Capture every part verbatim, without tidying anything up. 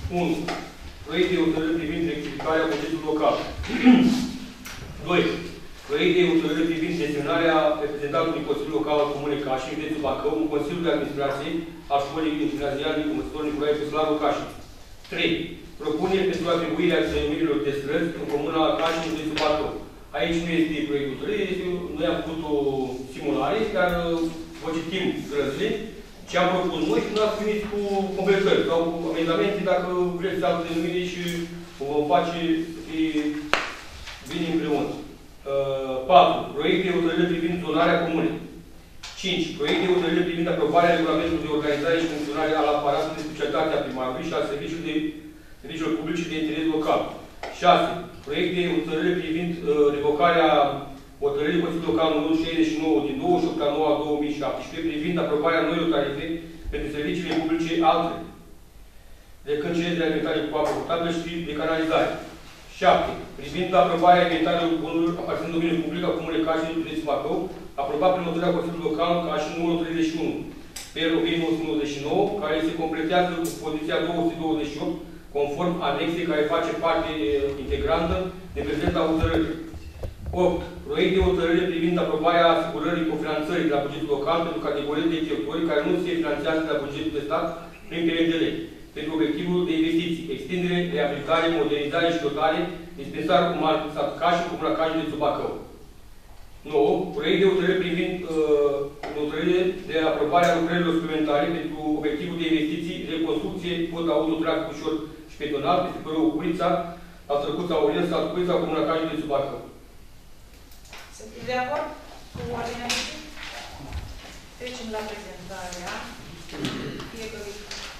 unu. Proiect de hotărâre privind rectificarea bugetului local. doi. Proiect de hotărâre privind desemnarea reprezentantului Consiliului Local al Comunei Cașin, județul Bacău, în Consiliul de Administrație al Școlii Gimnaziale Învățător Nicolae Păsularu Cașin. trei. Propuneri pentru atribuirea denumirilor de străzi în Comuna Cașin, județul Bacău. Aici nu este proiectul hotărâre, noi am făcut o simulare, dar vă citim străzile, ce am propus noi și nu ați venit cu completări sau cu amendamente dacă vreți alte denumiri și o vom face să fie bine împreună. patru. Proiect de hotărâre privind zonarea comunei. cinci. Proiect de hotărâre privind aprobarea regulamentului de organizare și funcționare al aparatului de specialitate a primarului și al serviciilor, de, serviciilor publice de interes local. șase. Proiect de hotărâre privind uh, revocarea hotărârii Consiliului Local numărul șaizeci și nouă din douăzeci și opt a noua două mii șaptesprezece privind aprobarea noilor tarife pentru serviciile publice altele, decât cele de alimentare cu apă potabilă și de canalizare. șapte. Privind aprobarea inventarului bunurilor aparținând domeniul public al Comunei Cașin, județul Bacău, aprobat prin hotărârea Consiliului Local Cașin numărul treizeci și unu pe o mie nouă sute nouăzeci și nouă, care se completează cu poziția două sute douăzeci și opt, conform anexei care face parte integrantă de prezenta hotărâre. opt. Proiect de hotărâre privind aprobarea asigurării cofinanțării de la bugetul local pentru categorii de cheltuieli care nu se finanțează de la bugetul de stat prin P M D L, pentru obiectivul de investiții, extindere, reabilitare, modernizare și dotare, dispensare cu mari sat Cașin, Comuna Cașin de Bacău. nouă. Proiect de hotărâre privind uh, hotărâre de aprobare a lucrărilor suplimentare pentru obiectivul de investiții, reconstrucție, pod autotrafic ușor și pedonal, peste părăul Curița, la Trăcuța Aurel, sat Curița, Comuna Cașin de Bacău. Sunteți de acord cu ordinea de zi? Trecem la prezentarea fiecărui.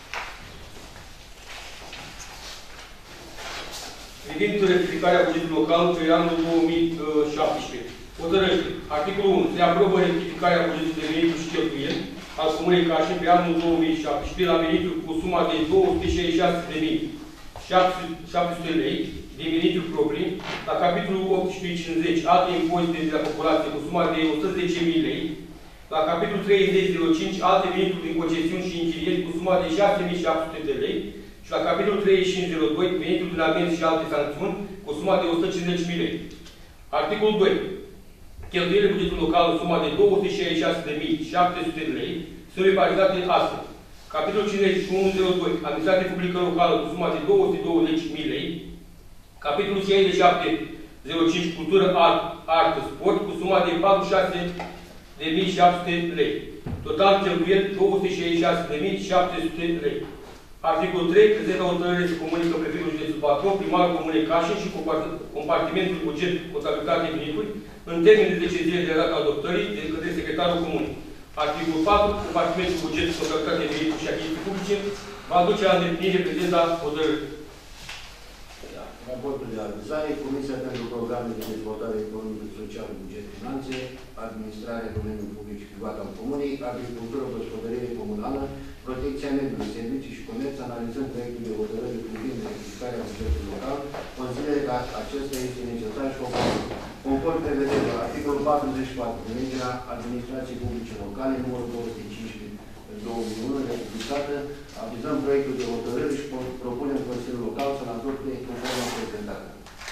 Privind rectificarea bugetului local pe anul două mii șaptesprezece. Hotărăște. Articolul unu. Se aprobă rectificarea bugetului de venituri și cheltuieli al Comunei Cașin pe anul două mii șaptesprezece la venituri cu suma de două sute șaizeci și șase de mii șapte sute lei de venituri proprii, la capitolul optsprezece cincizeci, alte impozite de la populație cu suma de o sută zece mii lei, la capitolul treizeci zero cinci, alte venituri din concesiuni și închirieri cu suma de șase mii șapte sute de lei, și la capitolul treizeci și cinci zero doi, venituri din amenzi și alte sancțiuni cu suma de o sută cincizeci mii lei. Articolul doi. Cheltuielile bugetului local în suma de două sute șaizeci și șase de mii șapte sute de lei sunt repartizate astfel. Capitolul cincizeci și unu zero doi, administrație publică locală cu suma de două sute douăzeci mii lei. Capitolul șaizeci și șapte zero cinci, cultură, art, artă, sport cu suma de patruzeci și șase de mii șapte sute lei. Total cheltuieli două sute șaizeci și șase de mii șapte sute lei. Articolul trei. Prezenta hotărâre se comunică prefectul județul Bacău, primarul Comunei Cașin și compartimentul buget, contabilitate, venituri, în termen de zece zile de la data adoptării de către secretarul Comunei. Articolul patru. Compartimentul buget, contabilitate, venituri și achiziții publice va aduce la îndeplinire prezenta hotărâre. Raportul de avizare, Comisia pentru Programe de Dezvoltare Economică, Socială, Buget, Finanțe, Administrare, Domeniul Public și Privat al Comunei, Agricultură, Gospodărire Comunală, Protecția Mediului, Servicii și Comerț, analizând proiectul de hotărâre privind rectificarea bugetului local, consideră că acesta este necesar și oportun. Conform prevederilor, articolul patruzeci și patru, legea Administrației Publice Locale, numărul două sute cincisprezece două mii unu, rectificată, avizăm proiectul de hotărâre și propunem Consiliul Local să-l adopte în forma prezentată.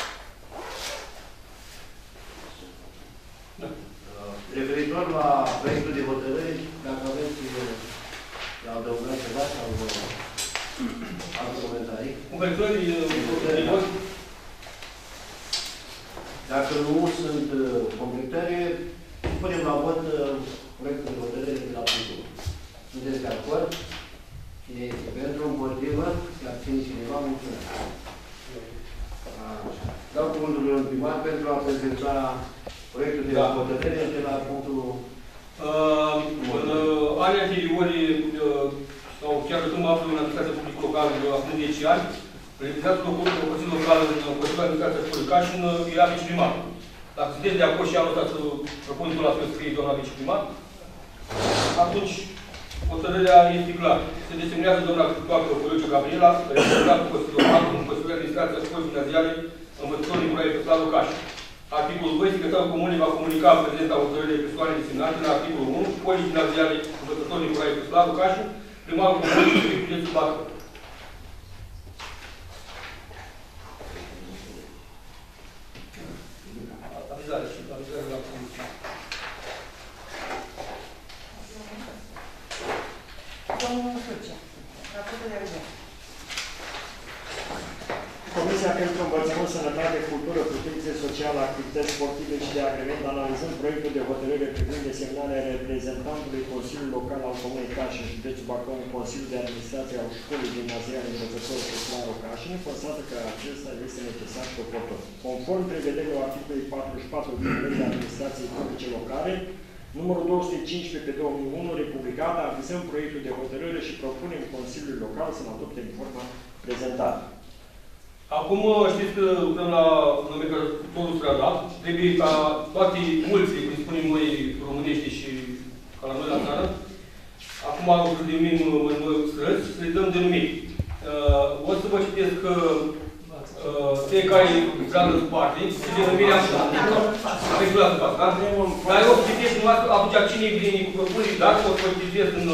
Da. Referitor la proiectul de hotărâre, dacă aveți la adăugat ceva sau alte comentarii? Completări, dacă nu sunt completări, punem la vot proiectul de hotărâre de la punctul. Sunteți de acord? Cine este pentru, împotrivă, se abține cineva, mulțumesc. Dau cuvântul lui primar pentru a prezenta proiectul de da. hotărâre de la punctul... Uh, în uh, anii anteriori, uh, sau chiar când mă aflu în administrația publică locală de acum zece ani, reprezentantul Consiliului Local în Consiliul Administrației Școlii Cașin era viceprimar. Dacă sunteți de acord și anul ăsta să propuneți la fel să fie doamna viceprimar, atunci hotărârea este clară. Se desemnează doamna Toacă Policiu Gabriela, reprezentantul Consiliului Local în Consiliul Administrației Școlii Gimnaziale Învățător Nicolae Păsularu Cașin. Articolul doi. Secretarul Comunei va comunica prezenta hotărâre persoane desemnate în articolul unu, Școlii Gimnaziale Învățător Nicolae Păsularu Cașin, primarul Comunei și județul Bacău. Comisia pentru Învățământ, Sănătate, Cultură, Protecție Socială, Activități Sportive și de Agrement, analizând proiectul de hotărâre privind desemnarea reprezentantului Consiliului Local al Comunei Cașin, județul Bacău, în Consiliul de Administrație al Școlii Gimnaziale Învățător Școlarul Cașin, constată că acesta este necesar și oportun. Conform prevederilor articolului patruzeci și patru din Legea Administrației Publice Locale, numărul două sute cincisprezece pe două mii unu, republicată, avizăm proiectul de hotărâre și propunem Consiliului Local să-l adopte în forma prezentată. Acum știți că lucrăm la nomenclatorul stradal și trebuie ca toate mulți, cum spunem noi românești și ca la noi la țară, acum o să denumim în noi străzi și să-i dăm denumiri. Uh, o să vă citesc că uh, fiecare stradă în parte și denumirea așa. Aveți vreau să fac, da? Dar eu o să citesc numai atunci cine vine cu propuneri, dar o să vă citesc în,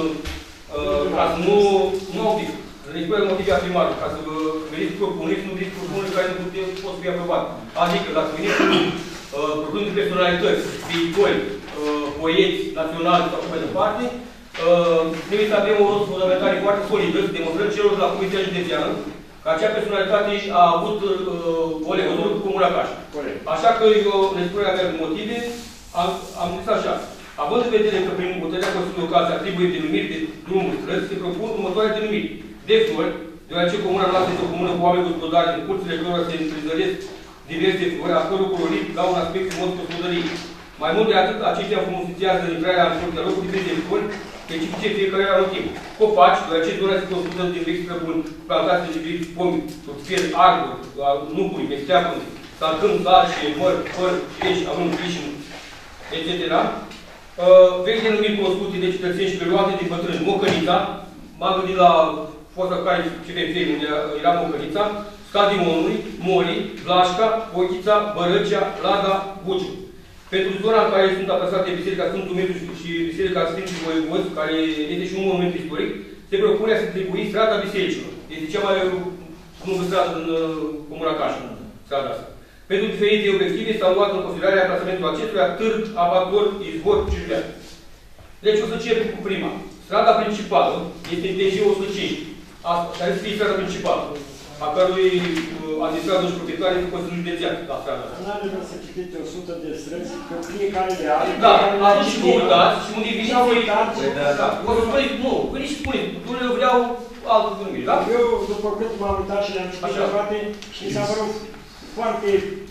uh, ca să nu, nu au timp. Recuperă motivia primarului, ca să vă veniți propuneri, nu veniți propuneri care nu pot să fie aprobate. Adică, dacă veniți cu uh, propuneri de personalități, viitori, uh, poeți, naționali sau mai departe, uh, trebuie să avem o fundamentare foarte solidă, să demonstrăm celor de la Comisia Județeană că acea personalitate a avut uh, o legătură cu Comuna Cașin. Așa că eu, în expunerea mea de motive, am, am zis așa. Având în vedere că prin hotărârea Consiliului Local se atribuie denumiri de drumuri străzi, se propun următoarea denumiri. De flori, deoarece comuna noastră este o comună cu oameni gospodari, în curțile cărora se întrezăresc diverse flori, a căror colorit dau un aspect frumos gospodării. Mai mult de atât, aceștia înfrumusețează intrarea în curtea lor cu diferite flori, specifice fiecare anotimp. Copaci, deoarece zona se constrută din vechi străbuni, plantați de diferiți pomi, subsferi, arbori, nucuri, mesteacuri, salcâm, salce, măr, păr, pești, având vișin, et cetera. Uh, vechi denumiri cunoscute de cetățeni și preluate din bătrâni. Mocănița, m-am gândit la fosta care ce pe film, unde era Mocănița, Scadimonului, Mori, Vlașca, Ochița, Bărăcea, Lada, Buciu. Pentru zona în care sunt apăsate Biserica Sfântul Mitru și Biserica Sfântului Voievod, care este și un monument istoric, se propune să atribui strada bisericilor. Este cea mai lungă stradă din Comuna Cașin, strada asta. Pentru diferite obiective s-a luat în considerare amplasamentul acestuia târg, abator, izvor, circular. Deci o să încep cu prima. Strada principală este T G o sută cinci. Asta, care să fie strada principală, a cărui uh, administrator și proprietare este Consiliul Județean la strada asta. Nu are vreau să citiți o sută de străzi, că fiecare de are. Da, atunci și căutați și unde vine să uitați. Da, o să spuneți, nu, veniți și spuneți, eu vreau altă denumire, da? Eu, după cât m-am uitat și le-am citit pe toate, mi s-a părut foarte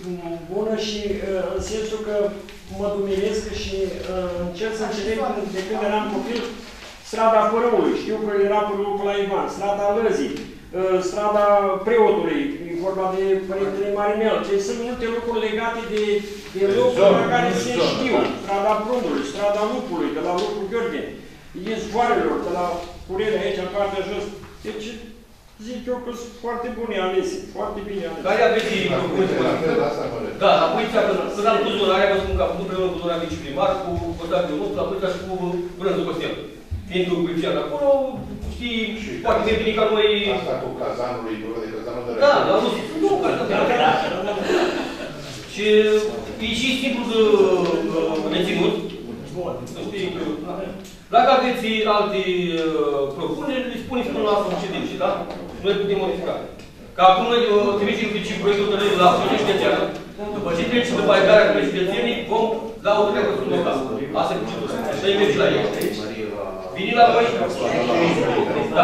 bună și uh, în sensul că mă dumiresc și uh, încerc să înțeleg de când eram copil strada Părâului, știu că era Părâul pe la Ivan, strada Lăzii, uh, strada Preotului, e vorba de Părintele Marinel, deci sunt multe lucruri legate de, de locuri la care se știu, strada Brundului, strada Lupului, de la Lupul Gheorghe, izvoarelor, de la Curele aici, în partea jos, deci zic eu că sunt foarte bune alese, foarte bine alese. Care aveți propuneri? Da, la poliția, când am pus zonarea, vă spun că am făcut împreună cu zona viceprimar, cu Constantinul nostru, la poliția și cu Brânzul Costel. Fiind cu poliția de acolo, știi, poate fi bine ca noi... Asta cu cazanului, de cazanul de Da, la Rusie. Nu, care și e și simplu de reținut. Știi că... Dacă aveți alte propuneri, le spuneți până la ședință, da? Noi putem modifica. Că acum noi trimitem și proiectul de lege la Consiliul Județean. După ce trecem după aderarea cu județenii, vom da o treabă cu local. Asta e procedura. Să îi mergi la ei. Vini la voi? Da.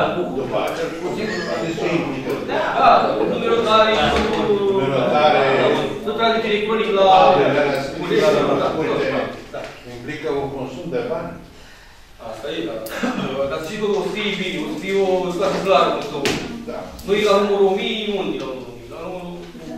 Da, numerotare, numerotare electronic la... Implică un consum de bani. Asta e, da. Dar și că o să fie bine, o să fie o situație clară cu tot. Da. Nu e la numărul o mie, unde e la numărul o mie? La numărul...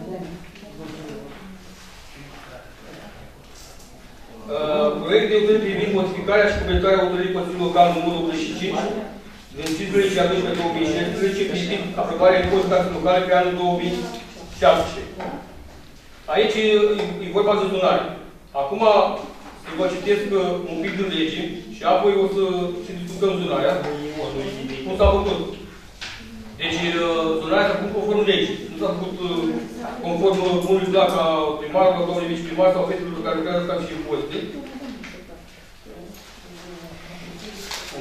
Proiect de hotărâre privind modificarea și completarea hotărârii Consiliului Local numărul optzeci și cinci din cincisprezece aprilie pe două mii șaisprezece privind aprobarea impozitului locale pe anul două mii șaptesprezece. Aici e, e vorba de zonare. Acum vă citesc un pic din lege și apoi o să și discutăm zonarea. Cum s-a făcut. Deci zonarea s-a făcut conform legii. Nu s-a făcut conform bunului plac ca primarul, ca domnului viceprimar sau fetelor care lucrează ca și impozite.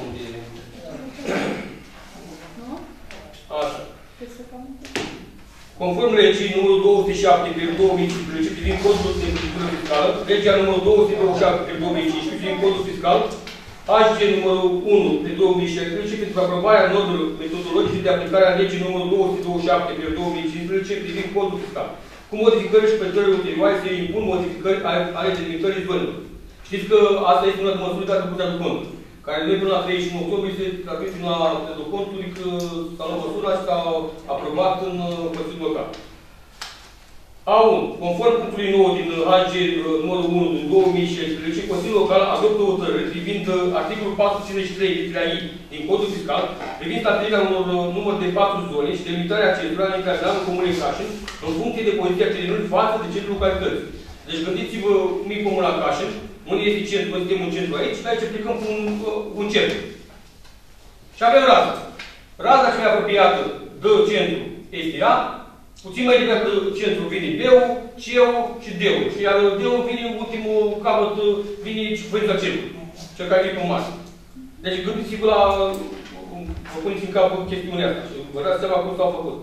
Așa. Conform legii numărul două sute șapte pe două mii cincisprezece privind codul de procedură fiscală, legea numărul două sute douăzeci și șapte pe două mii cincisprezece privind codul fiscal, H G numărul unu pe două mii șaisprezece pentru aprobarea normelor metodologice de aplicare a legii numărul două sute douăzeci și șapte pe două mii cincisprezece privind codul fiscal. Cu modificări și prezentări ulterioare se impun modificări ale delimitării zonelor. Știți că asta este una din măsurile care trebuie de cont, care noi până la treizeci și unu octombrie se transmite la contului că s-a luat măsura și s-a aprobat în Consiliul Local. A unu. Conform punctului nouă din H G numărul unu din două mii șaisprezece, Consiliul Local adoptă o hotărâre privind articolul patru sute cincizeci și trei litera I din Codul Fiscal, privind stabilirea unor număr de patru zone și delimitarea acestora în intrafinalul Comunei Cașin, în funcție de poziția terenului față de cele localități. Deci gândiți-vă mic Comuna Cașin, unde este centru, noi suntem un centru aici, și aici aplicăm un, un centru. Și avem raza. Raza cea mai apropiată de centru este A, puțin mai departe de centru vine B-ul, C-ul și D-ul. Și iar D-ul vine ultimul capăt, vine făința centru, cel care e pe masă. Deci gândiți-vă la, vă puneți în cap chestiunea asta și vă dați seama cum s-au făcut.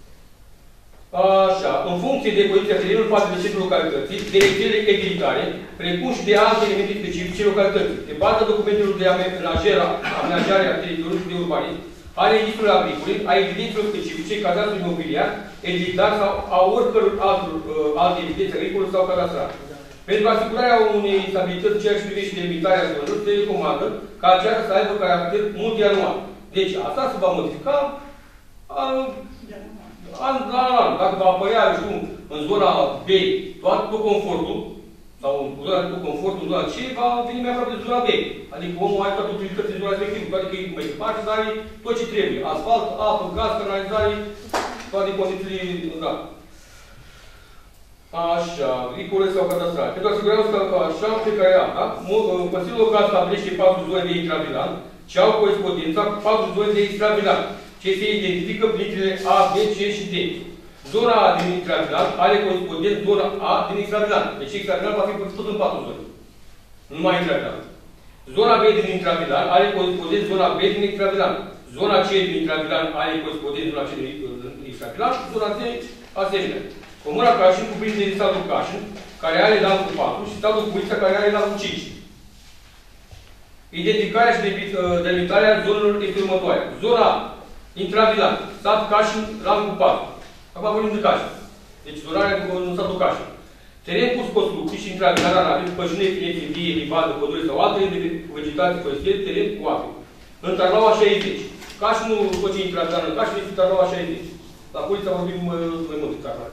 Așa, în funcție de poziția terenului față de centrul localității, direcțiile edilitare, precum și de alte elemente specifice localității, pe baza documentelor de amenajare a teritoriului de urbanism, a registrului agricole, a evidențelor specifice, cadastru imobiliar, edilitar sau a oricăror altor, uh, alte evidențe agricole sau cadastrale. Pentru asigurarea unei stabilități ceea ce privește delimitarea zonelor, se recomandă ca aceasta să aibă caracter multianual. Deci, asta se va modifica uh, an la an. Dacă va apărea, știu, în zona B, tot confortul, sau în zona cu confortul, în zona C, va veni mai aproape de zona B. Adică omul are toate utilitățile în zona respectivă, toate că e mai departe, dar are tot ce trebuie. Asfalt, apă, gaz, canalizare, toate condițiile, da. Așa, agricole sau cadastrale. Pentru asigurarea că așa pe care am, da? Consiliul Local stabilește patru zone de intravilan, ce au corespondența cu patru zone de extravilan, ce se identifică prin litere A, B, C și D. Zona A din intravilan are corespondent zona A din extravilan. Deci extravilan va fi tot în patru zone. Nu mai intravilan. Zona B din intravilan are corespondent zona B din extravilan. Zona C din intravilan are corespondent zona C din extravilan și zona D asemenea. Comuna Cașin cuprinde statul Cașin, care are lancul patru și statul Buița, care are lancul cinci. Identificarea și delimitarea zonelor este următoarea. Zona intravilan, stat Cașin, lancul patru. Acum vorbim de Cașin. Deci zonarea în statul Cașin. Teren cu construcții și intravilan arabil, pășune, finețe, vie, livadă, pădure sau alte de vegetație forestiere, teren cu ape. În Tarlaua șaizeci. Cașinul, după ce intravilan în Cașin, este Tarlaua șaizeci. La Culița vorbim mai mult de Tarlaua.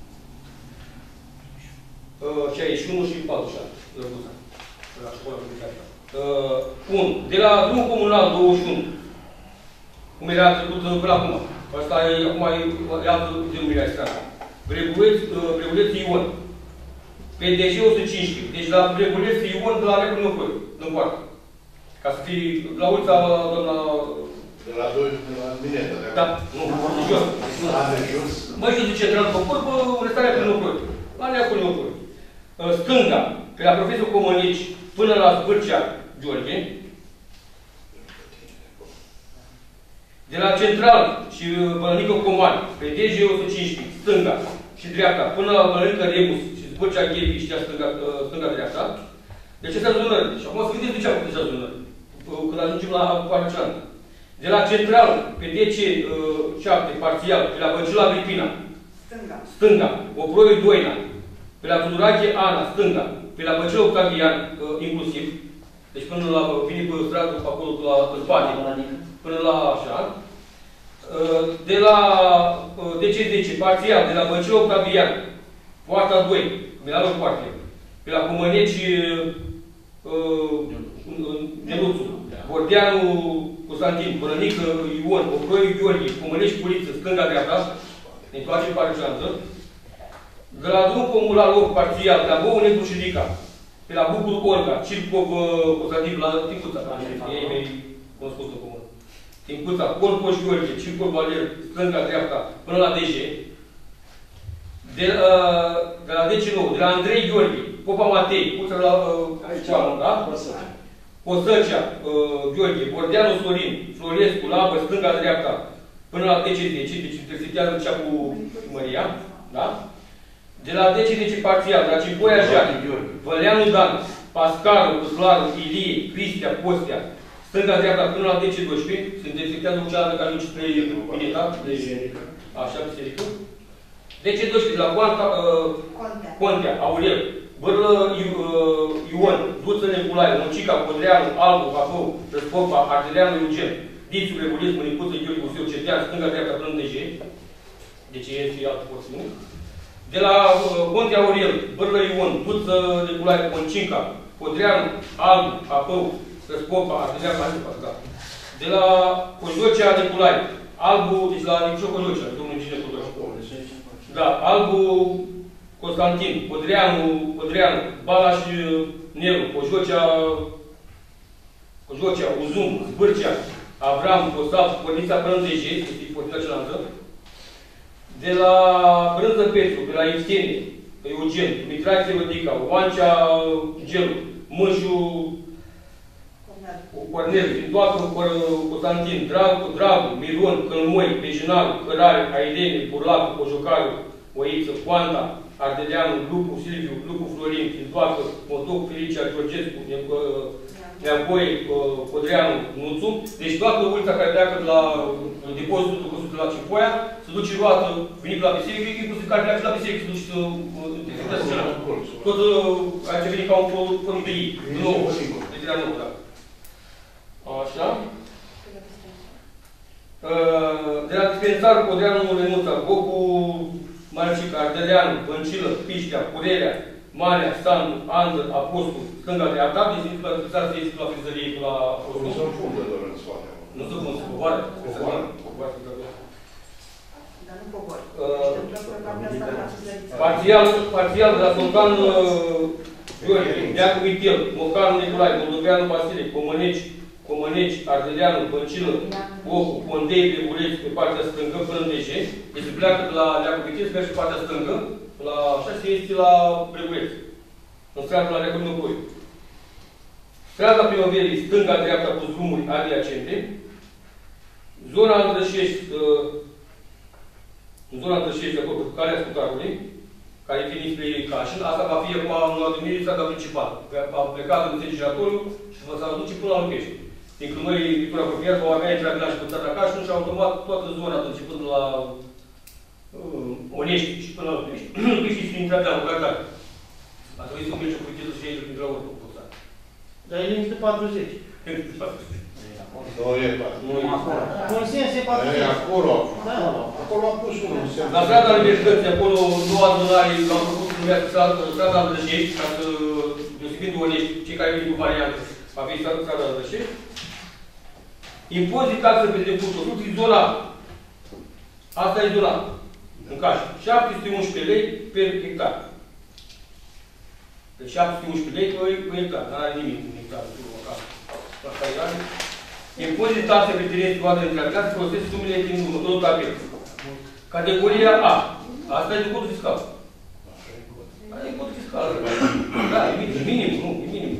șaizeci și unu și patruzeci și șase. La școala comunitară. unu. De la drumul comunal douăzeci și unu. Cum era trecut până acum. Asta e, acum e altă denumire a strada. Breguleț Ion. P D G o sută cincisprezece. Deci la Breguleț Ion de la Necul Năcoi. În poartă. Ca să fie la ulița doamna... De la doi, de la Minetă, de Da, nu, de jos. La de jos. Măi, știu de central pe corpă, restarea prin Năcoi. La Necul Năcoi. Stânga, pe la profesorul Comănici, până la Zvârcea Gheorghe. De la Central și Bălănică Comani, pe D G o sută cincisprezece, stânga și dreapta, până la Bălănică Rebus și Zvârcea Ghepi și stânga, stânga-dreapta. Deci acestea zonări. Și acum să gândiți de ce am făcut acestea zonări, când ajungem la partea cealaltă. De la Central, pe D C șapte, parțial, pe la Băncila Agripina, stânga, stânga, Oproiul Doina, pe la Tudurache Ana, stânga, pe la Băcel Octavian, uh, inclusiv, deci până la, vine pe stradă, pe acolo, la, în spate, până la așa, uh, de la uh, D C zece, parțial, de la Băcel Octavian, poarta doi, Milalul Poarte, pe la Cumăneci, uh, Neluțu, Bordeanu Constantin, Bălănică Ion, Oproiu Gheorghe, Cumăneci Puliță, stânga-dreapta, ne întoarcem partea cealaltă. De la drum comunal opt parțial, de la Bău Negru și Rica, pe la Bucur Olga, Circov Constantin, la Timpuța, ei mei cunoscut în comun. Timpuța, Corpoș Gheorghe, Circov Valer, stânga-dreapta, până la D G. De, uh, de la D C nouă, de la Andrei Gheorghe, Popa Matei, puță la Ceamă, da? Posăcea, uh, Gheorghe, Bordeanu Sorin, Florescu, Labă, stânga-dreapta, până la zece zece, deci intersectează cea cu Măria, da? De la zece zece parțial, de la Cipoia Jani, Văleanu Dan, Pascaru, Cuslarul, Ilie, Cristia, Postea, stânga-dreapta până la zece doisprezece, se intersectează cu cealaltă care nu spre Pineta, de așa, biserică. zece doisprezece, de la Coanta, uh, Contea, Aurel, Bârlă uh, Ion, Duță Nicolae, Muncica, Codreanu, Albu, Capău, Răspopa, Ardeleanu, Eugen, Dițu, Regulescu, Mănicuță, Gheorghe, Useu, Cetean, stânga-dreapta până de J, deci este altă porțiune. De la uh, Contea Aurel, Bârlă Ion, Duță Nicolae, Muncica, Codreanu, Albu, Capău, Răspopa, Ardeleanu, da. De la Cojocea Nicolae, Albu, deci la Nicșo Cojocea, domnul inginer Cojocea. Da, Albu Constantin, Codreanu, Codreanu, Balaș Nelu, Cojocea, Cojocea, Uzum, Zbârcea, Avram, Costav, Pornița Brânzeje, este pornița cealaltă. De la Brânză Petru, de la Ixtenie, Eugen, Mitrație Vădica, Oancea Gelu, Mâșu Cornel, Vintoacă Constantin, Dragu, Dragu, Miron, Călmoi, Bejinal, Cărare, Aideni, Burlacu, Cojocaru, Oiță, Coanta, Ardeleanu, Lupu, Silviu, Lupu Florin, Vintoacă, Motoc, Felicia, Georgescu, Neagoie, Codreanu, Nuțu. Deci toată ulița care pleacă de la depozitul căsutul la Cipoia, se duce roată, venind la biserică, inclusiv care pleacă la biserică, se duce să... Tot aici veni ca un pământ de ei. Nou, de la nou, da. Așa. De la dispensarul Codreanu Renuța, Gocu Marcica, Ardeleanu, Băncilă, Piștea, Curerea, Marea, Sandu, Andă, Apostol, stânga-dreapta, deci nu se să iei la frizărie cu la Apostol. Nu se fundă doar în spate. Nu se fundă, se coboară. Coboară. Dar nu cobori. Parțial, parțial de la Sultan Gheorghe, Neacu Mitel, Mocarul Nicolae, Moldoveanu Vasile, Comăneci, Comăneci, Ardeleanu, Băncilă, Ocu, Condei, Beguleț, pe partea stângă, până în D J. Deci se pleacă de la Neacu Mitel, se merge pe partea stângă, la așa se este la Beguleț. În strada la Neacu Mitel. Strada Primăverii, stânga-dreapta cu drumuri adiacente. Zona Andrășești, în zona Andrășești, de acolo, cu calea Scutarului, care vine spre Cașin, asta va fi acum în noua dumire, strada principală. A plecat în înțeleg giratoriu și vă s-a duce până la Lupești. Din când noi, viitura apropiat, vom avea intrarea și pe țara Cașin și automat toată zona, începând la uh, Onești și până la Lupești. Lupești și intrarea la Bucatare. A trebuit să merge cu viteză și aici prin Raură. Dar e limită patruzeci. Nu e patruzeci. Nu e acolo. Consens e E patruzeci. acolo. Da. Acolo a pus unul. La strada Libertății, acolo, noua adunare, l-am făcut să numească strada Andrășești, ca să deosebind Onești, cei care vin cu variantă, va fi strada Andrășești. Impozit taxă pe depusă, zona. Asta e zona. În cașă. șapte sute unsprezece lei per hectar. Deci șapte sute unsprezece lei pe hectar. N-are nimic în hectar. Asta e are. Impozit taxe pe teren situate în traficat, folosesc sumele din următorul tabel. Categoria A. Asta e de codul fiscal. Asta e codul fiscal. Da, e minim, nu, e minim.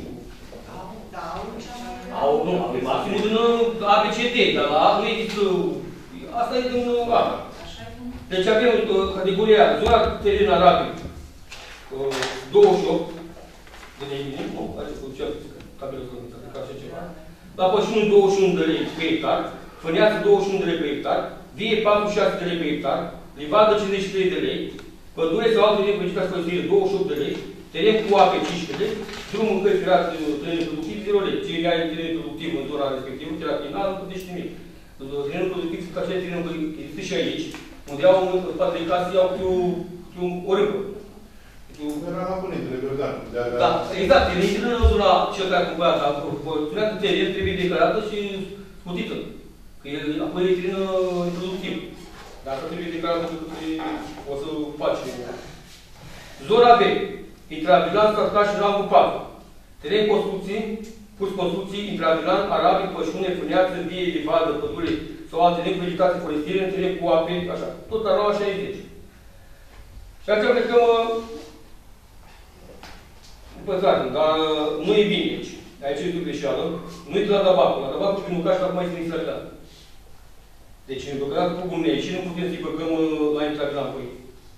Au, nu, e maximul din A B C D, dar la A nu există. Asta e din A. Deci avem categoria A, zona teren arabic, douăzeci și opt de lei minim, nu, așa cu cea tabelul de ca așa ceva. La pășuni douăzeci și unu de lei pe hectar, Făneață douăzeci și unu de lei pe hectar, Vie patruzeci și șase de lei pe hectar, Livadă cincizeci și trei de lei, Pădure sau alte lei vegetați păstrire douăzeci și opt de lei, teren cu ape cincisprezece lei, drum în căi ferate teren productiv zero lei. Cine are teren productiv în zona respectivă, teren final, nu plătește nimic. Terenul productiv, ca așa terenul există și aici, unde au în spate de casă, iau cu o râpă. Era la Părintele Gheorghe. Da, exact. El intră în zona cel care a cumpărat. Spunea că teren trebuie declarată și scutită. Că el apoi e teren productiv. Dacă trebuie declarată, o să faci. Zona B. Intravilan, Săscaș și Rangul patru. Teren construcții, pus construcții, intravilan, arabic, pășune, fâneață, vie, livadă, pădure sau alte teren cu vegetație forestieră, teren cu ape, așa. Tot la noua șaizeci. Și atunci plecăm pătrate, dar nu e bine aici. Aici este o greșeală. Nu e de la tabacul. La tabacul și prin Lucaș, acum este instalat. Deci ne blocat cu bumnei și nu putem să-i băgăm la intrare la apoi.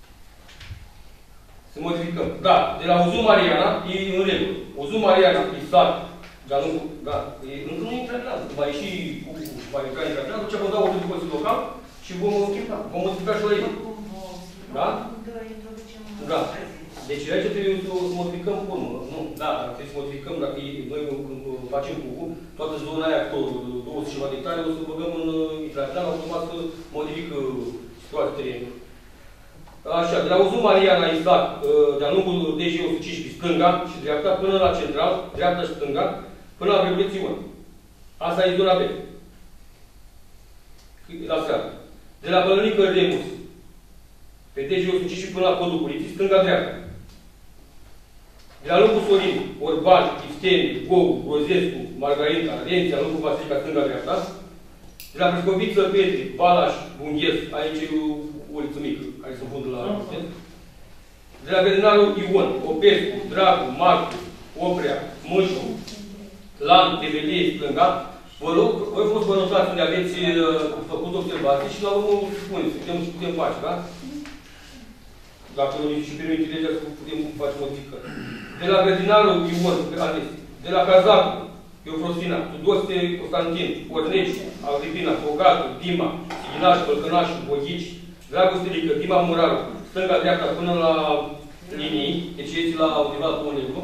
Să modificăm. Da, de la Uzum Mariana e în regulă. Uzum Mariana e sat, dar nu, da, e, încă nu intră în va ieși cu, va intra în intrare, după ce vom da ordine de Consiliul Local și vom, vom modifica și la ei. Da? Da. Deci aici trebuie să modificăm formă. Nu, da, trebuie să modificăm, dacă noi facem cu toată zona aia cu două sute și ceva de hectare, o să băgăm în intrare, automat să modifică situația terenului. Așa, de la Uzum Mariana Isaac, de-a lungul D G o sută cincisprezece, stânga și dreapta, până la central, dreapta și stânga, până la Brebulețiune. Asta e zona B. La seara. De la Bălănică Remus, pe D G o sută cincisprezece până la Podul Poliției, stânga-dreapta. De la lungul Sorin, Orban, Isteni, Gogu, Rozescu, Margarita, Renția, lungul Vasilica, stânga-dreapta. De la Prescoviță, Petre, Balaș, Bunghes, aici e o uliță mică, care se fundă la Bunghes. De la Grădinarul Ion, Opescu, Dracu, Marcu, Oprea, Mâșu, Lan, Tevelie, stânga. Vă rog, voi fost vă notați unde aveți uh, făcut observații și la urmă spuneți, putem și putem face, da? Dacă nu și permite legea să putem face modificări. De la Grădinarul Ion, de la Cazacu, Eufrosina, Tudoste, Constantin, Orneci, Agripina, Bogatu, Dima, Siginaș, Pălcănaș, Boghici, Dragostelică, Dima Muraru, stânga-dreapta până la linii, deci ești la undeva la Ponegru.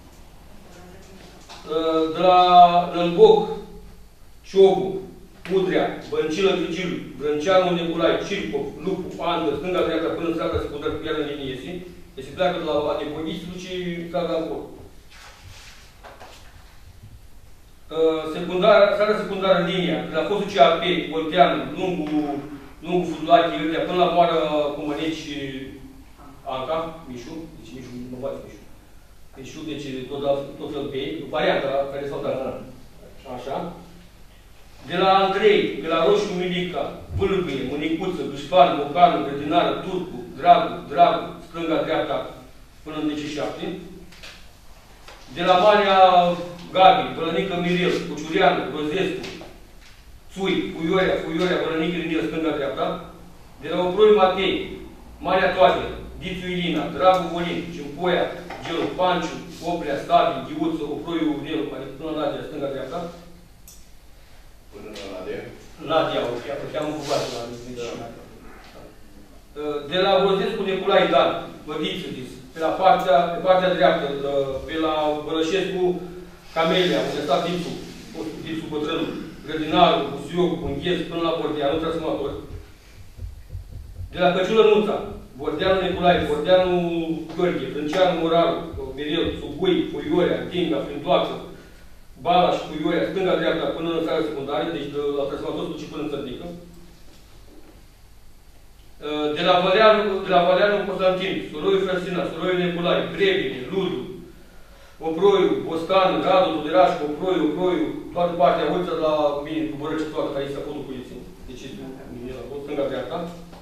De la Lălboc, Ciobu, Udrea, Băncilă Vigilu, Brânceanu, Nebulai, Circov, Lupu, Andă, stânga-dreapta până în strada secundară cu iară în linie iese. Deci se pleacă de la Adeboghici, se duce strada acolo. Secundar, strada secundară în linia, de la fostul C A P, Olteanu, lungul, lungul Fudulache, Iulia, până la moară Comăneci, Anca, Mișu, deci Mișu, nu mă bați Mișu. Mișu, deci tot, tot fel B, varianta care s-au dat. Așa. De la Andrei, de la Roșu Milica, Vâlbâie, Mânicuță, Gâșpan, Bocanu, Grădinară, Turcu, Dragu, Dragu, stânga-dreapta, până în D C șapte. De la Marea Gabi, Bălănică Mirel, Cuciureanu, Rozescu, Țui, Fuiorea, Fuiorea, Bălănică Mirel, stânga-dreapta. De la Oproi Matei, Marea Toader, Dițu Ilina, Dragu Volin, Cimpoia, Gelu, Panciu, Oprea, Stabi, Ghiuță, Oproiu Nelu, până la Nadia, stânga-dreapta. Până la Nadia? Nadia, o cheamă cu bază la de la Rozescu Neculai Dan, Vădiță, zis, pe la partea, pe partea dreaptă, pe la Bălășescu, Camelia, unde a stat Dipsu, Dipsu Pătrânul, Grădinarul, Busiocu, Bunghez, până la Bordeanu, transformator. De la Căciulă Nuța, Bordeanu Neculai, Bordeanu Gheorghe, Brânceanu Moraru, Mirel, Subui, Puiorea, Dinga, Frintoacă, Balaș, Puiorea, stânga-dreapta până în țară secundară, deci de la transformator se duce până în Țărnică. De la Valeanu, de la Valeanu Constantin, Suroiu Frăsina, Suroiu Neculai, Brebine, Ludu, Oproiu, Boscan, Radu, Tuderaș, Oproiu, Oproiu, toată partea ulița la mine, cu Bărăce, toată care este acolo cu Iții. Deci este mine la tot, stânga-dreapta.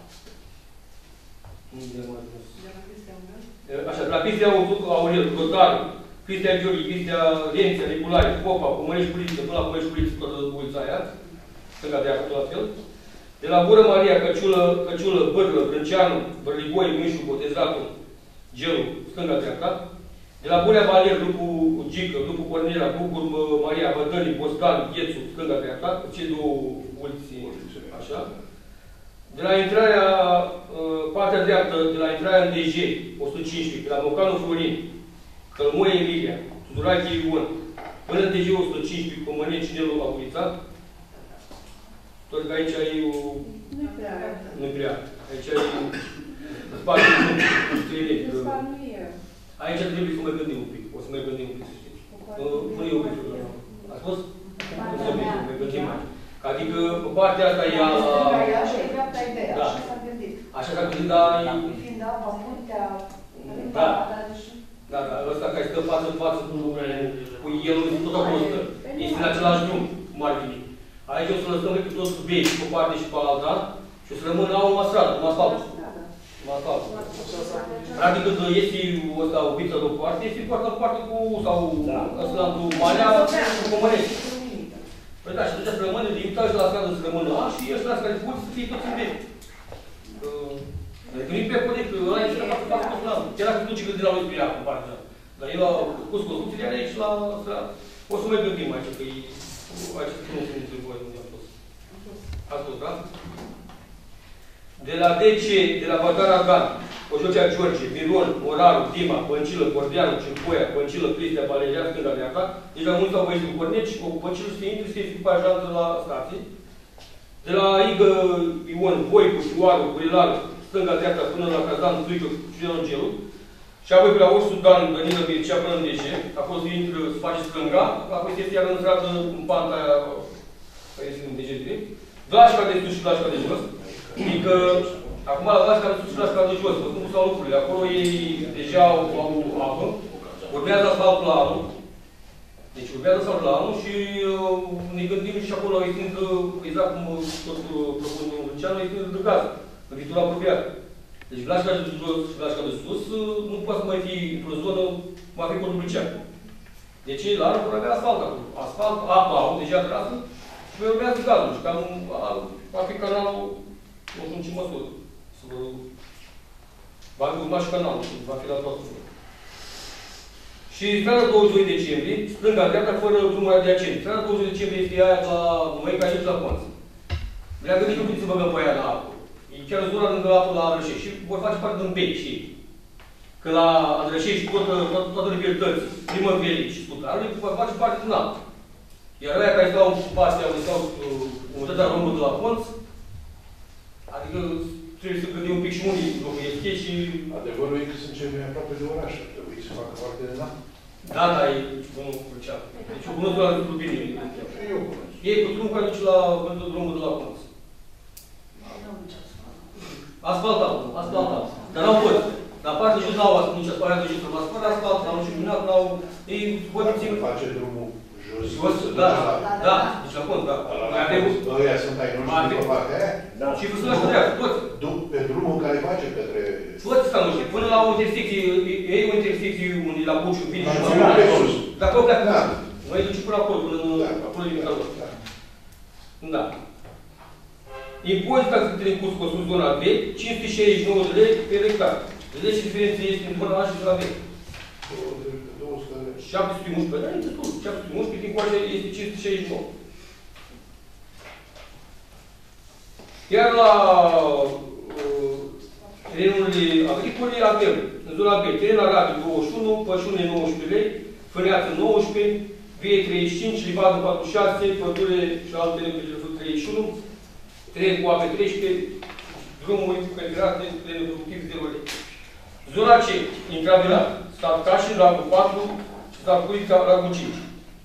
Așa, de la Cristia Aurel, Rotaru, Cristia Gheorghe, Cristia Renția, Neculai, Popa, Comănești Puliță, până la Comănești Puliță, toată ulița aia, stânga-dreapta, tot la fel. De la Bură Maria, Căciulă, Căciulă, Bârlă, Brânceanu, Bărligoi, Mișu, Botezatu, Gelu, stânga-dreapta. De la Bulea Valer, lupul Gică, lupul Cornela, Bucur, Maria, Bătălii, Boscan, Ghețu, stânga-dreapta, cei două uliți, așa. De la intrarea, partea dreaptă, de la intrarea în D G, o sută cincisprezece, de la Mocanu Florin, Călmoie Emilia, Tudurache Ion, până în D G o sută cincisprezece, Comăneci, Cinelu, Aurița. Tot că aici ai o... Nu-i prea. Nu-i prea. Aici ai o... Spațiu, nu e. Aici trebuie să mai gândim un pic. O să mai gândim un pic, să știți. Nu e o pic. A spus? Nu să mai gândim mai. Adică partea asta e a... Așa e dreapta ideea, așa s-a gândit. Așa s-a gândit, dar... Fiind apa, puntea... Da. Da, da. Ăsta care stă față-față cu el, tot acolo stă. Este în același drum, cum ar veni. Aici o să lăsăm pe toți cu bei, pe o parte și pe alta, și o să rămână la o stradă, un asfalt. Un asfalt. Practic, când este ăsta o pizza de o parte, este poartă în parte cu, sau ăsta cu Marea, cu Comănești. Păi da, și atunci să rămâne limitat și la stradă să rămână A și ăștia care pot să fie toți în vechi. Adică nu-i pe codec, că ăla e și la față cu la chiar dacă duce că de la lui spre ea, în partea. Dar el a pus construcțiile aici la stradă. O să mai gândim aici, că e... Aici să nu se înțeleg voi unde am fost. Ați fost, da? De la D C, de la Bătara Gan, Ojocea George, Miron, Moraru, Dima, Băncilă, Cordeanu, Ciucoia, Băncilă, Cristea, Valeria, stânga, dreapta. Deci la mulți au băieți cu Corneci, cu Băncilă să se intre, să se după ajantă la stație. De la Igă, Ion, Voicu, Șuaru, Burilaru, stânga, dreapta, până la Cazan, Zuică, Ciudeanu, Gelu. Și apoi pe la Orsu, Dan, Danilă, Mircea, până în D C. Acolo se intră, se face stânga, apoi se este iar în stradă, în panta aia, care este în D C direct. Vlașca de sus și Vlașca de jos. Adică, acum la Vlașca de sus și Vlașca de jos, cum stau lucrurile. Acolo ei deja au, au apă, urmează asfaltul la anul. Deci urmează asfaltul la anul și uh, ne gândim și acolo extind, exact cum tot propun domnul Lucianu, extind de gaz, în viitor apropiat. Deci Vlașca de jos și Vlașca de sus nu poate să mai fi într-o zonă, va fi cu Lucian. Deci la anul vor avea asfalt acolo. Asfalt, apă au deja trasă și mai urmează gazul. Și cam va fi canalul, nu știu în ce măsură. Să vă... Va fi urma și canalul, va fi la toată. Și strada douăzeci și doi decembrie, stânga, dreapta, fără drumul adiacent. Strada douăzeci și doi decembrie este aia la noi, ca aici la Conță. Le-a gândit că putem să băgăm pe aia la apă. E chiar zona lângă apă la Adrășești și vor face parte din bec și că la Adrășești toată, toată, toată libertății, primăverii și sputarului, vor face parte din apă. Iar aia care stau în partea unde stau unitatea română de la Conț, adică trebuie să gândim un pic și unii locuiesc și... Adevărul e că sunt cei mai aproape de oraș, ar trebui să facă parte de apă. Da, da, e bunul Crucean. Deci eu cunosc la lucrul bine. Eu cunosc. Ei cu drumul care duce la drumul de la Conț. Asfaltat, asfaltat. Dar n-au fost. Dar partea jos n-au nici asfaltat, nici asfaltat. Fără asfalt, n-au și luminat, n-au... Ei, voi puțin... Face drumul jos. Jos, da, da, nici la Conț, da. Ăia sunt ai noștri pe partea aia? Da. Și vă să-l așteptează, toți. Pe drumul care face către... Toți stau noștri, până la o intersecție, ei o intersecție unde la Buciu, vine și mai mult pe sus. Dar acolo pleacă. Da. Noi ducem până acolo, până acolo din calor. Da. Impozitul taxă de curs costul zona B, cinci sute șaizeci și nouă de lei pe hectar. Vedeți ce diferență este în zona A și zona B? șapte sute unsprezece, dar e destul. șapte sute unsprezece, din coace este cinci sute șaizeci și nouă. Iar la uh, terenurile agricole avem, în zona B, teren arabil douăzeci și unu, pășune nouăsprezece lei, fâneață nouăsprezece, vie treizeci și cinci, livadă patruzeci și șase, pădure și alte treizeci și unu, teren cu ape treisprezece, drumuri preferate, teren productiv zero lei. Zona C, intravilat, stat Cașin, Ragul patru, stat Curița, Ragul cinci.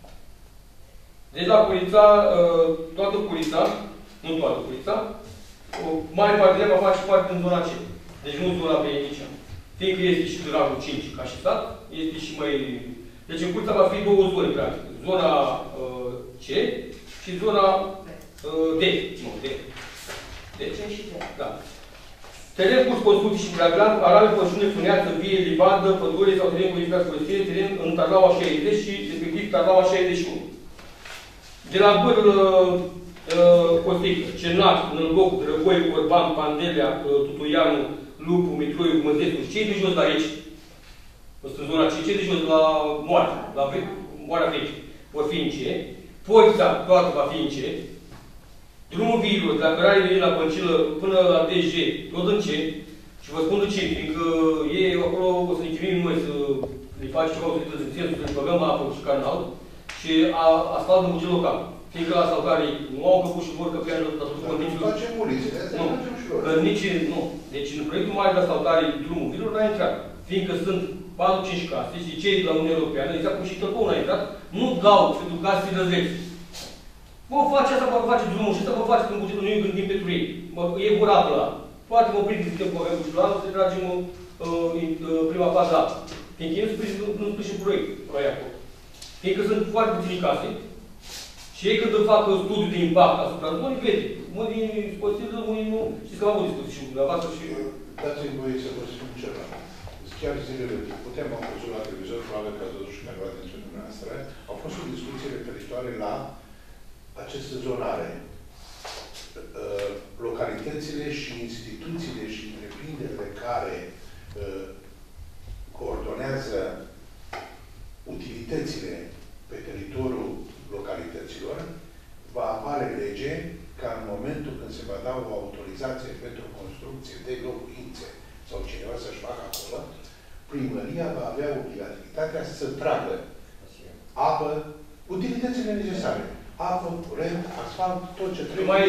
Deci la Curița, toată Curița, nu toată Curița, o mare parte de va face parte din zona C. Deci nu zona B nici. Fiindcă este și Ragul cinci ca și stat, este și mai... Deci în Curița va fi două zone, practic. Zona uh, C și zona uh, D. Nu, D. D. C și D. Da. Teren curs construcții și gravilat, arabil, pășune, fâneață, vie, livadă, pădure sau teren cu edificați forestiere, teren în Tarlaua șaizeci și respectiv Tarlaua șaizeci și unu. De la Bârl, uh, Costică, Cernat, Nălgoc, Drăgoi, Orban, Pandelea, uh, Tutuianu, Lupu, Mitroiu, Măzescu, cei de jos la aici, în zona C, cei de jos la Moare, la Moarea Veche, vor fi în C, Poița, toată va fi în C, drumul viilor, de la Cărare vine la Păncilă până la D J, tot în C, și vă spun de ce, fiindcă ei acolo o să ne chinuim noi să le facem ceva utilități în sensul, să ne băgăm apă și canal și asfalt în buget local. Fiindcă la asfaltare nu au încăput și vor căpeană la toate condițiile. Facem mulițe, asta facem și lor. Că nici, nu. Deci în proiectul mare de asfaltare drumul viilor n-a intrat. Fiindcă sunt patru cinci case și cei de la Uniunea Europeană, exact cum și Tăpău n-a intrat, nu dau pentru case răzreți. Vă face asta, vă face drumul și asta vă face când bugetul nu gândim pentru ei. E vor apă la. Poate vă prindeți suntem cu avem planul să tragem uh, uh, prima fază apă. Fiindcă ei nu sprijin proiect aia acolo. Fiindcă sunt foarte puțini case și ei când fac studiul de impact asupra zonei, vede. Unii sunt posibili, unii nu. Știți că am avut discuții și cu dumneavoastră și... Dați-mi voie să vă spun ceva. Chiar zilele putem am văzut la televizor, probabil că ați văzut și careva dintre dumneavoastră, au fost o discuție referitoare la această zonare, localitățile și instituțiile și întreprinderile care coordonează utilitățile pe teritoriul localităților, va apare lege ca în momentul când se va da o autorizație pentru construcție de locuințe sau cineva să-și facă acolo, primăria va avea obligativitatea să tragă apă, utilitățile necesare. Apă, curent, asfalt, tot ce trebuie. Mai,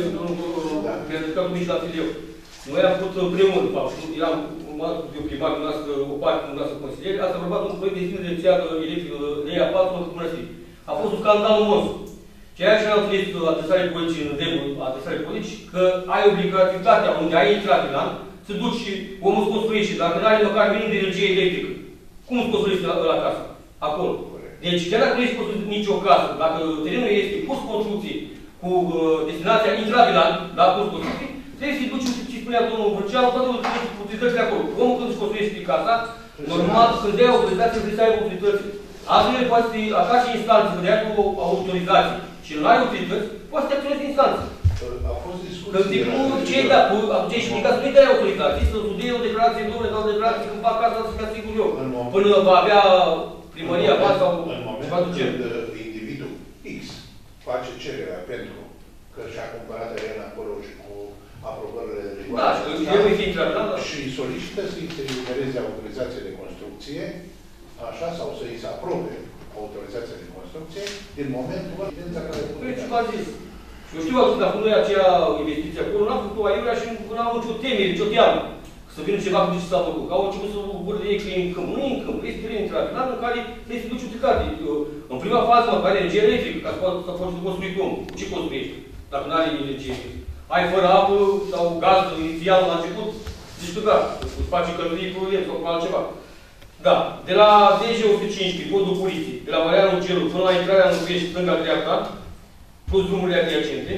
pentru că nici la fel eu. Noi am făcut împreună, eram eu primar, dumneavoastră, o parte, dumneavoastră consilieri, ați aprobat un proiect de ținere de țeagă electrică, de ea patru, în Mănăstiri. A fost un scandal monstru. Ceea ce am trimis adresare politici în dreptul adresare politici, că ai obligativitatea, unde ai intrat în an, să duci și omul să construiește. Dacă nu are măcar minim de energie electrică, cum îți construiești la, la casă? Acolo. Deci, chiar dacă nu ești construit nicio casă, dacă terenul este pus construcție cu uh, destinația intravilan, la pus construcție, trebuie să-i duci, ce spunea domnul Vârceanu, toate utilitățile acolo. Omul când își construiește casa, normal, când dea autorizație, trebuie să aibă utilități. Altfel, poate să așa și instanță, când dea cu autorizație și nu ai utilități, poate să te acționezi instanță. A fost discuție. Când tipul ce da, cu atunci ești indicat să nu-i dai autorizație, să studie o declarație, domnule, dau o declarație, când fac casa, să-mi asigur eu. Până va avea primăria ba sau ceva de genul. Când individul X face cererea pentru că și-a cumpărat teren acolo și cu aprobările de Da, și eu îi fi intrat, da? și solicită să-i se elibereze autorizație de construcție, așa, sau să-i se aprobe autorizația de construcție, din momentul evidența care Păi, ce v-a zis? Eu știu că dacă nu e aceea investiție acolo, n-am făcut-o aiurea și nu am nicio temere, nicio teamă. Să vină ceva cu ce s-a făcut. Că au început să vorbă de ei că e în câmp. Nu e în câmp, este teren intravilan în care trebuie să duci utilizate. În prima fază, mă, care energie electrică, ca să poți construi om. Cu ce construiești? Dacă nu are energie electrică. Ai fără apă sau gaz inițial la început, zici tu gata. Îți face călării fluent sau cu altceva. Da. De la D G o sută cincisprezece, podul Puriții, de la Marianul Gelu până la intrarea în Lucrești, stânga-dreapta, plus drumurile adiacente,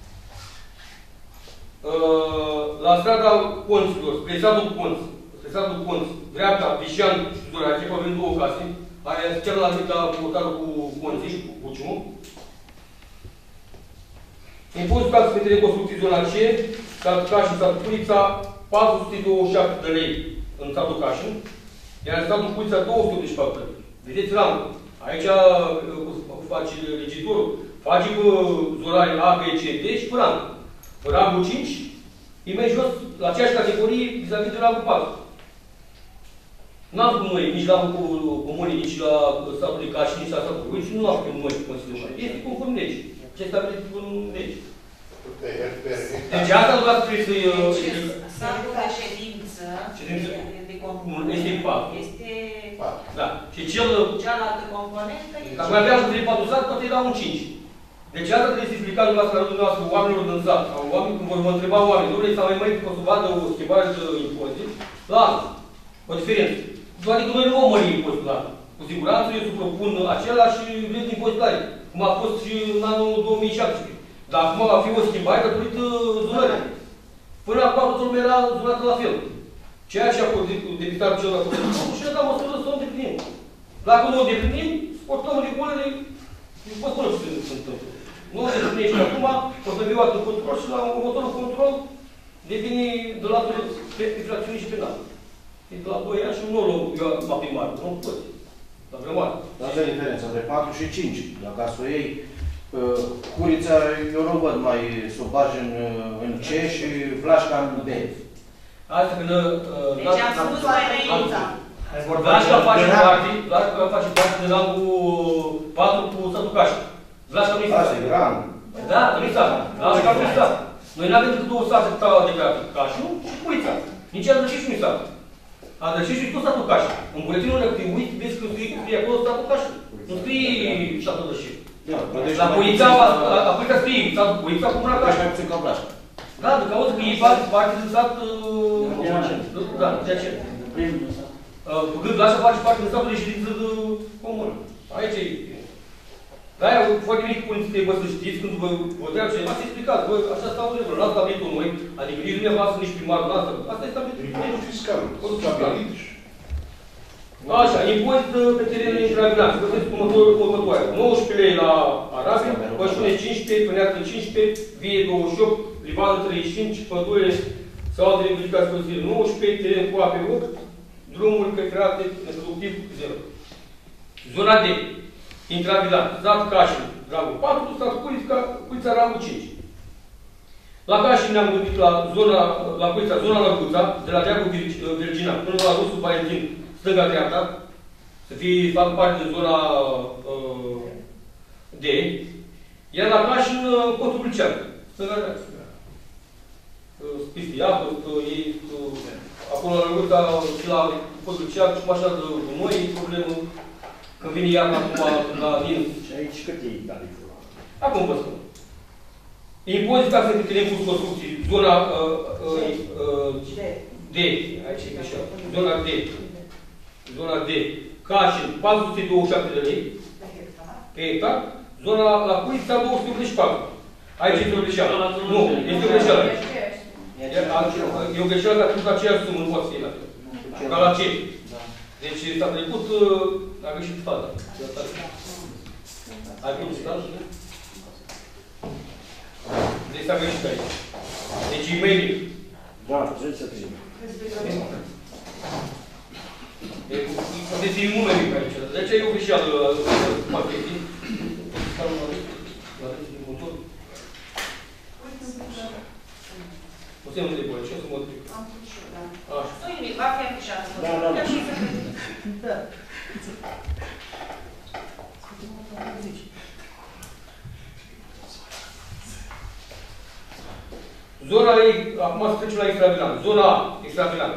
la strada Ponților, spre satul Ponț, spre satul Ponț, dreapta, Vișan și Tudorache, pe avem două case, aia celălalt la portarul cu Ponții, cu Buciumul. Impozitul taxe pentru reconstrucții zona C, satul Cașin, satul Purița, patru sute douăzeci și șapte de lei în satul Cașin, iar în satul Purița două sute optzeci și patru de lei. Vedeți rangul. Aici face legitorul, face zonare A, B, C, D și cu rang. Rangul cinci, e mai jos, la aceeași categorie, vis-a-vis de rangul patru. N-am făcut noi, nici la comunii, nici la statul de Cașin, nici la statul Purița, și nu am făcut noi Consiliul Mare. Este conform legii. Ce stabilit în lege. Deci asta nu trebuie să-i... Satul de ședință, de componență, este patru. Este patru. Da. Și cel... cealaltă componentă e... Dacă mai aveam un trei patru sat, poate era un cinci. Deci asta trebuie să explicați dumneavoastră la dumneavoastră oamenilor din sat, sau oameni, când vor mă întreba oameni, domnule, s-a mai mai că o să vadă o schimbare de impozit, lasă. O diferență. Adică noi nu vom mări impozitul ăla. Cu siguranță eu să propun același red de impozitare, cum a fost și în anul două mii șaptesprezece. Dar acum va fi o schimbare datorită zonării. Până acum toată lumea era zonată la fel. Ceea ce a fost depitat cel la fost și ne dau măsură să o îndeplinim. Dacă nu o îndeplinim, sportăm regulile, vă spun ce se întâmplă. Nu o îndeplinești acum, o să vii o dată control și la următorul control devine de la infracțiuni și penal. E de la doi ani și nu luăm eu la primar, nu poți. La primar. Asta e diferența între patru și cinci. Dacă să o iei, Curița, eu nu văd mai să o bagi în, în C și Vlașca în B. Asta când... Deci am spus mai înainte. Vlașca face parte, Vlașca face parte de rangul patru cu satul Cașin. Vlașca nu-i sat. Asta e rang. Da, nu-i sat. Vlașca nu-i sat. Noi n-avem decât două sate cu de grafic. Cașinul și Curița. Nici Adrășiș nu-i sat. Adrășișul e tot satul Cașin. În buletinul ăla, când te uiți, vezi că scrie acolo satul Cașin. Nu scrie satul Adrășiș. La Puița, la Puița scrie satul Puița cu mâna Cașin. Mai puțin ca Vlașca. Da, de cauza că ei parte din sat... Da, de aceea. Când Vlașca face parte din satul de ședință comună. Aici e. De-aia, foarte mic poliției, bă, să știți, când vă votează cineva, să explicați, bă, așa stau regulă, n-ați stabilit-o noi, adică nici dumneavoastră, nici primarul noastră, asta e stabilit. Codul fiscal. Codul fiscal. Așa, impozit pe terenul intravilan, să vedeți următoare. nouăsprezece lei la Arabil, Pășune cincisprezece, Pâneață cincisprezece, Vie douăzeci și opt, Livadă treizeci și cinci, Pădure sau alte verificații consiliere nouăsprezece, teren cu ape opt, drumuri cătrate, productiv zero. Zona D, Intravilan, Sat Cașin, rangul patru, Sat Cuița, Cuița, rangul cinci. La Cașin ne-am gândit la zona, la Cuița, zona Lăguța, de la Deacul Virgina până la Rusul Valentin, stânga-dreapta, să fie, fac parte din zona uh, D, iar la Cașin, uh, Cotul Lucean, stânga-dreapta. Spisti apă, ei, acolo la Lăguța și la Cotul Lucean, și mașina de noi, problemă, când vine iarna acum la din. Și aici cât e tariful? Acum vă spun. Impozit taxe de teren cu construcții, zona uh, uh, uh, D, aici e așa, zona D, zona D, Cașin, patru sute douăzeci și șapte de lei pe hectar, zona la Cuița, două sute optzeci și patru. Aici este o greșeală. Nu, este o greșeală. E o greșeală, dar tot aceeași sumă, nu poate să fie la fel. Ca la ce? Deci s-a trecut, a greșit faza. Ai primit statul? Deci s-a greșit aici. Deci e mai mic. Da, trebuie să fie. Deci e mult mai mic aici. Deci e o greșeală. Poate fi. O să nu de boi, și o să mă duc. Așa. Nu nimic, va fi afișat. Da, da, da. Da. Zona ei, acum să trecem la extravilan. Zona A, extravilan.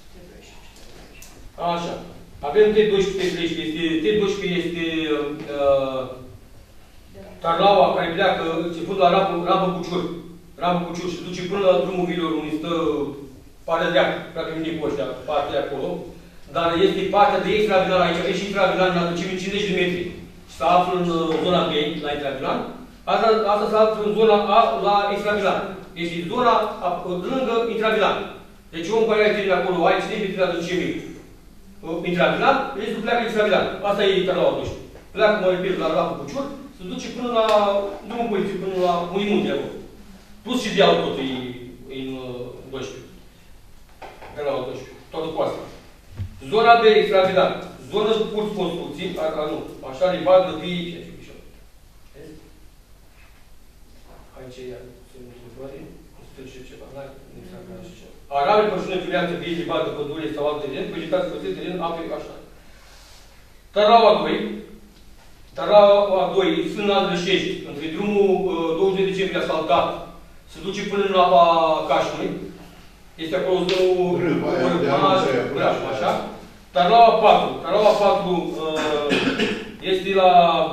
Așa. Avem T doisprezece, T treisprezece, T doisprezece este uh, Tarlaua, care pleacă, începând la rampă, rampă Buciur. Rampă Buciur și duce până la drumul Vilor, unde stă partea dreaptă, dacă vine cu ăștia, partea de acolo. Dar este partea de extravilan aici, avem și extravilan în adâncime cincizeci de metri. Se află în zona B, la extravilan. Asta, asta se află în zona A, la extravilan. Este zona a, lângă intravilan. Deci omul care are de acolo, ai cine metri la adâncime intravilan, restul pleacă extravilan. Asta e Tarlaua doisprezece. Pleacă, mă repet, la Rampă Buciur, se duce până la drumul poliției, până la unii munte acolo. Plus și dealul tot e în doisprezece. Tarlaua doisprezece. Toată cu asta. Zona B, extravilan. Zonă de curs construcții, a, a, nu, așa, rivadă, vii, ce știu, ce știu. Aici e, se întâmplări, nu se trece ceva, n-ai, extravilan și ceva. Arabe, pășune, fileanță, vii, rivadă, pădure sau alt teren, vegetație, păsesc, teren, ape, așa. Tarlaua doi. Tarlaua doi, sunt Andrășești, între drumul douăzeci decembrie asfaltat, se duce până în apa Cașului. Este acolo zonul Râba, așa. Tarlaua patru. Tarlaua patru uh, este la...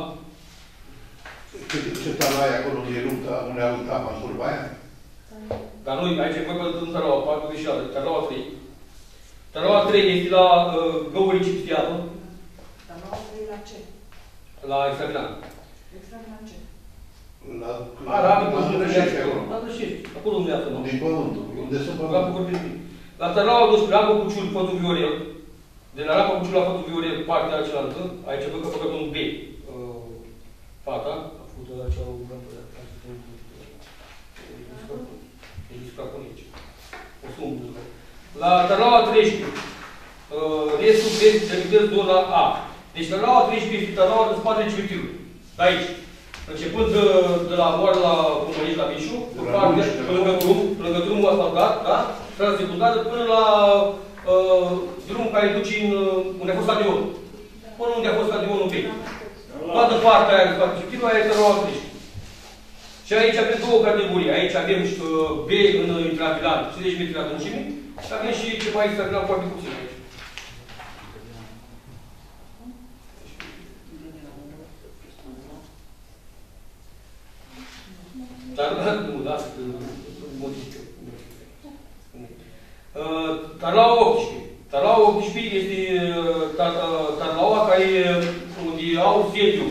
Ce Tarlaua e acolo unde e lupta, unde a luptat apa în curba aia? Dar nu, aici e vorba de Tarlaua patru, greșeală, Tarlaua trei. Tarlaua trei este la uh, Găurii Cipstiapă. Tarlaua trei la ce? La extravilan. Extravilan ce? La... Arabe, la Andrășești acolo. La Andrășești, acolo unde află, nu? Unde e pământul, unde sunt La pământul. La Tarlaua doisprezece, Rampă Buciur, Fătul Viorel. De la Rampă Buciur la Fătul Viorel, partea cealaltă, aici văd că a făcut un B. Uh, fata, a făcut acea o rampă de e discapon aici. O sumă. La Tarlaua treisprezece, uh, restul este zona A. Deci Tarlaua treisprezece este Tarlaua în spatele cimitirului. Aici. Începând de, de la moară la Comănești, la Mișu, partea, pe lângă drum, pe lângă drumul asfaltat, da? Strada secundară, până la uh, drumul care duce în, unde a fost stadionul. Până unde a fost stadionul vechi. Toată partea aia, toată cimitirul, aia este Tarlaua treisprezece. Și aici avem două categorii. Aici avem uh, B în intravilan, cincizeci metri la adâncime, și avem și ceva extravilan foarte puțin aici. Dar nu, da, motiv. Tarlaua optsprezece. Tarlaua optsprezece este Tarlaua care unde au sediu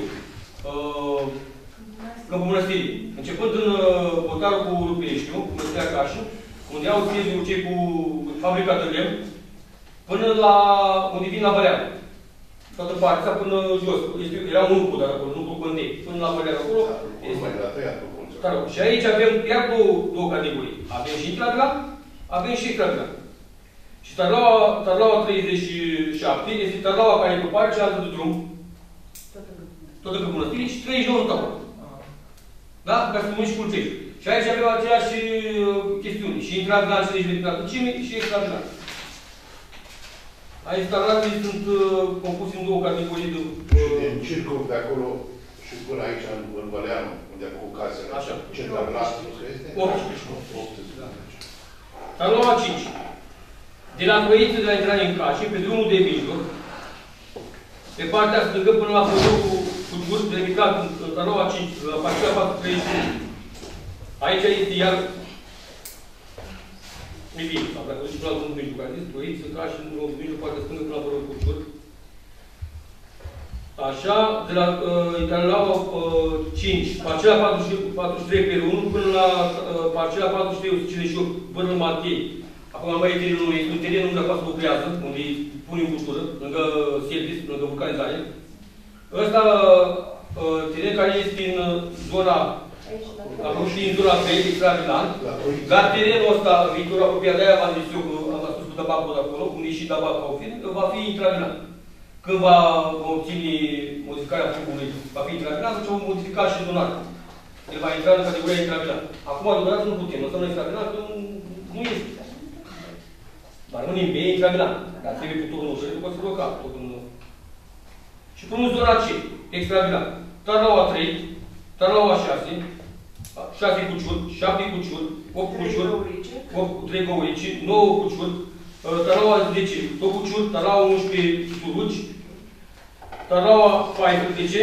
Câmpul Mănăstirii. Începând în portarul cu Lupeștiu, cu Mănăstirea Cașin, unde au sediu cei cu fabrica de lemn, până la unde vin la Bălean. toată partea până jos. Este, era un lucru, dar acolo, nu cu bândei. Până la părerea acolo. Mai la tăiat cu și aici avem iar două, două categorii. Avem și intravilan, avem și extravilan. Și tarlaua, tarlaua treizeci și șapte este tarlaua care e pe partea cealaltă de drum, tot încă mănăstirii, și treizeci și nouă în toamnă. Da? Ca să spun și culpești. Și aici avem aceleași chestiuni. Și intravilan, cincizeci metri adâncime, și extravilan. Aici tarlații sunt uh, compuse în două categorii de... Uh, și din circul de acolo și până aici, în, în Văleanu, unde a făcut casele. Așa. Ce tarlați, nu că este? optsprezece. Tarlaua cinci. De la Croiță, de la intrare în Cașin, pe drumul de mijloc, pe partea stângă până la pădurul cu jur, delimitat în tarlaua cinci, la partea patru treizeci și unu. Aici este iar e bine, dacă duci până la drumul de mijloc, care zis, Croiță, Cașin, drumul de mijloc, partea stângă până la pădurul cu jur. Așa, de la uh, tarlaua uh, cinci, parcela patruzeci și trei pe unu, până la uh, parcela patruzeci și trei o sută cincizeci și opt, Vârnul Matei. Acum mai e terenul, este un teren unde acasă lucrează, unde îi pune în cultură, lângă service, lângă vulcanizare. Ăsta, uh, teren care este în zona, aproape în zona pe extravilan, dar terenul ăsta, viitorul apropiat, de-aia v-am zis eu că am spus cu tabacul de acolo, unde e și tabacul au fi, va fi intravilan. Când va obține modificarea focului, va fi intravilan, atunci vom modifica și zonarea. El va intra în categoria intravilan. Acum, deodată nu putem, lăsăm la intravilan, că nu este. Dar rămâne în B, intravilan. Dar trebuie cu turnul și după să bloca. Și până în zona C, extravilan. Tarlaua trei, tarlaua șase, șase cuciuri, șapte cuciuri, opt cuciuri, trei găurici, nouă cuciuri, tarlaua zece, două cuciuri, tarlaua unsprezece suruci, tarlaua paisprezece,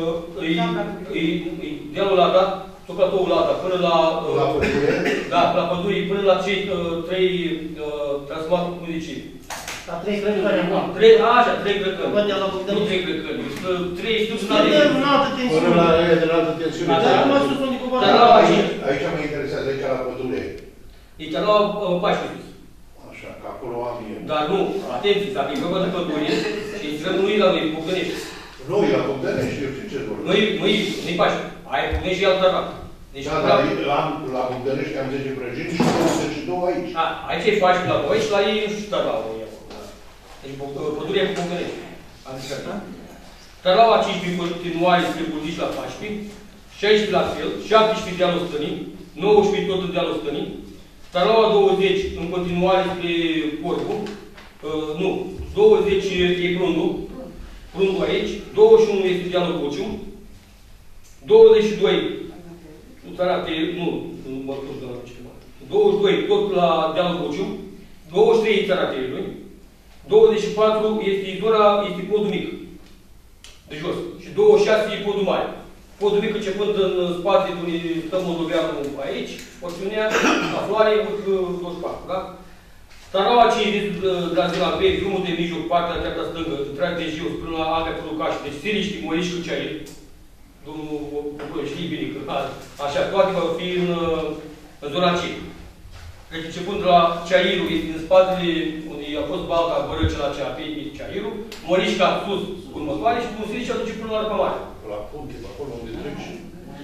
e dealul Lada, tot platoul Lada, până la... La pădure? Da, la pădure, până la cei trei transformați, cum zice? La trei grăcări acum. Trei, așa, trei grăcări. Nu trei grăcări, trei instituționale. În altă tensiune. Până la aia de la altă tensiune. Dar acum sus unde cu Aici mă interesează, aici la pădure. E la paisprezece. Așa, că acolo am eu. Dar nu, atenție, dacă e vorba de pădure, și intrăm nu-i la noi, Bogdănești. Nu, e la Bogdănești, eu știu ce vorbim. Nu-i, nu-i, nu-i paisprezece. Aia Bogdănești și altă arată. Deci, da, dar am, la Bogdănești am zece prăjini și două sute și două aici. A, aici e paisprezece la voi și la ei nu știu tarlaua. Deci pădurea cu Bogdănești. Am zis așa. Tarlaua cincisprezece continuare spre Buldici la paisprezece, șaisprezece la fel, șaptesprezece dealul Stănii, nouăsprezece tot în dealul Stănii, tarlaua douăzeci în continuare spre Corbu, uh, nu, douăzeci e Prundu, Prundu aici, douăzeci și unu este dealul Bociu, douăzeci și doi, nu, nu, nu mă duc de la ceva, douăzeci și doi tot la dealul Bociu, douăzeci și trei țara Teilui, douăzeci și patru este zona, este podul mic, de jos, și douăzeci și șase e podul mare. Podul mic începând în spate, unde stăm moldoveanul aici, porțiunea, la floare, urcă douăzeci și patru, da? Tarlaua cincizeci de la zona B, drumul de mijloc, partea de dreapta stângă, intrarea de jos, până la Anglia Păducaș, deci Siliști, Moriș, Câceaie. Domnul Bucură știi bine că așa, toate vor fi în, în zona C. Deci începând de la Ceairu, este în spatele unde a fost balta Bărăce la Ceapă, e Ceairu, Morișca sus, următoare, și cu Siliști aduce până la Arpa Mare. La punte, acolo unde trec și...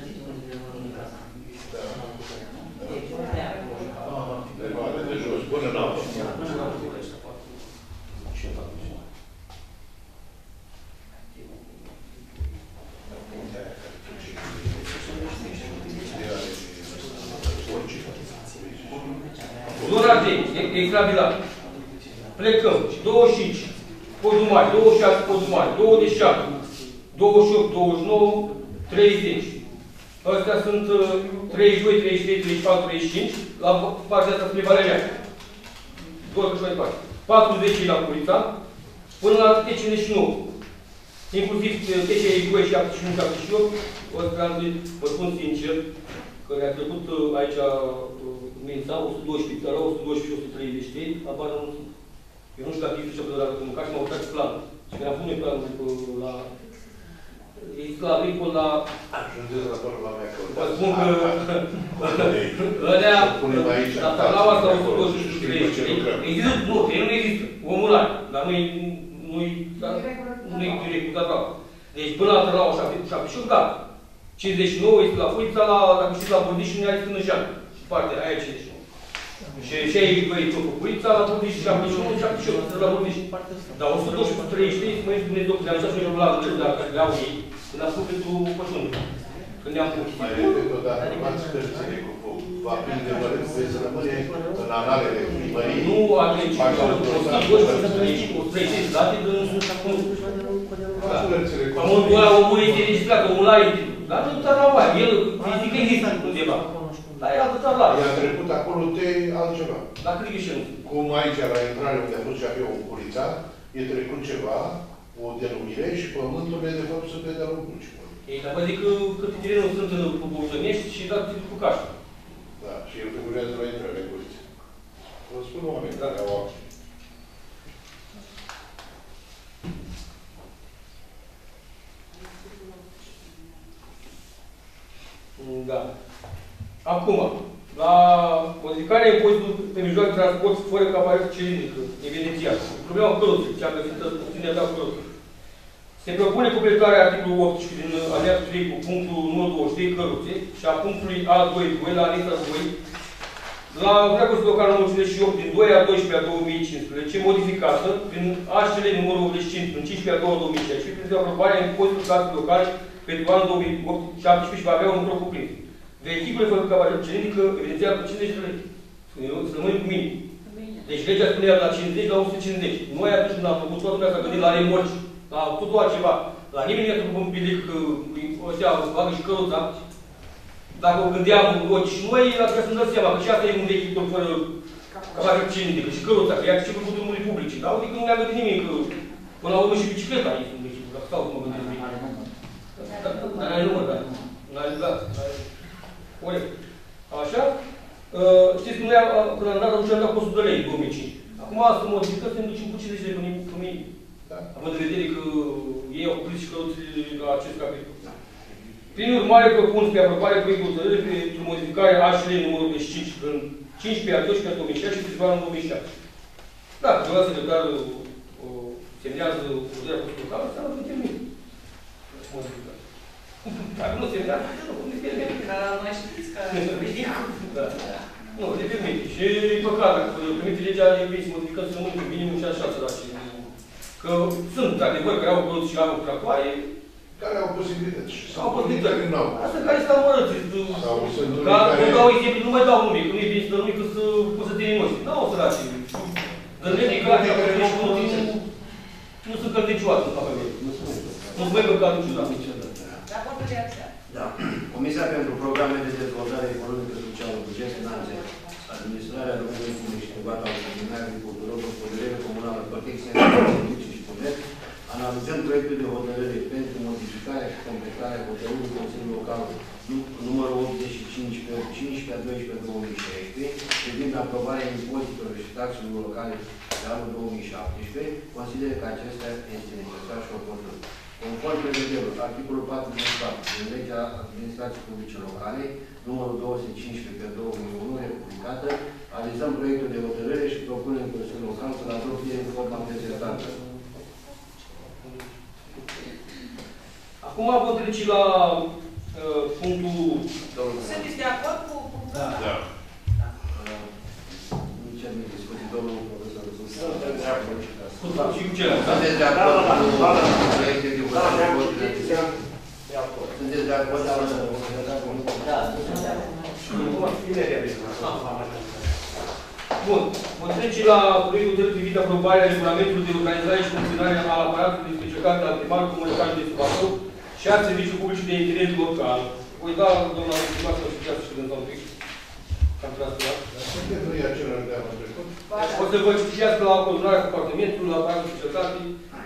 Derivare de jos, până în apă. Zona D, extravilan. Plecăm. douăzeci și cinci, podul mare, douăzeci și șase, podul mare, douăzeci și șapte, douăzeci și opt, douăzeci și nouă, treizeci. Astea sunt treizeci și doi, treizeci și trei, treizeci și patru, treizeci și cinci, la partea asta spre Valea Mea. douăzeci și mai departe. patruzeci la Curița, până la cincizeci și nouă. Inclusiv T C I doi, șaptezeci și unu, șaptezeci și opt, ăsta vă spun sincer, că ne-a trecut aici mința, o sută doisprezece, dar la o sută doisprezece și o sută treizeci și trei, apar nu sunt. Eu nu știu dacă există și dacă mânca și m-au uitat și planul. Și mi-a pune planul la... Există la agricol, la... Ajungeți la până la mea Vă spun că... Ălea... La asta o sută doisprezece și treizeci și trei. Există? Nu, el nu există. Omul are. Dar nu nu-i Direct nu-i direct cu data. Deci până la Tărlau șaptezeci și opt, gata. cincizeci și nouă este la Fuița, la, dacă știți, la Burdiș și nu are până Jean. Și partea aia cincizeci și nouă. Și și aici băi tot cu Fuița, la Burdiș șaptezeci și unu, șaptezeci și opt, la Burdiș. Dar o sută doisprezece, o sută treizeci și trei, să mă zic Dumnezeu, că le-am zis și planurile dacă le au ei, când am spus pentru pășunul. Când ne-am pus. Mai repet o dată, luați cărțile cu foc. Va prinde mărânt, veți rămâne în analele primării. Nu avem ce să o să trăiești date de acum. Pământul ăla, omul este registrat, omul ăla este. Dar nu ți-ar la baie. El fizic există undeva. Dar e altă țară la. I-a trecut acolo de altceva. La cât e și nu? Cum aici, la intrare unde a fost și avea un curița, e trecut ceva, o denumire și pământurile de fapt sunt pe de-a lungul ceva. Ei, dar vă zic că câte terenuri sunt în Bucănești și dați cu cașă. Da, și el figurează la intrare în curiță. Vă spun oameni care au acții. Da. Acum, la modificarea impozitului pe mijloace de transport fără capacitate cilindrică, evidențiat. Problema căruței, ce am găsit în puținea de căruță. Se propune completarea articolului optsprezece din alineatul trei cu punctul numărul douăzeci și trei căruțe și a punctului A doi doi la anexa doi la Vrea Consiliul Local numărul cincizeci și opt din doi a doisprezece a două mii cincisprezece, modificată prin H C L numărul optzeci și cinci din cincisprezece a doua două mii șaisprezece, pentru aprobarea impozitului taxelor locale pentru anul două mii șaptesprezece și va avea un lucru cuprins. Vehicule fără capacitate cilindrică evidențiat cu cincizeci de lei. Să rămânem cu mine. Deci legea spunea la cincizeci la o sută cincizeci. Noi atunci când am făcut toată lumea s-a gândit la remorci, la totul altceva. La nimeni nu i-a trecut un bilic ăștia o să facă și căruța. Dacă o gândeam loci și noi, atunci să-mi dăm seama că și asta e un vehicul fără capacitate cilindrică și căruța, că ea ce cu drumurile publice. Dar uite că nu ne-a gândit nimic, că până la urmă și bicicleta este un vehicul. Dacă stau să mă gândesc nimic. Dar n-ai număr, da. N-ai dat. Corect. Așa? Știți că noi am dat atunci am dat costul de lei în două mii cinci. Acum să modifică, să ne ducem cu cincizeci de lei pe mine. Având în vedere că ei au cuprins și căruțele la acest capitol. Prin urmare, propun spre aprobare proiectul hotărâre pentru modificarea H L numărul optzeci și cinci în cincisprezece a doisprezece a două mii șaisprezece și festivalul în două mii șaptesprezece. Da, vreau să declară, semnează hotărârea costul local, înseamnă că termin. Modificare. Dacă nu semnează, nu ne permite. Dar mai știți că ridicul. Da. Nu, ne permite. Și e păcat, dacă permite legea, e bine să modificăm să rămâne cu minimum și așa săraci. Că sunt, într-adevăr, care au căruți și au tractoare, care au posibilități și au posibilități. nu au. Asta care sunt amărăți. Sau sunt unii Ca, care... nu dau exemplu, nu mai dau nume, că nu e bine să dă nume, că să poți să te noștri. Nu au săraci. Gândește că așa, că nu sunt călnicioase în fața mea. Nu sunt mai călcat niciodată. Raportul de acțiune. Da. Comisia pentru programe de dezvoltare economică, socială, buget, finanțe, administrarea domeniului public și privată, autonomia, agricultură, gospodărire comunală, protecția servicii și comerț, analizăm proiectul de hotărâre pentru modificarea și completarea hotărârii Consiliului Local numărul optzeci și cinci pe cincisprezece a doisprezece a două mii șaisprezece, privind aprobarea impozitelor și taxelor locale de anul două mii șaptesprezece, consider că acesta este necesar și oportun. Conform prevederilor, articolul patruzeci și patru din legea administrației publice locale, numărul două sute cincisprezece pe două mii unu, republicată, analizăm proiectul de hotărâre și propunem Consiliul Local să-l adopte în forma prezentată. Acum vom trece la uh, punctul... Sunteți de acord cu punctul ăsta? Da. Nici am discuții, domnul profesor. Suntem de acord. Și cu celălalt, da? Sunteți de acord cu proiectul de hotărâre? De acord. Sunteți de acord? Da. Bun. Vom trece la proiectul de privind aprobarea regulamentului de organizare și funcționare al aparatului de specialitate al primarului comunicației de Subacău și al serviciului public de interes local. Voi da, doamna primar, să explicați și când un pic. Cam transpirat. Suntem noi același de anul trecut? O să vă citiască la coordonarea compartimentului, la aparatul de specialitate.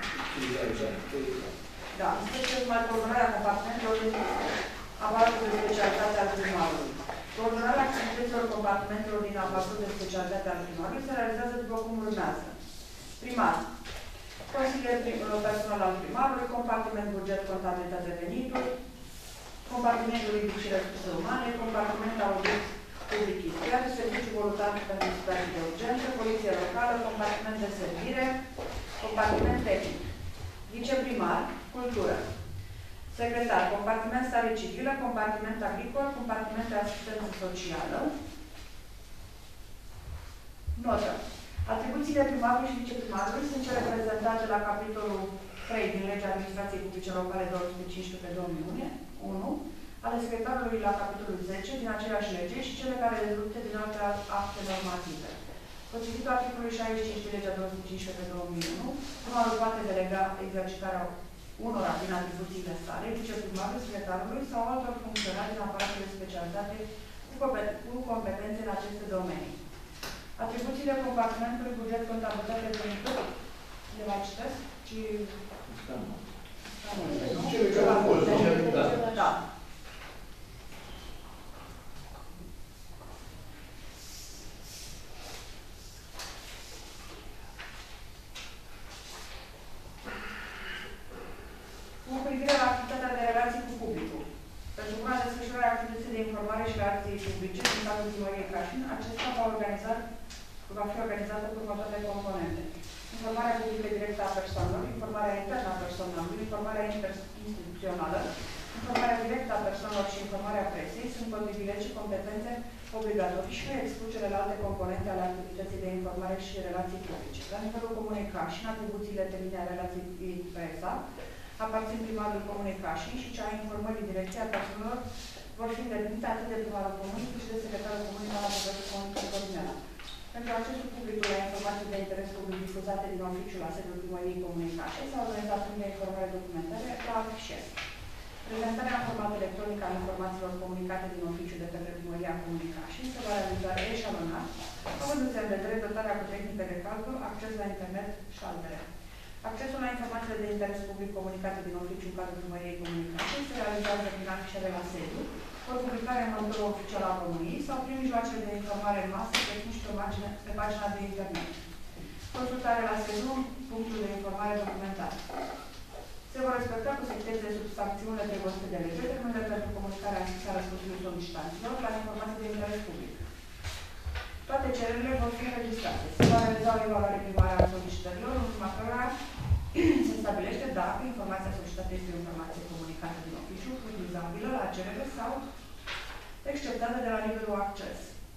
Da, sunteți mai coordonarea compartimentelor din aparatul de specialitate al primarului. Coordonarea activităților compartimentelor din aparatul de specialitate al primarului se realizează după cum urmează. Primar. Consilier personal al primarului, compartiment buget, contabilitate, venituri, compartimentul juridic și resurse umane, compartiment audit public istorie, serviciu voluntar pentru situații de urgență, poliție locală, compartiment de servire, compartiment tehnic, viceprimar, cultură, secretar, compartiment stare civilă, compartiment agricol, compartiment de asistență socială. Notă. Atribuțiile primarului și viceprimarului sunt cele prezentate la capitolul trei din Legea Administrației Publice Locale două sute cincisprezece pe două mii unu, ale secretarului la capitolul zece din aceeași lege și cele care rezultă din alte acte normative. Potrivit articolului șaizeci și cinci din Legea două sute cincisprezece pe două mii unu, primarul poate delega exercitarea unora din atribuțiile sale, viceprimarului, secretarului sau altor funcționari din aparatul de specialitate cu competențe în aceste domenii. Atribuțiile compartimentului buget, contabilitate, venituri, le mai citesc, ci... Cele care au fost, da. Cu privire la activitatea de relații cu publicul. Pentru buna desfășurare a activității de informare și relații publice din cadrul primăriei Cașin, acesta va, organiza, va fi organizată cu următoarele componente. Informarea publică directă a persoanelor, informarea internă a persoanelor, informarea interinstituțională, informarea directă a persoanelor și informarea presei sunt privilegii, competențe obligatorii și nu exclud celelalte componente ale activității de informare și relații publice. La nivelul Comunei Cașin, atribuțiile termine a relației cu presa aparțin primarului Comunei Cașin și cea a informării directe a persoanelor vor fi îndeplinite atât de primarul comunei cât și de secretarul comunei la Băgătul Comunei Codinela. Pentru accesul publicului la informații de interes public difuzate din oficiul la sediul primăriei Comunei Cașin s-a organizat un de informare documentare la afișez. Prezentarea în format electronic a informațiilor comunicate din oficiul de către primăria Comunei Cașin se va realiza eșalonat, avându-se în vedere dotarea cu tehnică de calcul, acces la internet și altele. Accesul la informațiile de interes public comunicate din oficiul în cadrul primăriei Comunei Cașin se realizează prin afișare la sediu, o publicare în monitorul oficial al României sau prin mijloacele de informare în masă tehnici pe, margine, pe pagina de internet. Consultare la sediu, punctul de informare documentat. Se vor respecta cu secretele de subsancțiunile prevăzute de lege, termenele pentru comunicarea închisă a răspunsului solicitanților la informații de interes public. Toate cererile vor fi înregistrate. Se va realiza o evaluare primară a solicitărilor, în urma cărora se stabilește dacă informația solicitată este o informație comunicată din oficiu, utilizabilă la cerere sau exceptată de la nivelul acces.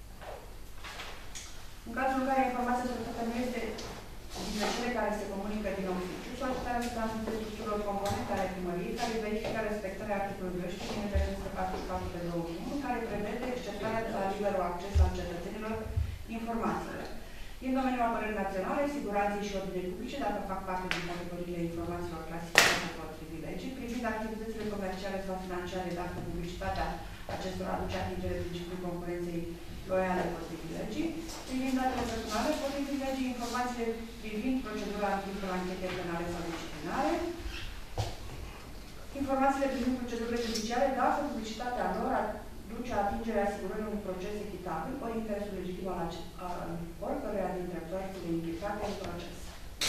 În cazul în care informația solicitată nu este dintre cele care se comunică din oficiu, solicitarea se transmite structurilor componente ale primăriei care verifică respectarea articolului doisprezece din legea o sută patruzeci și patru pe două mii unu, care prevede exceptarea de la liberul acces al cetățenilor informațiilor. Din domeniul apărării naționale, siguranței și ordinei publice, dacă fac parte din categoriile informațiilor clasificate potrivit legii, privind activitățile comerciale sau financiare, dacă publicitatea acestora aduce atingere principiului concurenței loiale potrivit legii, privind datele personale, potrivit legii, informațiile privind procedura în timpul anchetei penale sau disciplinare, informațiile privind procedurile judiciare, dacă publicitatea lor duce atingerea asigurării unui proces echitabil, ori interesul legitim al oricăruia dintre părțile implicate în proces.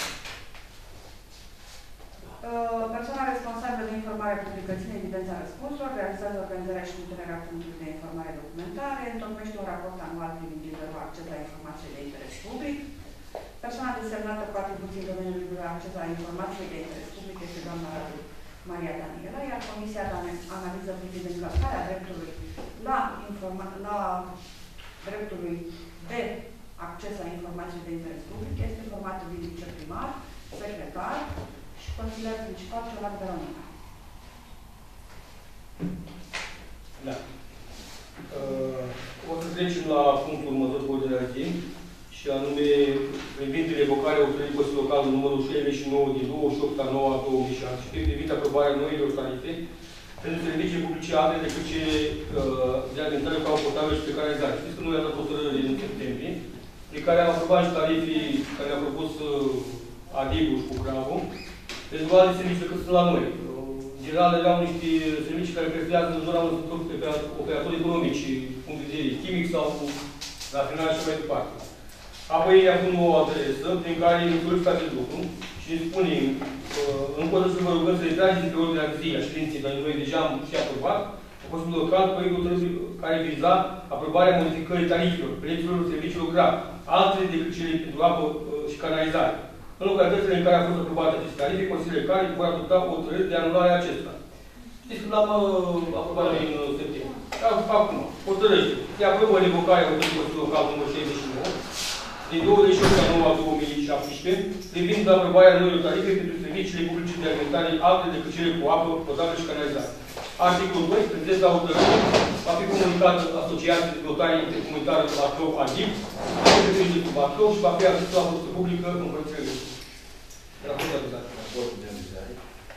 Persoana responsabilă de informare publică ține evidența răspunsurilor, realizează organizarea și trimiterea punctului de informare documentare, întocmește un raport anual privind liberul acces la informații de interes public. Persoana desemnată cu atribuții în domeniul liberului acces la informații de interes public este doamna Radu Maria Daniela, iar Comisia de Analiză privind încălcarea dreptului la, la dreptului de acces la informații de interes public este formată din viceprimar, secretar și consilier principal Ciolac Veronica. Da. Uh, o să trecem la punctul următor pe ordinea de zi, și anume privind revocarea Autorității Consiliului Local numărul șaizeci și nouă din douăzeci și opt a nouă a două mii șaisprezece privind aprobarea noilor tarife pentru servicii publice alte decât cele uh, de alimentare cu apă potabilă și pe canalizare. Știți că noi am dat o hotărâre în septembrie, pe care am aprobat și tarifii care a propus uh, Adibu și cu Cravo, pentru alte servicii decât sunt la noi. În general, erau niște servicii care prestează în zona unui operatori economici, punct de vedere chimic sau rafinare și mai departe. Apoi am pus o adresă prin care îi solicit acest lucru și îi spunem încă o dată să vă rugăm să retrageți de pe ordinea de zi a ședinței, dar noi deja am și aprobat, a fost un local proiectul care viza aprobarea modificării tarifelor, prețurilor serviciilor grav, altele decât cele pentru apă și canalizare. în localitățile în care a fost aprobată aceste tarife, consiliile care vor adopta hotărâri de anulare a acestora. Știți că l-am uh, aprobat în uh, septembrie. Acum, hotărâște. Se aprobă revocarea hotărârii Consiliului Local numărul șaizeci și nouă din douăzeci și opt a două mii șaptesprezece, privind aprobarea noilor tarife pentru serviciile publice de alimentare alte decât cele cu apă, potabilă și canalizare. Articolul doi, prezenta hotărâre, va fi comunicată Asociației de Dezvoltare Intercomunitară Bacău ADIP, de Bacău și va fi adusă la votă publică în părțile. Raport de amizare. Raport de amizare.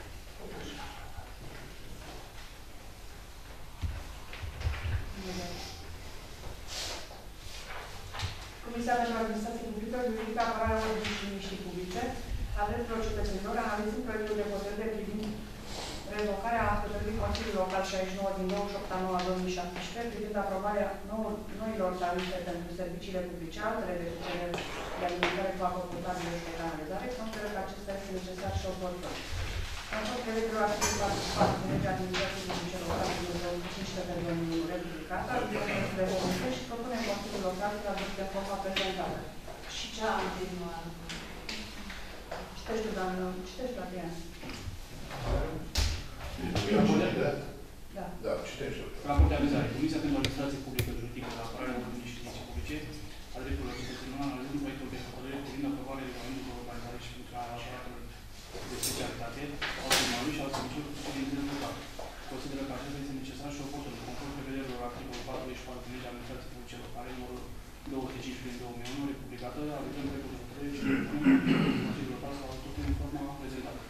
Comisia pentru Administrație Publică verifică apărarea ordinii și liniștii publice a drepturilor cetățenilor, analizând proiectul de hotărâre privind revocarea hotărârii Consiliului Local șaizeci și nouă din douăzeci și opt a nouă a două mii șaptesprezece privind aprobarea nou, noilor tarife pentru serviciile publice, altele decât cele de alimentare cu apă potabilă și de canalizare, consideră că acesta este necesar și oportun. În fost prevederea articolul patru sute patru din legea Administrației Publice Locale din două mii cincisprezece pentru domeniul republicat, argumentul de volume și propune Consiliul Local să adopte forma prezentată. Și ce am continuat? Citești tu, doamnă, citești tu, Adrian. Da. Da, citești tu. Raport de amizare. Comisia pentru Administrație Publică Juridică de apărare a ordinii și liniștii publice a drepturilor cetățenilor, analizând proiectul de hotărâre privind aprobarea regulamentului de organizare și funcționare a aparatelor de specialitate, al primarului și al serviciilor publice de local. Consideră că acesta este necesar și oportun, conform prevederilor articolul patruzeci și patru din legea Administrației Publice Locale, numărul două sute cincisprezece din două mii unu, republicată, avizând proiectul de hotărâre și propunem Consiliul Local să adopte în forma prezentată.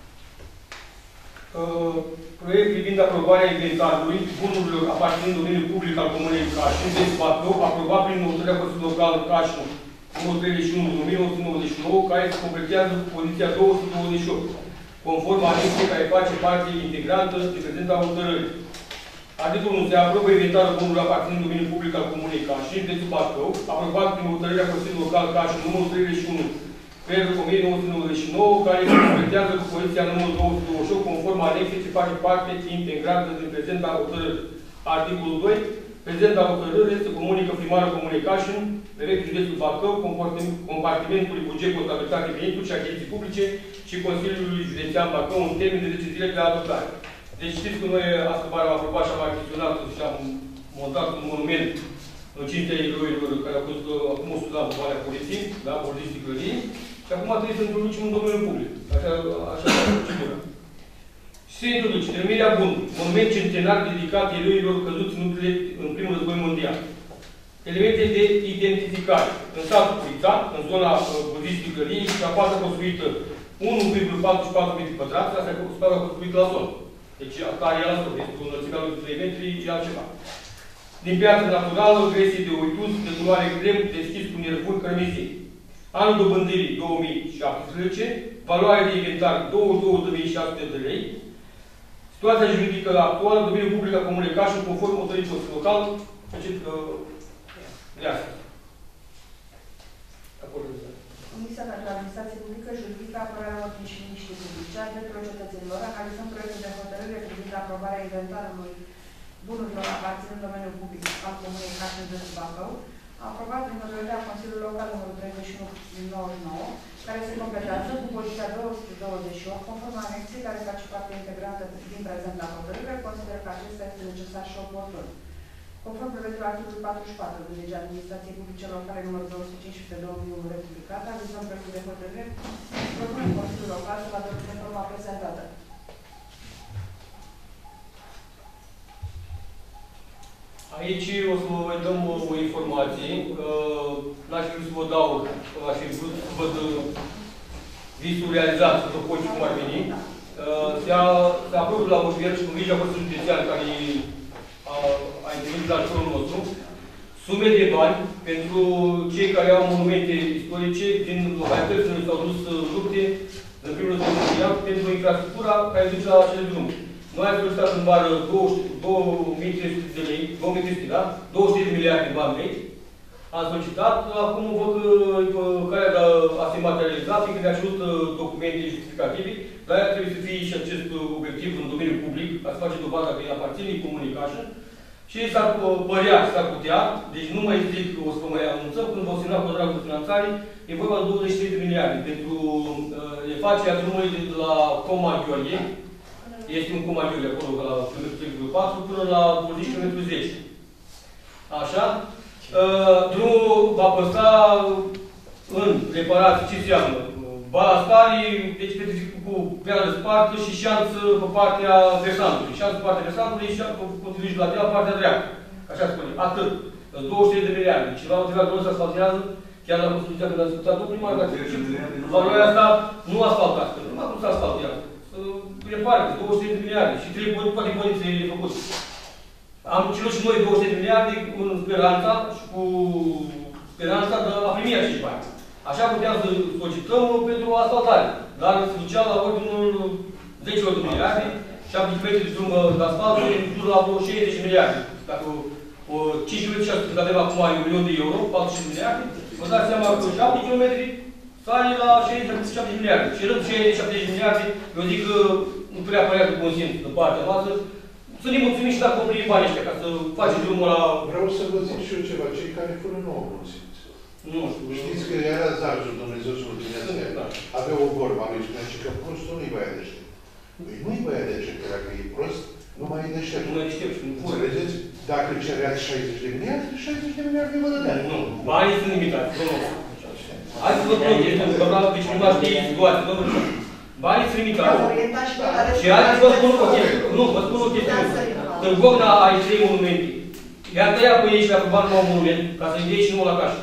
Uh, proiect privind aprobarea inventarului bunurilor aparținând domeniul public al Comunei Cașin, de Bacău, aprobat prin hotărârea Consiliului Local Cașin numărul treizeci și unu din o mie nouă sute nouăzeci și nouă, care se completează cu poziția două sute douăzeci și opt, conform anexei care face parte integrantă de prezenta hotărâre. Articolul unu. Se aprobă inventarul bunurilor aparținând domeniul public al Comunei Cașin, de Bacău, aprobat prin hotărârea Consiliului Local Cașin numărul treizeci și unu din o mie nouă sute nouăzeci și nouă, care se completează cu poziția numărul două sute douăzeci și opt, conform anexei ce face parte integrantă din prezenta hotărâre. Articolul doi. Prezenta hotărâre se comunică primarul Comunei Cașin, prefectul județul Bacău, compartimentului buget, contabilitate, venituri și achiziții publice și Consiliului Județean Bacău în termen de zece zile de adoptare. Deci știți că noi astăzi am aprobat și am achiziționat și am montat un monument în cinstea eroilor care au fost acum o sută la Valea Poliției, da, Poliții Sticlării, și acum trebuie să introducem în domeniul public. Așa, așa e procedura. Și se introduce denumirea bunului, monument centenar dedicat eroilor căzuți în, în primul război mondial. Elemente de identificare. În satul Puița, în zona Poliții Sticlării, strapată construită unu virgulă patruzeci și patru metri pătrați, asta e strapată construită la sol. Deci asta e la sol, este o înălțimea de trei metri și altceva. Din piață naturală, gresie de oituz, de culoare crem, deschis cu nervuri cărmizii. Anul dobândirii două mii șaptesprezece, valoare de inventar douăzeci și două de mii șase sute de lei. Situația juridică actuală, domeniul public al Comunei Cașin, conform hotărârii Consiliului Local, faceți că de astăzi. Comisia pentru Administrație Publică Juridică, apărarea ordinii și liniștii publice a drepturilor cetățenilor, analizând proiectul de hotărâre privind aprobarea inventarului bunurilor aparținând domeniul public al Comunei Cașin, județul Bacău, a aprobat prin hotărârea Consiliului Local numărul treizeci și unu din nouăzeci și nouă, care se completează cu poziția două sute douăzeci și opt, conform anexei care face parte integrantă din prezenta hotărâre, consider că acesta este necesar și oportun. Conform prevederilor articolului patruzeci și patru din legea Administrației Publice Locale numărul două sute cincisprezece din două mii unu republicată, avizăm proiectul de hotărâre, propunem Consiliul Local să-l adopte în forma prezentată. Aici o să vă dăm o informație. N-aș fi vrut să vă dau, aș fi vrut să văd visul realizat, să vă poți cum ar veni. Se aprobă la Băvier și cu grija Consiliului Județean care a, a intervenit la ajutorul nostru, sume de bani pentru cei care au monumente istorice din localități unde s-au dus lupte în primul rând mondial pentru infrastructura care duce la acele drumuri. Noi am solicitat în vară două mii trei sute de lei, două mii trei sute, da? două sute de miliarde de bani vechi. Am solicitat, acum văd că care a se materializat, fiindcă ne-a cerut documente justificative, dar trebuie să fie și acest obiectiv în domeniul public, a să face dovada că îi aparține Comunei Cașin. Și s-ar părea, s-ar putea, deci nu mai zic că o să vă mai anunțăm, când vă semna contractul de finanțare, e vorba de douăzeci și trei de miliarde pentru uh, refacerea drumului de la Coma Gheorghe, este un Coma Gheorghe acolo, la kilometrul patru, până la douăzeci kilometri zece. Așa? Uh, drumul va păsta în reparație, ce înseamnă? Balastarii, deci cu piatră de spartă și șanță pe partea versantului. Șanță pe partea versantului și potrivit lateral partea dreaptă. Așa spune. Atât. douăzeci și trei de miliarde. Cineva a întrebat că nu se asfaltează, chiar la construcția când a discutat-o prima dată. Valoarea asta nu asfaltează. Nu cum se asfaltează. Repare, douăzeci și trei de miliarde. Și trebuie toate condițiile făcute. Am cerut și noi douăzeci de miliarde cu speranța și cu speranța de a primi acești bani. Așa puteam să solicităm pentru asfaltare, dar se ducea la ordinul zece de miliarde și șapte metri de drum de asfalt în jur la vreo șaizeci de miliarde. Dacă cinci kilometri și șase avem acum un milion de euro, patruzeci de miliarde, vă dați seama că șapte kilometri sare la șaizeci de miliarde. Și rând șaizeci șaptezeci de miliarde, eu zic că nu prea părea cu consens de partea noastră. Să ne mulțumim și dacă vom primi banii ăștia, ca să facem drumul la... Vreau să vă zic și eu ceva, cei care fără nu au consens. Nu știu. Știți că era Zarjul, Dumnezeu să-l ținească, avea o vorbă, lui spunea și că prostul nu-i băia deștept. Păi nu-i băia deștept, că dacă e prost, nu mai e deștept. Nu mai e deștept și nu poate. Înțelegeți? Dacă cereați șaizeci de miliarde, șaizeci de miliarde vă dădea. Nu, banii sunt limitați, domnul. Hai să vă spun o chestie, că vreau deci nu știe situația, domnul. Banii sunt limitați. Și hai să vă spun o chestie. Nu, vă spun o chestie. În Gogna ai trei monumente. I-a tăiat pe ei și le-a probat un monument, ca să-i dea și nouă la cașă.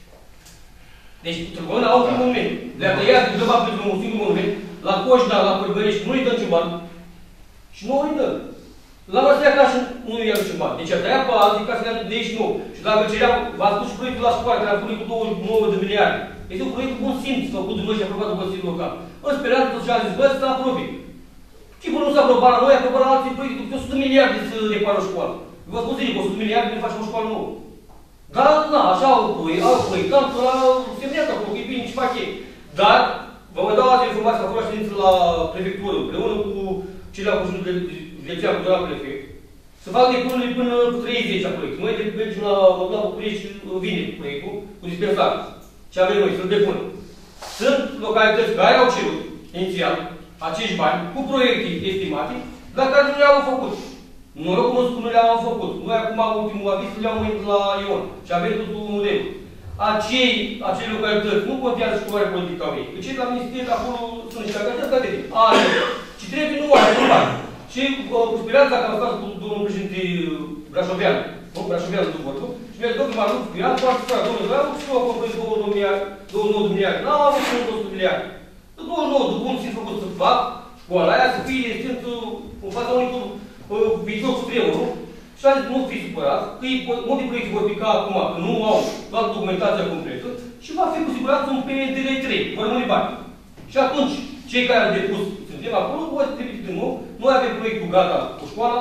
Deci, Târgovna au un monument. Le-a tăiat de undeva pentru un singur monument, la Coșna, la Părgărești, nu-i dăm ce bani. Și nu îi dăm. La Măstea Cașă nu i-a dat ce bani. Deci a tăiat pe alții ca să le dea de aici nou. Și dacă cerea, v-a spus și proiectul la școală, care a făcut cu douăzeci și nouă de miliarde. Este un proiect bun simț, făcut de noi și aprobat de Consiliul Local. În speranță că și-a zis, bă, să aprobe. Chipul nu s-a aprobat la noi, a aprobat la alții proiecte cu o sută de miliarde să repară o școală. Eu vă spun zic, o sută de miliarde ne facem o școală nouă. Dar, na, așa au proiectat, la semnează acolo, că e bine și fac ei. Dar, vă voi dau azi informații, acolo ședință la prefectură, împreună cu cele au pus de județeanul de la prefect, să fac depunere până cu treizeci a proiectului. Noi mergem la Mădula București și vine proiectul, cu dispensare. Ce avem noi, să-l depunem. Sunt localități care au cerut, inițial, acești bani, cu proiecte estimate, dar care nu le-au făcut. Norocul nostru că nu le-am făcut. Noi acum, ultimul aviz, le-am venit la Ion și avem totul un model. Acei, acele localități nu contează și cu care politică au ei. Că cei la minister, acolo sunt niște acasă, care de are. Și trebuie nu are, nu bani. Și cu speranța că am stat cu domnul președinte Brașovean, nu, Brașovean nu vorbă, și mi-a zis, domnul m-a rupt, era foarte spune, domnul, vreau și eu acolo pentru douăzeci și nouă de miliarde. N-am avut și două sute de miliarde. De douăzeci și nouă, de bun simț făcut să fac, școala aia să fie esență în fața unui viitor cu tremur, nu? Și a zis, nu fiți supărați, că multe proiecte vor pica acum, că nu au toată documentația completă și va fi cu siguranță un P D R trei, vor rămâne bani. Și atunci, cei care au depus, suntem acolo, voi trebuie din nou, noi avem proiectul gata cu școala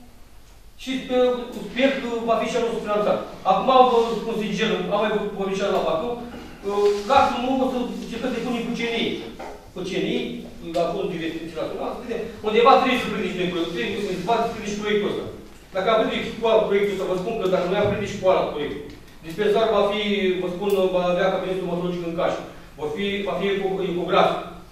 și sper că va fi și anul finanțat. Acum, vă spun sincer, am mai vorbit și la Bacău, dacă nu, o să încercăm să depunem cu C N I. Cu C N I, la Fondul de Investiții Naționale, undeva trebuie să prinde niște proiecte, trebuie să facă și proiectul ăsta. Dacă am prinde școala proiectul ăsta, vă spun că dacă noi am prinde școala proiectul, dispensarul va fi, vă spun, va avea cabinetul stomatologic în cașă, va fi, va fi ecograf,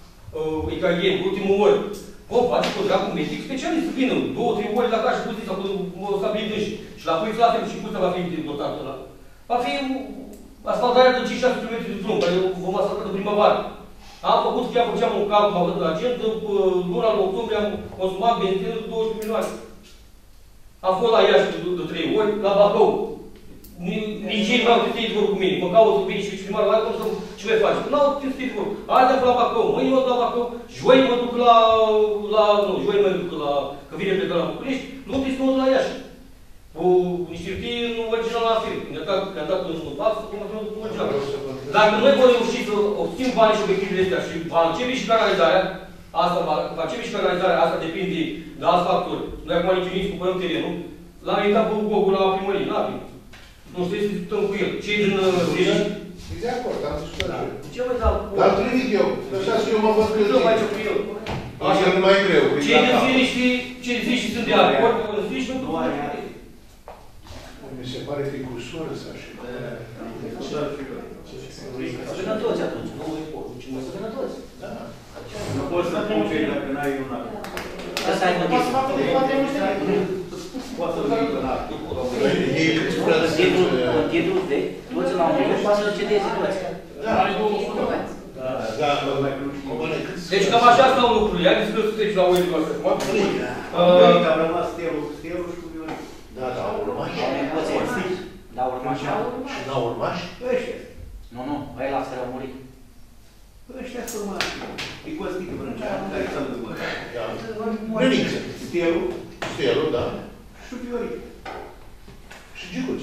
E K G, ultimul ori. Vom face program cu medic specialist să vină două, trei ori la cașă puțin sau cu stabilit înși. Și la poliție la fel și puțin va fi dotat ăla. Va fi asfaltarea de cinci șase kilometri de drum, care vom asfalta de primăvară. Am făcut, chiar făceam un calcul, m-am văzut la agent, luna în octombrie am consumat benzină de douăzeci de milioane. Am fost la Iași de, de trei ori, la Bacău. Nici ei n-au timp să vor cu mine. Mă caută să vin și primarul la cum să ce mai faci. Nu au timp să vor. Azi am fost la Bacău, mâine mă duc la Bacău, joi mă duc la, la nu, joi mă duc la, că vine pe la București, nu trebuie să mă duc la Iași. Cu niște hârtii nu original la fel. Ne-am dat, ne-am dat în pas, cum mă duc original. Dacă noi vom reuși să obținem banii și obiectivele astea și va începe și canalizarea, asta va începe și canalizarea, asta depinde de alți factori. Noi acum nici nici cumpărăm terenul, l-am invitat pe Gogul la primărie, n-a primit. Nu știu să discutăm cu el. Cei din Rești... E de acord, am discutat. Ce mai dau? Dar trimit eu. Așa și eu mă văd că... Nu mai ce cu el. Așa nu mai greu. Cei din Rești, cei din Rești sunt de acord, în Rești nu... se pare că e cu soră să așa. Să vină toți atunci, nu să vină toți. Da. Nu poți să cumperi dacă n-ai un act. Asta ai motiv. Poți să vii un act. În titlul vechi, toți l-au primit, poate să cedeze toți. Da, da, Deci cam așa stau lucrurile. Ia discută să treci la oile noastre acum. Am rămas stelul, stelul și cu Vioric. da, da, au urmași. Au nepoți. Da, urmași. Și n-au urmași? Ăștia. Nu, nu, ăia care au murit. Ăștia sunt urmași. E Costică Brânceanu, care s-a întâmplat. Da. Mâniță. Stelul Stelul, da. și Vioric. Și Gicuț.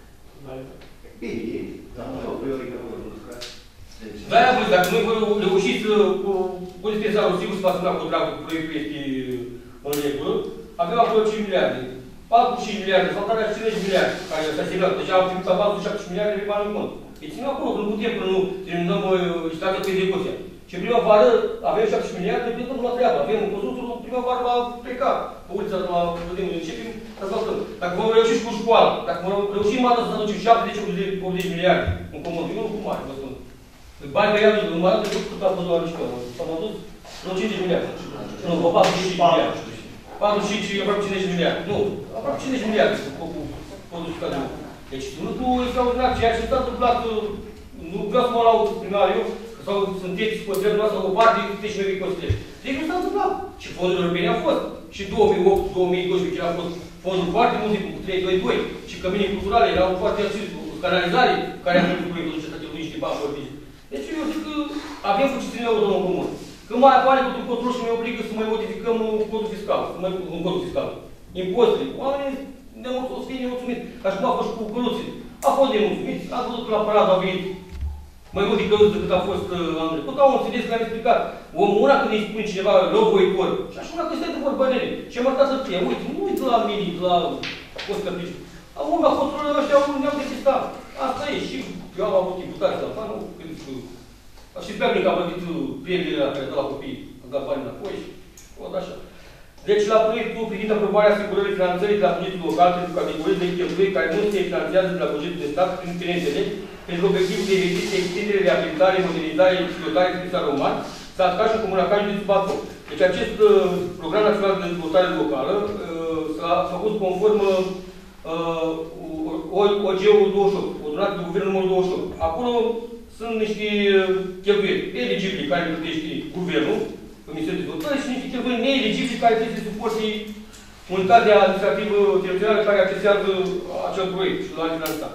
Bine, ei. Da. Vioric a fost. De-aia văd, dacă noi vom reuși să, cu dispensarul sigur să facem la contractul, proiectul este în regulă, avem acolo cinci miliarde. patruzeci și cinci miliarde, sau care cincizeci miliarde, care s-a semnat. Deja am primit patruzeci și șapte miliarde de bani în cont. Îi ținem acolo, că nu putem până nu terminăm licitația pe execuția. Și primăvară avem șaptesprezece miliarde, plecăm la treabă. Avem un constructor, primăvară va pleca pe ulița la Pădemul, începem să asfaltăm. Dacă vom reuși și cu școala, dacă vom reuși mai să aducem șaptezeci optzeci miliarde în comun, eu nu cu mare, vă spun. Bani pe ea, nu mai are decât cât a fost doar școală. S-au mai dus vreo cincizeci miliarde. Nu, vreo patruzeci și cinci miliarde. patruzeci și cinci, aproape cincizeci miliarde. Nu, aproape cincizeci miliarde cu produsul cadru. Deci lucru extraordinar. Ceea ce s-a întâmplat, nu vreau să mă laud primariu, sau sunteți considerăm noastră o parte, sunteți și noi vei consideri. Deci nu s-a întâmplat. Și fondurile europene au fost. Și două mii opt două mii doisprezece au fost fonduri foarte multe, cu trei doi doi. Și cămine culturale erau foarte acțiuni. Canalizare, care am făcut cu ei, produce stătului niște bani vorbiți. Deci eu zic că avem funcțiunea euro în comun. Când mai apare cu control și ne obligă să mai modificăm codul fiscal, să mai un codul fiscal. Impozitele. Oamenii ne-au să fie nemulțumiți. Așa cum a fost și cu căluțele. A fost nemulțumiți, a văzut că la paradă au venit mai multe căluți decât a fost uh, anul trecut. Au înțeles că am explicat. Omul una când îi spune cineva răuvoitor, și așa una când stai de vorbă nene. Și am arătat să fie, uite, nu uite la mine, la post caprici. Acum la controlul ăștia ne-au detestat. Asta e și eu am avut imputații la nu credeți că... Și pe mine că am plătit premiile la care dă la copii, am dat bani înapoi și tot așa. Deci la proiectul privind aprobarea asigurării finanțării de la bugetul local pentru categorii de cheltuieli care nu se finanțează de la bugetul de stat prin P N T L, pentru obiectivul de investiție, extindere, reabilitare, modernizare, exploatare, Cristian Roman, s-a atras și în Comuna Caliu de Bacău. Deci acest uh, program național de dezvoltare locală uh, s-a făcut conform uh, O G U douăzeci și opt, ordonat de guvernul numărul douăzeci și opt. Acolo sunt niște cheltuieli eligibili care plătește guvernul, Comisia de Dezvoltare, și niște cheltuieli neeligibili care trebuie să suporte unitatea administrativă teritorială care accesează acel proiect și l-a finanțat.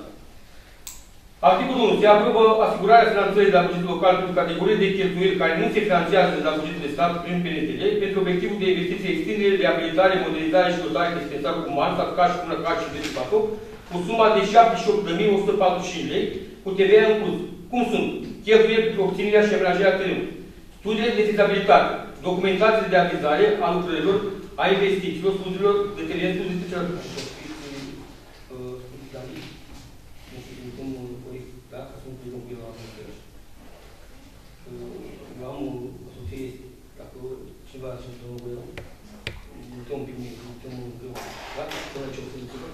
Articolul unu. Se aprobă asigurarea finanțării de la bugetul local pentru categorii de cheltuieli care nu se finanțează de la bugetul de stat prin P N T L pentru obiectivul de investiție, extindere, reabilitare, modernizare și dotare de dispensar uman, stat ca și până ca și de Bacău, cu suma de șaptezeci și opt de mii o sută patruzeci și cinci lei, cu T V A în plus. Cum sunt? Cheltuieli pentru obținerea și amenajarea terenului, studiile de fizabilitate, documentații de avizare a lucrărilor, a investițiilor, studiilor de teren, studii de celălalt. Eu am o soție, dacă cineva se întâmplă cu el, nu te un pic mic, nu te un greu. Da? Până ce o să zică.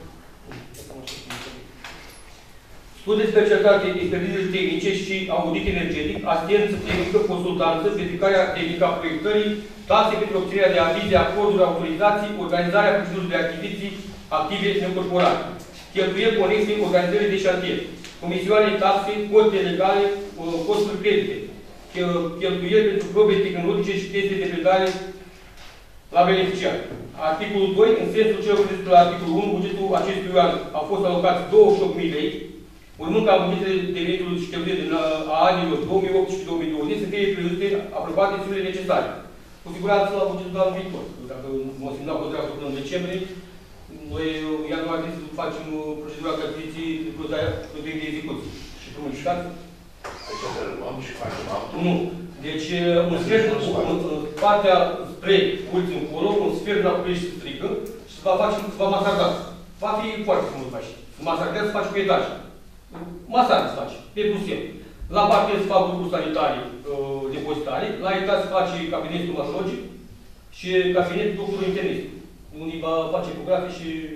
Studii de specialitate, expertize tehnice și audit energetic, asistență tehnică, consultanță, verificarea tehnică a proiectării, taxe pentru obținerea de avize, acorduri, autorizații, organizarea procedurilor de achiziții active necorporate, cheltuieli conexe, organizării de șantier, comisioane, taxe, coste legale, costuri credite, cheltuieli pentru probe tehnologice și teste de predare la beneficiar. Articolul doi, în sensul celor prezis la articolul unu, bugetul acestui an a fost alocat douăzeci și opt mii lei, urmând ca bugetele de venituri și cheltuieli din anilor două mii opt și două mii douăzeci să fie prevăzute aprobate sumele necesare. Cu siguranță la bugetul de anul viitor. Dacă mă semnau contractul până în decembrie, noi ianuar trebuie să facem procedura de achiziții de proiect de execuție. Și comunicați. Aici să luăm și facem altul? Nu. Deci, un sfert, în partea spre ultim încolo, un sfert la curești se strică și se va face, se va masarda. Va fi foarte frumos faci. Se masardează, se face pe etaj. Masar se face, pe pusem. La parter se fac lucruri sanitare, uh, depozitare, la etaj se face cabinet stomatologic și cabinet doctorul internist. Unii va face ecografii și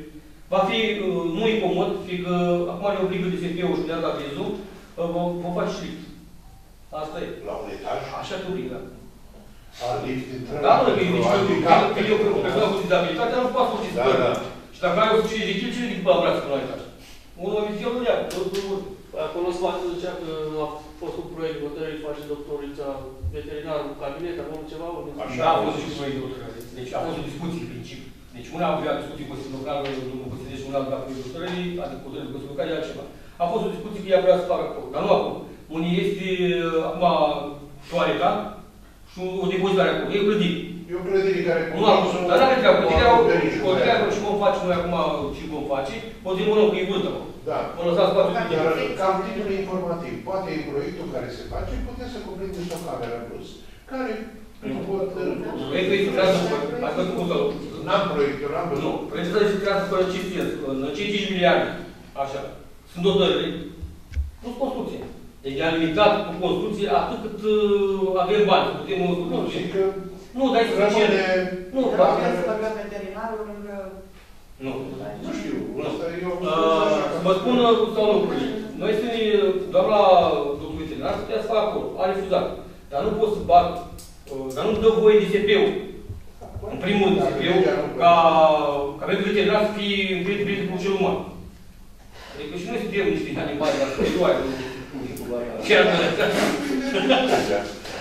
Va fi uh, nu incomod, fiindcă acum ne obligă D S P-ul și ne-a dat vizul, uh, vom face strict. Asta e. La un etaj? Așa te obligă. A, lift intră. Da, nu, că eu eu cu persoana cu dizabilitate nu poate să fiți păi. Și dacă ai o sută cincizeci de kilograme, cine ridică pe la braț până la etaj? Unul obiect, eu nu ia, acolo se face, zicea că a fost un proiect de hotărâre, face doctorița veterinarul în cabinet, acolo ceva, unde... Așa a fost și proiect de hotărâre. Deci a fost o discuție în principiu. Deci una avea discuții cu Consiliul Local, domnul Consiliu și un alt proiect de hotărâre, adică hotărâre de Consiliul Local, e altceva. A fost o discuție că ea vrea să facă acolo, dar nu acolo. Unii este acum toaleta și o depozitare acolo. E o clădire. E o clădire care... Nu acum, dar n-are treabă. Clădirea acolo și vom face noi acum ce vom face, o demolăm că e urât acolo. Da. Mă lăsați spațiu cu Dar cam titlul informativ. Poate în proiectul care se face, puteți să cuprinde și o cameră plus. Care nu pot... Proiectul este creat după... Ați văzut cum să... N-am proiectul, n-am văzut. Nu, proiectul este creat după ce fiind. În cei cinci miliarde. Așa. Sunt dotările. Nu sunt construcție. Deci ne-am limitat cu construcție atât cât avem bani. Putem... Nu, zic că... Nu, dar e suficient. Nu, dar vreau să băgăm veterinarul lângă... Nu. Nu știu. Asta eu... Vă spun cum stau lucrurile. Noi să ne, doar la doctorul veterinar, putea să facă acolo. A refuzat. Dar nu pot să bat, dar nu dă voie D S P-ul. În primul D S P-ul, ca, ca mediul veterinar să fie împrietenit cu cel uman. Adică și noi suntem niște animale, dar să nu ai ce ar vrea?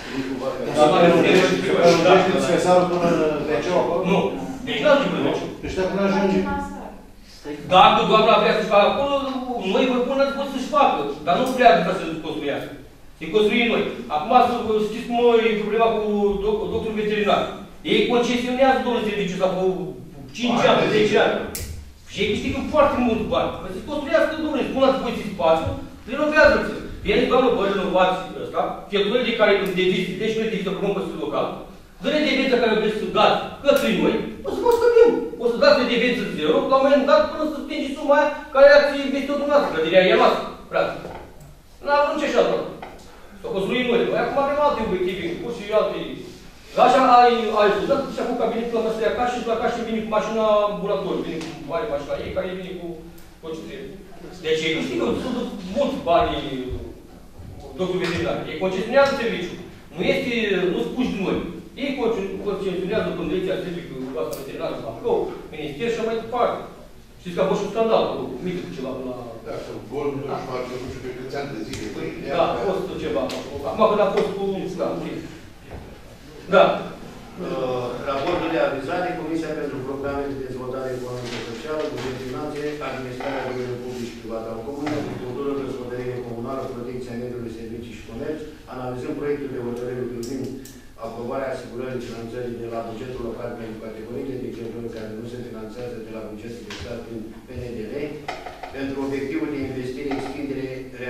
Dispensarul până în W C acolo? Nu. Deci nu ajunge până în W C. Deci dacă nu ajunge... Dacă doamna vrea să-și facă acolo, noi vă punem la să-și facă. Dar nu pleacă ca să construiască. Se construim noi. Acum să știți cum e problema cu doctorul veterinar. Ei concesionează, domnul serviciu, sau cu cinci ani, zece ani. Și ei câștigă foarte mult bani. Că se construiască, domnule, spun la dispoziție spațiu, renovează-ți. Vine, doamnă, vă renovați ăsta, cheltuielile care sunt devize, deci noi trebuie să aprobăm Consiliul Local, dă-ne deviza care vreți să dați către noi, o să vă stăpim. O să dați de deviță zero, la un moment dat, până să stingi suma aia care ați investit-o dumneavoastră, că direa e luată, practic. N-am nici așa, doar. Să construim noi. Noi acum avem alte obiective, cu și alte... Așa ai, ai studat și acum cabinetul la măsării acasă și la acasă vine cu mașina ambulatoriu, vine cu mare mașina ei, care vine cu tot ce trebuie. Deci ei câștigă sunt mulți bani doctorul veterinar. Ei concesionează serviciul. Nu este, nu spuși de noi. Ei concesionează în direcția serviciului cu asta veterinară, Bacău, minister și mai departe. Știți că a fost și un scandal cu mică cu ceva la... Da, sunt gol, nu știu, nu știu pe câți ani de zile. Da, a fost ceva. Acum când a fost cu... Da. Raportul de avizare, Comisia pentru Programe de Dezvoltare Economică Socială, Buget Finanțe, Administrarea Domeniului Public și Privat al Comunei, Agricultură, Gospodărie Comunală, Protecția Mediului, Servicii și Comerț, analizând proiectul de hotărâre privind aprobarea asigurării finanțării de la bugetul local pentru categoriile de cheltuieli care nu se finanțează de la bugetul de stat prin P N D L, pentru obiectivul de investire, extindere,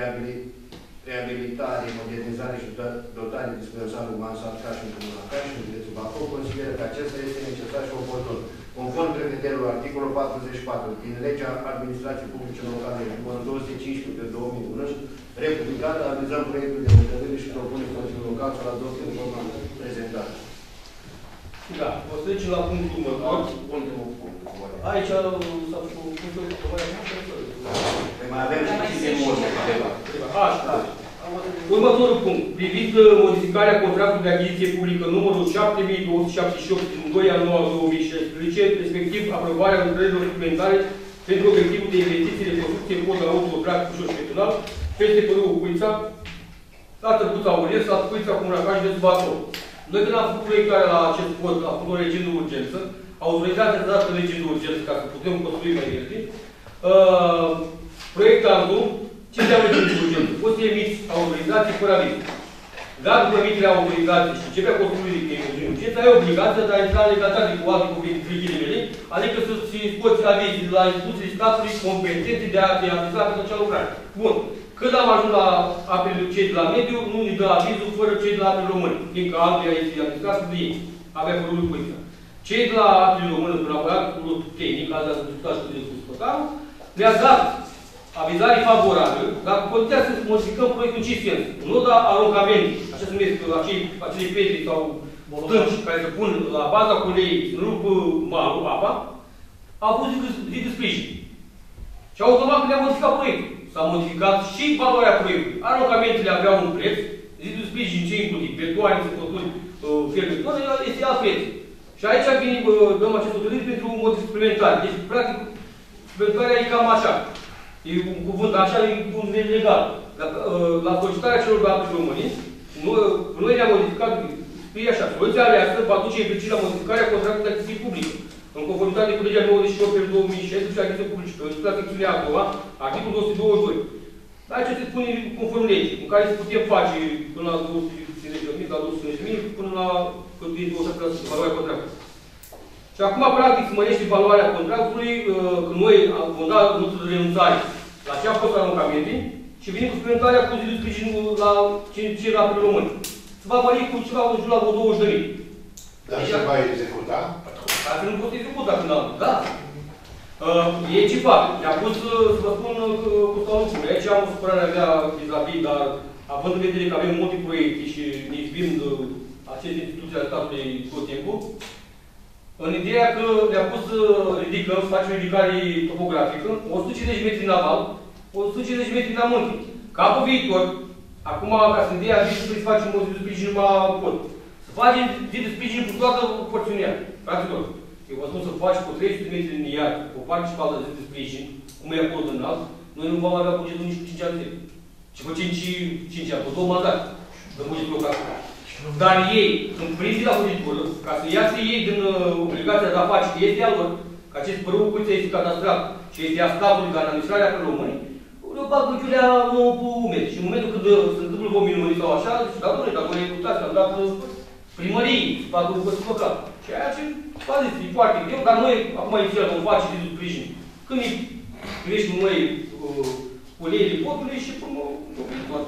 reabilitare, modernizare și dotare dispensarului Mansard Caș în Comuna Caș, în județul Bacău, consideră că acesta este necesar și oportun. Conform prevederilor articolul patruzeci și patru din legea Administrației Publice Locale numărul două sute cincisprezece pe două mii unu, republicată, avizăm proiectul de hotărâre și propune Consiliul Local să-l adopte în forma prezentată. Da, o să trecem la punctul următor. Aici s-a făcut punctul mai avem și de multe. Așa. Următorul punct. Privind modificarea contractului de achiziție publică numărul șapte mii două sute șaptezeci și opt din doi ianuarie două mii șaisprezece, respectiv aprobarea lucrărilor suplimentare pentru obiectivul de investiții de construcție pod la autotrac cu șos petonal, peste părâul Cuița, la Tăcuța Aurelia, la Cuița Comuna Caș de Bacău. Noi când am făcut proiectarea la acest pod, am făcut o regim de urgență, autorizația s-a dat în regim de urgență ca să putem construi mai repede. Uh, proiectantul, ce înseamnă regim de urgență? Poți să emiți autorizații fără aviz. Dacă după emiterea autorizației și începea construirii de regim de urgență, ai obligația de a intra în legalitate cu alte cuvinte mele, adică să-ți scoți avizi de la instituții statului competente de a te aviza pentru acea lucrare. Bun. Când am ajuns la apele cei de la mediu, nu ne dă avizul fără cei de la apele români, fiindcă Anglia este administrat de ei. Avea părul Cuița. Cei de la apele români, când au băiat părul tehnic, azi a discutat și cu discutarul, le-a dat avizare favorabilă, dar cu condiția să modificăm proiectul în ce sens. Nu da aruncament, așa se numesc acei, acele pietre sau stânci care se pun la baza culeii, să nu rupă malul, apa, au fost zi de sprijin. Și automat când le-a modificat proiectul. S-a modificat și valoarea proiectului. Aranjamentele aveau un preț, zidul sprijin ce inclusiv, betoane, săpături, fermetoare, este alt preț. Și aici vine, dăm acest hotărâri pentru un motiv suplimentar. Deci, practic, suplimentarea e cam așa. E un cuvânt așa, e un nivel legal. La solicitarea celor de apă români, noi ne-am modificat, scrie așa, soluția aleasă va duce implicit la modificarea contractului de achiziție publică, în conformitate cu legea nouăzeci și opt pe două mii șaisprezece și achiziție publică, la secțiunea a doua, articolul două sute douăzeci și doi. Aici se spune conform legii, în care se putem face până la două sute cincizeci de mii, la două sute cincizeci de mii, până la douăzeci și șapte la sută valoarea contractului. Și acum, practic, se mărește valoarea contractului, când noi vom da notă de renunțare la ce a fost aruncamente și venim cu suplimentarea cu zidul sprijinul la ce era pe români. Se va mări cu ceva în jur la douăzeci de mii. Dar se va executa? Dacă nu pot executa până la anul. Da. Uh, e ce fac. Mi-a pus să vă spun cu stau lucruri. Aici am o supărare mea vis-a-vis, dar având în vedere că avem multe proiecte și ne izbim de aceste instituții ale statului tot timpul, în ideea că le-am pus să ridicăm, să facem ridicare topografică, o sută cincizeci de metri în aval, o sută cincizeci de metri în amânti. Ca pe viitor, acum, ca să ideea, zic să facem o zi de sprijin numai pot. Să facem zi de sprijin cu toată porțiunea. Practic tot. Eu vă spun să faci cu trei sute de metri în iar, o parte și altă zi de sprijin, cum e acolo în alt, noi nu vom avea bugetul nici cu cinci ani de zile. Și cu cinci ani, cu două mandate, de bugetul local. Dar ei, când prinzi la bugetură, ca să iasă ei din uh, obligația de a face, este a lor, că acest părău cuiță este cadastrat și este a statului ca în administrarea pe români, eu bag lucrurile nouă pe umeri. Și în momentul când uh, se întâmplă vom minumări sau așa, zice, da, domnule, dacă noi uitați, că am dat uh, primării, să facă lucruri local. Și aia ce, v-a zis, e foarte greu, dar noi, acum inițial, vom face zidul sprijin. Când îi privești cu noi uh, uleiile potului și până nu toate.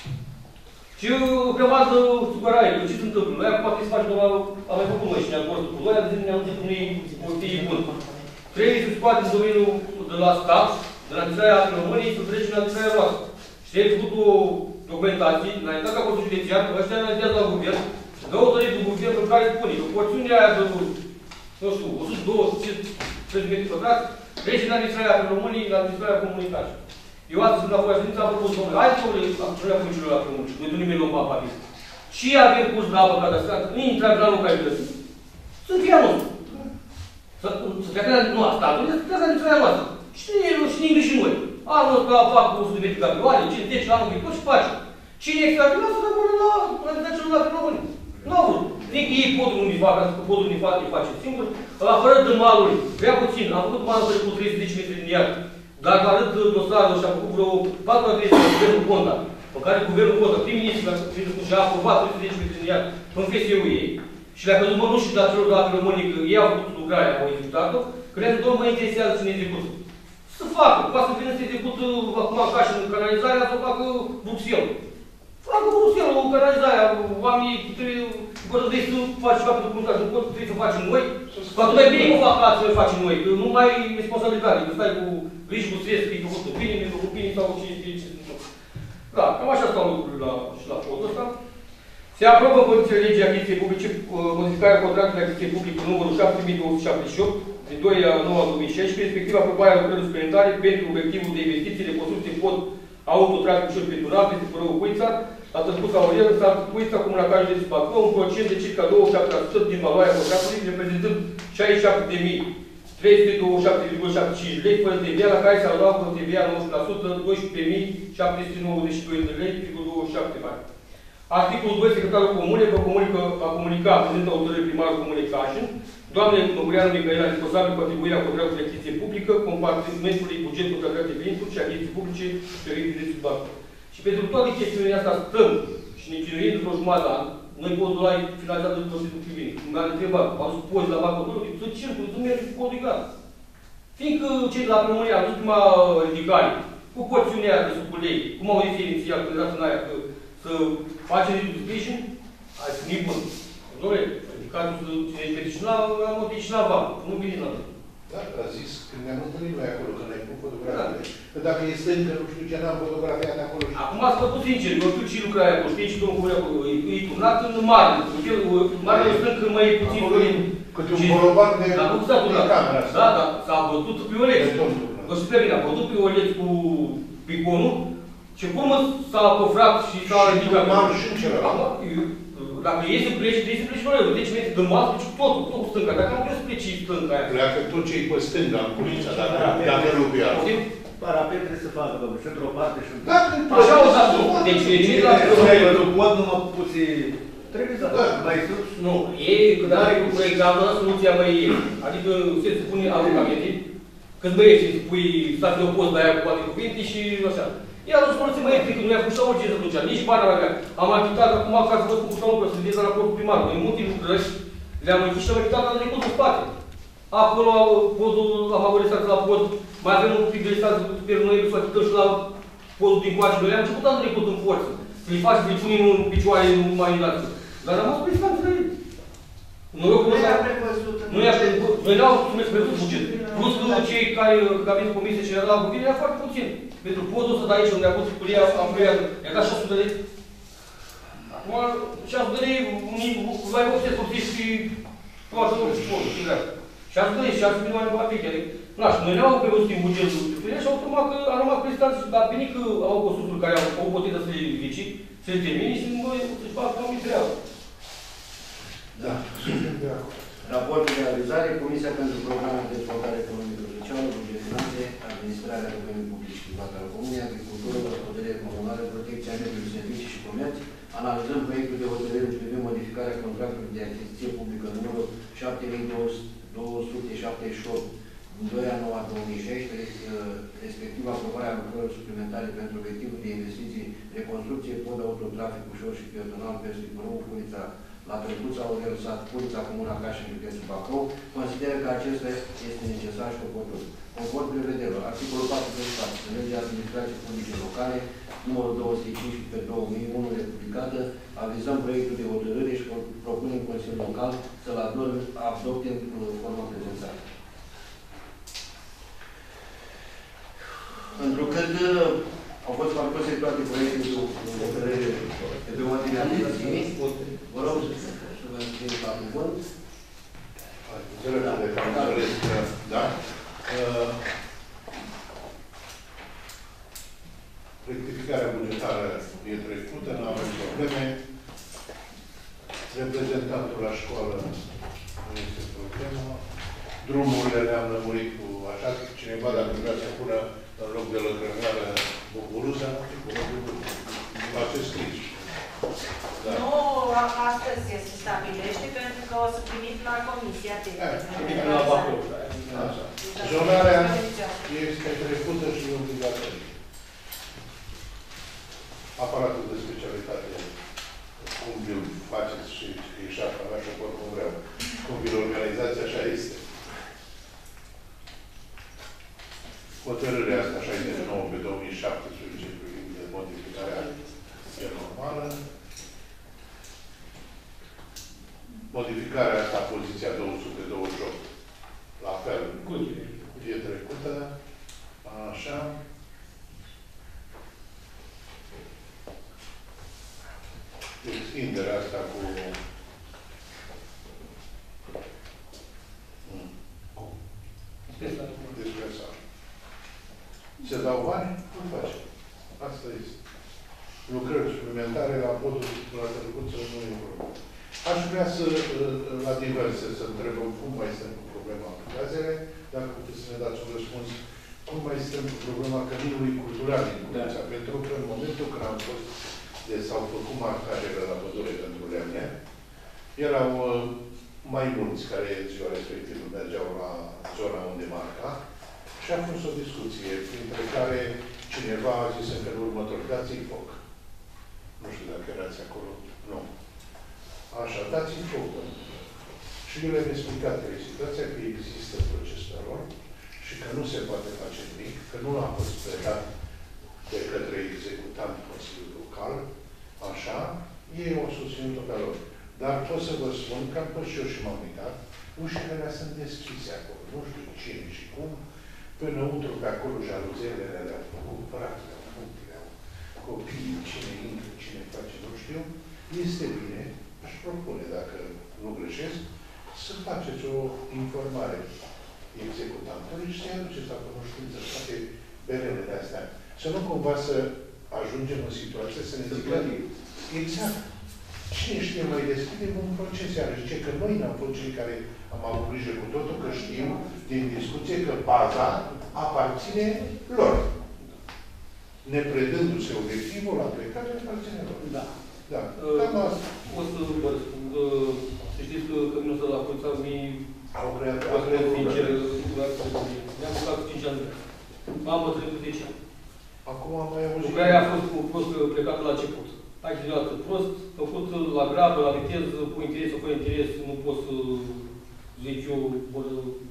Și o grămadă supărare, că ce se întâmplă? Noi acum trebuie să facem doar, am mai făcut noi și ne-am fost cu noi, am zis, ne-am zis că nu-i o fie bun. Trebuie să scoate în domeniul de la stat, de la administrarea României, să trece în administrarea noastră. Și trebuie făcut o documentație, înaintat ca postul județiar, că ăștia analizează la guvern, dă o tărie de guvern în care spune că porțiunea aia de, nu știu, o sută două sute cincizeci de metri pătrați, trece în administrarea României, la administrarea comunicației. Eu astăzi, când a fost ședință, am propus, domnule, hai să le am puncilor la frămânci, noi nu nimeni luăm apa avis. Și avem curs de apă cadastrată, nu intră în granul care găsim. Să fie anul. Să treacă la nu, statului, să treacă la administrarea noastră. Și nimeni și noi. Anul ăsta fac o sută de metri capioane, cincizeci, anul viitor și facem. Cine extraordinar să rămână la administrarea celor la români. Nu au vrut. Zic că ei podul unii fac, că podul unii fac, îi face singur. La fără de maluri, vrea puțin, am făcut malul trecut trei sute de metri din iar. Dar arăt dosarul și a făcut vreo patru adrese la Guvernul Ponta, pe care Guvernul Ponta, prim-ministru, și-a aprobat trei sute de metri din iar în F S U-ul ei, și le-a căzut mănușii de celor de la românii, că ei au făcut lucrarea, au executat-o, că le-a zis, domnul, mă interesează cine execută. Să facă, poate să vină să execută acum ca și în canalizarea, să facă Bruxelles. Facă Bruxelles, o canalizare, oamenii trebuie, trebuie să faci ceva pentru comunitate, nu trebuie să facem noi. Poate mai bine mă fac alții să facem noi, că nu mai ai responsabilitate, că stai cu riscul stres, că e făcut cu bine, nu făcut bine sau cine știe ce se întâmplă. Da, cam așa stau lucrurile la, și la podul ăsta. Se aprobă în condițiile legii achiziției publice modificarea contractului de achiziție publică numărul șapte mii două sute șaptezeci și opt din doi nouă două mii șaisprezece, respectiv aprobarea lucrărilor suplimentare pentru obiectivul de investiții de construcție pod autotrafic ușor petural peste Părău Cuița, la Tăscuța Aurel, în satul Cuița, Comuna Cajul de Bacău, un procent de circa douăzeci și șapte la sută din valoarea contractului, reprezentând șaizeci și șapte de mii trei sute douăzeci și șapte virgulă șaptezeci și cinci lei, fără T V A, la care se adaugă T V A nouăsprezece la sută, doisprezece mii șapte sute nouăzeci și doi de lei, douăzeci și șapte bani. Articolul doi, secretarul comunei vă comunică, va comunica prezentă hotărâre primarul comunei Cașin, doamne Măgureanu Micaela, responsabil cu atribuirea contractului de achiziție publică, compartimentului bugetul contract de venituri și achiziții publice pe de Bacău. Și pentru toate chestiunile astea stăm și ne chinuim într-o jumătate de an, noi podul ăla e finalizat de procesul privind. Mi-am întrebat, am adus pozi la Bacău, să circul, să mergi cu podul gata. Fiindcă cei de la România au ultima ridicare, cu porțiunea de suculei, cum au zis inițial, când erați în aia, că să facem de sprijin, hai să nu-i bun. Dom'le, ridicatul cine și la motiv și la van, nu vine la noi. Da, a zis, când ne-am întâlnit noi acolo, când ai făcut fotografiile. Că dacă e stâncă, nu știu ce, n-am fotografiat de acolo. Acum ați făcut sincer, eu știu și lucrarea acolo, știi și domnul acolo, e turnat în mare. Mare e stâncă mai puțin. Câte un bolovan de camera. Da, da, s-a bătut pe Olex. vă știu prea bine, a văzut pe Oleț cu piconul și cum s-a păfrat și s-a ridicat. Și în celălalt. Dacă e să pleci, trebuie să pleci pe ăla. Deci mergi de masă, pleci totul, tot cu stânga. Dacă nu trebuie să pleci stânga aia. Pleacă tot ce e pe stânga, în culița, dacă rupi altă. Parapet trebuie să facă, domnule, și într-o parte și într-o parte. Așa o să spun. Deci veniți la... Nu pot numai puțin... Trebuie să facă mai sus. Nu, e, când are cu proiectantul, soluția mai e. Adică se spune aruncamente, când băieți îi spui să fie o post de aia cu toate cuvinte și așa. Iar o spune mai că nu i-a făcut și orice să ducea, nici bani nu avea. Am achitat acum ca să vă spun cu stau lucruri, să vedeți la raportul primar. Noi multe lucrări le-am închis și am achitat la trecut în spate. Acolo, podul, am avut restanță la pod, mai avem un pic de restanță pe noi, să achităm și la podul din coace. Noi le-am început anul trecut în forță. Să le faci, să le punem în picioare, nu mai îndați. Dar am fost restanță la ei. Norocul ăsta, nu i-a prevăzut, noi le-au prevăzut buget. Plus că cei care avem comisie și era la guvern, era foarte puțin. Pentru podul ăsta de aici, unde a fost curia, am curia, i-a dat șase sute de lei. Acum, șase sute de lei, vai obține să și toată și podul, și dreapta. șase sute de lei, șase milioane de aplici, adică, na, și noi le-au prevăzut în bugetul și au urmat că a rămas prezidenți, dar venit că au costuri care au putut să le ridice, să le termine și noi să-și facă cam treabă. Da. Raportul de realizare, Comisia pentru Programe de Dezvoltare Economică Socială, Buget Finanțe, Administrarea Domeniului Public și Privat al Comunei, Agricultură, Gospodărie Comunală, Protecția Mediului, Servicii și Comerț. Analizăm proiectul de hotărâre privind modificarea contractului de achiziție publică numărul șapte mii două sute șaptezeci și opt din doi a noua două mii șaisprezece, respectiv aprobarea lucrărilor suplimentare pentru obiectivul de investiții, reconstrucție, pod autotrafic ușor și pietonal peste Brău, Culița la Tălcuța, Aurel Sat, Culița, Comuna Cașin, județul Bacău, consideră că acesta este necesar și oportun. Conform prevederilor, articolul patruzeci și patru, în legea administrației publice locale, numărul două sute cincisprezece pe două mii unu, republicată, avizăm proiectul de hotărâre și propunem Consiliul Local să-l adopte în formă prezentată. Întrucât au fost parcurse toate proiectele de hotărâre de pe ordinea de zi, vă rog să vă înscrieți la cuvânt. Da? Rectificarea bugetară e trecută, nu avem probleme. Reprezentantul la școală nu este problemă. Drumurile le-am lămurit cu așa, cineva dacă vrea să pună în loc de lăcrămeală bucuruza, face scris. Da. Nu, astăzi se stabilește pentru că o să primiți la comisia tehnică. Zonarea este trecută și obligatorie. Aparatul de specialitate, cum vi-l faceți și eșafă, așa cum vreau, cum vi-l organizați, așa este. Hotărârea asta șaizeci și nouă pe două mii șaptesprezece privind de modificarea e normală. Modificarea asta, poziția două sute douăzeci și opt, la fel, e trecută, așa. Extinderea asta cu despresare. Se dau bani? Nu face. Asta este. Lucrări suplimentare la podul la Tălcuță nu e problemă. Aș vrea să, la diverse, să întrebăm cum mai stăm cu problema aplicațiile, dacă puteți să ne dați un răspuns, cum mai stăm cu problema căminului cultural din Culița. Da. Pentru că în momentul când am fost, de s-au făcut marcajele la pădure pentru lemne, erau uh, mai mulți care ziua respectivă mergeau la zona unde marca și a fost o discuție, printre care cineva a zis că în următor dați-i foc. Nu știu dacă erați acolo. Nu. Așa, dați-i foc. Și eu le-am explicat că e situația că există procesul lor și că nu se poate face nimic, că nu a fost predat de către executant Consiliul Local, așa, ei au susținut-o pe lor. Dar pot să vă spun că am fost și eu și m-am uitat, ușile alea sunt deschise acolo, nu știu cine și cum, pânăuntru pe acolo jaluzelele le-au făcut, brațele, punctele, copiii, cine intră, cine face, nu știu, este bine, aș propune, dacă nu greșesc, să faceți o informare executantului și să-i aduceți la cunoștință toate berele de astea. Să nu cumva să ajungem în situație să ne zică exact. Cine știe, mai deschidem un proces, iar zice că noi n-am fost cei care am avut grijă cu totul, că știm din discuție că baza aparține lor. Nepredându-se obiectivul la plecare, aparține lor. Da. Da. Uh, Cam asta. O să vă răspund. Uh, să știți că Căminuța la Polița mi Au creat, a creat sincer, mi-am bucat cinci ani. Am bătrânit cu zece ani. Acum am mai auzit. Lucrarea a fost prost plecată la început. Ai continuat prost, făcut la grabă, la viteză, cu interes sau fără interes, nu pot să zic eu, vor,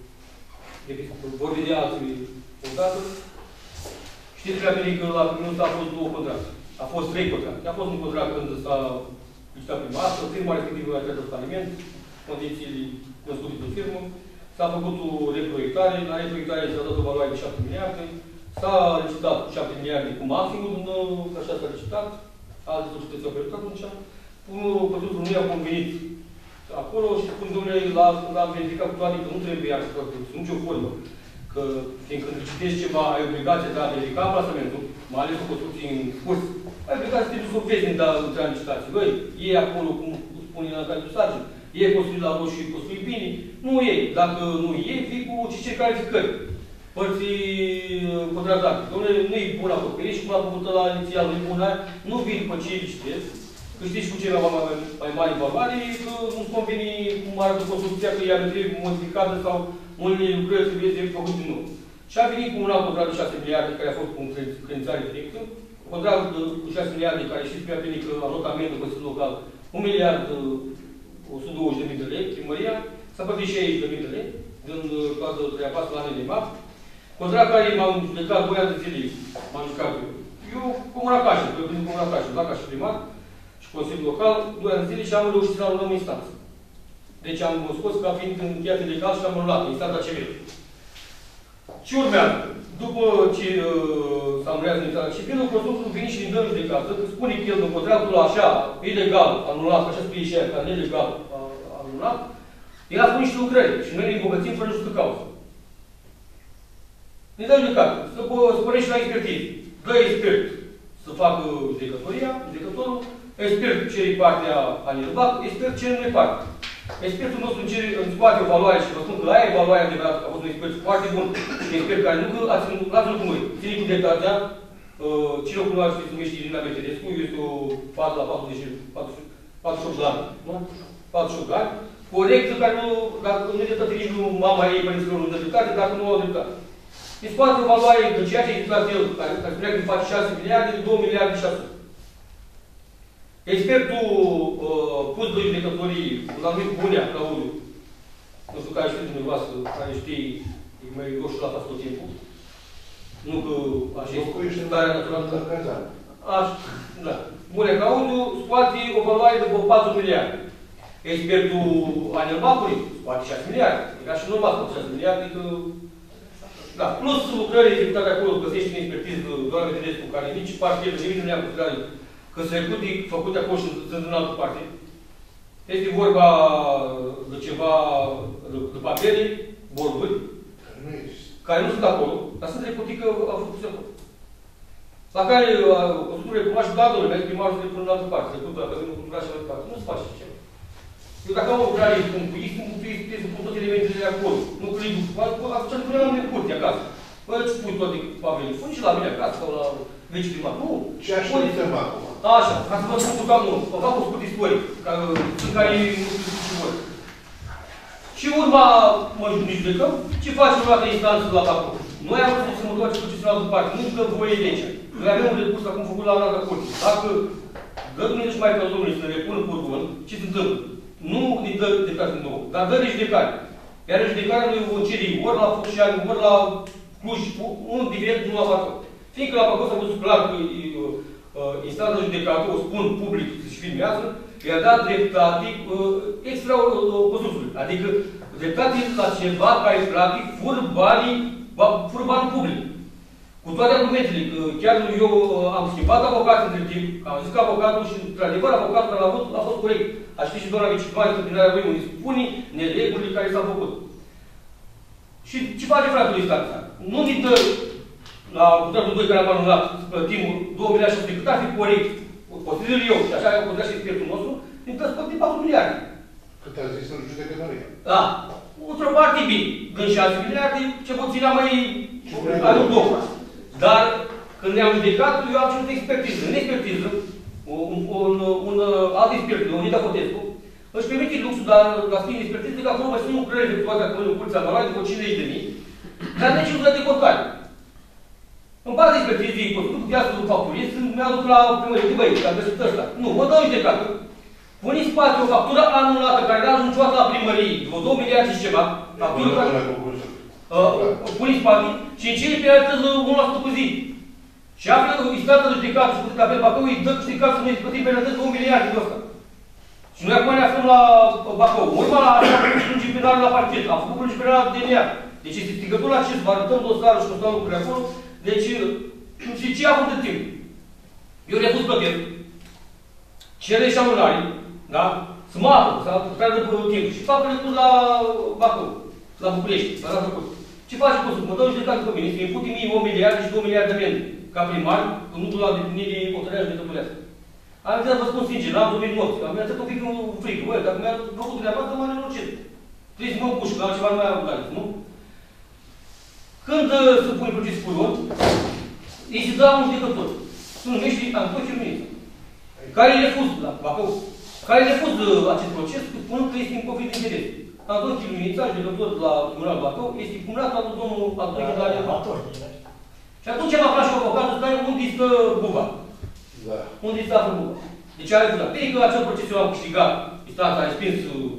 vor vedea alții odată. Știți prea bine că la Căminuța a fost două contracte. A fost trei contracte. A fost un contract când s-a licitat prima dată, firma respectivă a intrat în faliment, condițiile născute de firmă. S-a făcut o reproiectare, la reproiectare s-a dat o valoare de șapte miliarde, s-a licitat cu șapte miliarde cu maximul, așa s-a licitat, alte societăți au pierdut atunci. Pătutul România a convenit acolo și spun, domnule, l-am verificat cu toate că nu trebuie așa, sub nicio formă. Că, fiindcă când citești ceva, ai obligația de a verifica plasamentul, mai ales cu construcții în curs, ai obligația să te duci să o intra în licitație. Băi, e acolo, cum spune la care tu sargini, e construit la roșu și construit bine, nu e. Dacă nu e, vii cu ce calificări. Părții contractate. Dom'le, nu e bună acoperire și cum a făcut la inițial, nu e bună, nu vin după ce licitez, că știți cu ceva mai, mai mare valoare, că nu-ți conveni cum arată construcția, că ea trebuie modificată sau unele lucrări trebuie să făcut din nou. Și a venit cu un alt contract de șase miliarde, care a fost cu credințare directă, contract cu șase miliarde, care știți prea bine că anotamentul Consiliul Local, un miliard o sută douăzeci de mii de lei, primăria, s-a plătit șaizeci de mii de lei, din toată treia pasă la anul de map. Contract care m-am judecat doi ani de zile, m-am judecat eu. Eu, Comuna Cașin, că vin Comuna Cașin, la ca și primar și Consiliul Local, doi ani de zile și am reușit să anulăm instanță. Deci am scos ca fiind încheiat ilegal și am anulat instanța C V. Ce urmează? După ce uh, s-a anulat instanța C V, constructorul vine și din dă judecată, că spune că el în contractul așa, ilegal, anulat, așa spune și el, ca nelegal uh, anulat, el a spus niște lucrări și noi ne îmbogățim fără justică cauză. Ne dă judecată, să sporești la expertiză. Dă expert să facă judecătoria, judecătorul, expert cere partea anilbac, expert cere noi parte. Expertul nostru cere, îmi scoate o valoare și vă spun că aia e valoarea adevărată, a fost un expert foarte bun, un expert care nu că ați ținut cu noi. Ține cu detatea, uh, cine o cunoaște se numește Irina Betedescu, este o fată la patruzeci și opt de ani, nu? patruzeci și opt de ani, corectă, care nu, dacă nu e dreptate, nici nu mama ei, părinților nu dă dreptate, dacă nu au dreptate. Îi scoate o valoare de ceea ce a explicat el, care, care spunea că face șase miliarde, de două miliarde și șase. Expertul uh, pus de judecătorii, l-am numit Bunea, Claudiu, nu știu care știe dumneavoastră, care știe, e mai roșu la față tot timpul. Nu că așa este starea naturală. Așa, da. Bunea, Claudiu scoate o valoare de patru miliarde. Expertul Anelbacului scoate șase miliarde. E ca și normal scoate șase miliarde, că... Da, plus lucrările executate acolo, găsești în expertiză doamne Tedescu, care nici parchetă, nimic nu le-am considerat că se recrute făcute acolo și sunt în altă parte. Este vorba de ceva, de, de papere, borburi, care nu sunt acolo, dar sunt recrute că au făcut acolo. La care consultul recunoaște, da, domnule, merg primarul să le pună în altă parte, se putea, că vine cultura și în altă parte. Nu se face ceva. Eu dacă am o lucrare punctuist, punctuist, trebuie să pun toate elementele de acolo. Nu că le duc, atunci nu puneam în curte acasă. Bă, ce pui toate papele? Pune și la mine acasă sau la vecii primar. Nu. Ce așteptăm acum? Așa, ca să vă spun cu cam nu. Vă fac un scurt istoric, în care nu știu ce vor. Și urma mă judecăm, ce facem o dată instanță la acolo? Noi am vrut să mă duc ce în altă parte, nu că voie legea. Noi avem un recurs acum făcut la altă curte. Dacă dă Dumnezeu și mai că Domnului să ne repună cordon, ce se întâmplă? Nu ne dă dreptate în două, dar dă judecare. Iar judecarea noi vom cere ori la Focșani, ori la Cluj, un direct, nu la Bacău. Fiindcă la Bacău s-a văzut clar că uh, uh, instanța judecată, o spun public, se filmează, i-a dat dreptate uh, extra uh, construcțiului. Adică dreptate la ceva care practic fură banii, fură banii public. Cu toate argumentele, că chiar eu uh, am schimbat avocat între timp, am zis că avocatul și, într-adevăr, avocatul care l-a avut a fost corect. A ști și doamna viceprimară întâmpinarea lui, unde spune neregulile care s-au făcut. Și ce face fratul instanța? Nu ni dă la contractul doi care am anulat să plătim două miliarde și cât ar fi corect, posibil eu, și așa am contat și expertul nostru, ne dă să plătim patru miliarde. Cât a zis în judecătorie? Da. Într-o parte bine, când șase miliarde, ce puțin am mai anul două. Dar când ne-am judecat, eu am cerut expertiză. În expertiză, un, un, un alt expert, Leonida Fotescu, își permite luxul, dar la schimb expertiză, că acolo mai sunt lucrări efectuate acolo în curtea anuală de cincizeci de mii, dar nici nu de contare. În baza expertizei, pot să putea să facturez, mi-aduc la primărie, băi, am găsit ăsta. Nu, mă dau judecată. Pune în spate o factură anulată, care n-a ajuns niciodată la primărie, vreo două miliarde și ceva. Factură care... Uh, pune în spate și în ce îi penalizez unu la sută pe zi. Și află instanța de judecată și puteți apel Bacău, îi dă judecată să nu-i plătim penalizez două miliarde de ăsta. Și noi acum ne aflăm la Bacău. Urma la așa plângi penale la parchet. Am făcut plângi penale la D N A. Deci este strigător la acest, vă arătăm dosarul și constatăm lucrurile acolo. Deci, și ce a avut de timp? Eu refuz plătesc. Cere și anulare, da? Să mă apă, să pierdă timp. Și fac recurs la Bacău, la București, la făcut. Ce face consul? Mă dau judecată pe mine, să-mi impute mie o miliarde și două miliarde de amende, ca primar, că nu duc la deplinire hotărârea judecătorească. Am zis, vă spun sincer, n-am dormit nopți, am mers un pic în frică. Băi, dacă mi-a făcut dumneavoastră, m-am nenorocit. Trebuie să mă împușc, că altceva nu mai am gale, nu? Când uh, se pune procesul curent, îi se dă un judecător. Se numește Anton Chirminiță, care refuză, la Bacău, care refuză acest proces, spunând că este în conflict de interes. Anton Chirminiță, judecător la Tribunalul Bacău, este cumnat la domnul Anton Chirminiță. Și atunci am aflat și avocatul ăsta, unde stă buba. Da. Unde stă află buba. Deci a refuzat. Pentru că acel proces eu am câștigat, instanța a respins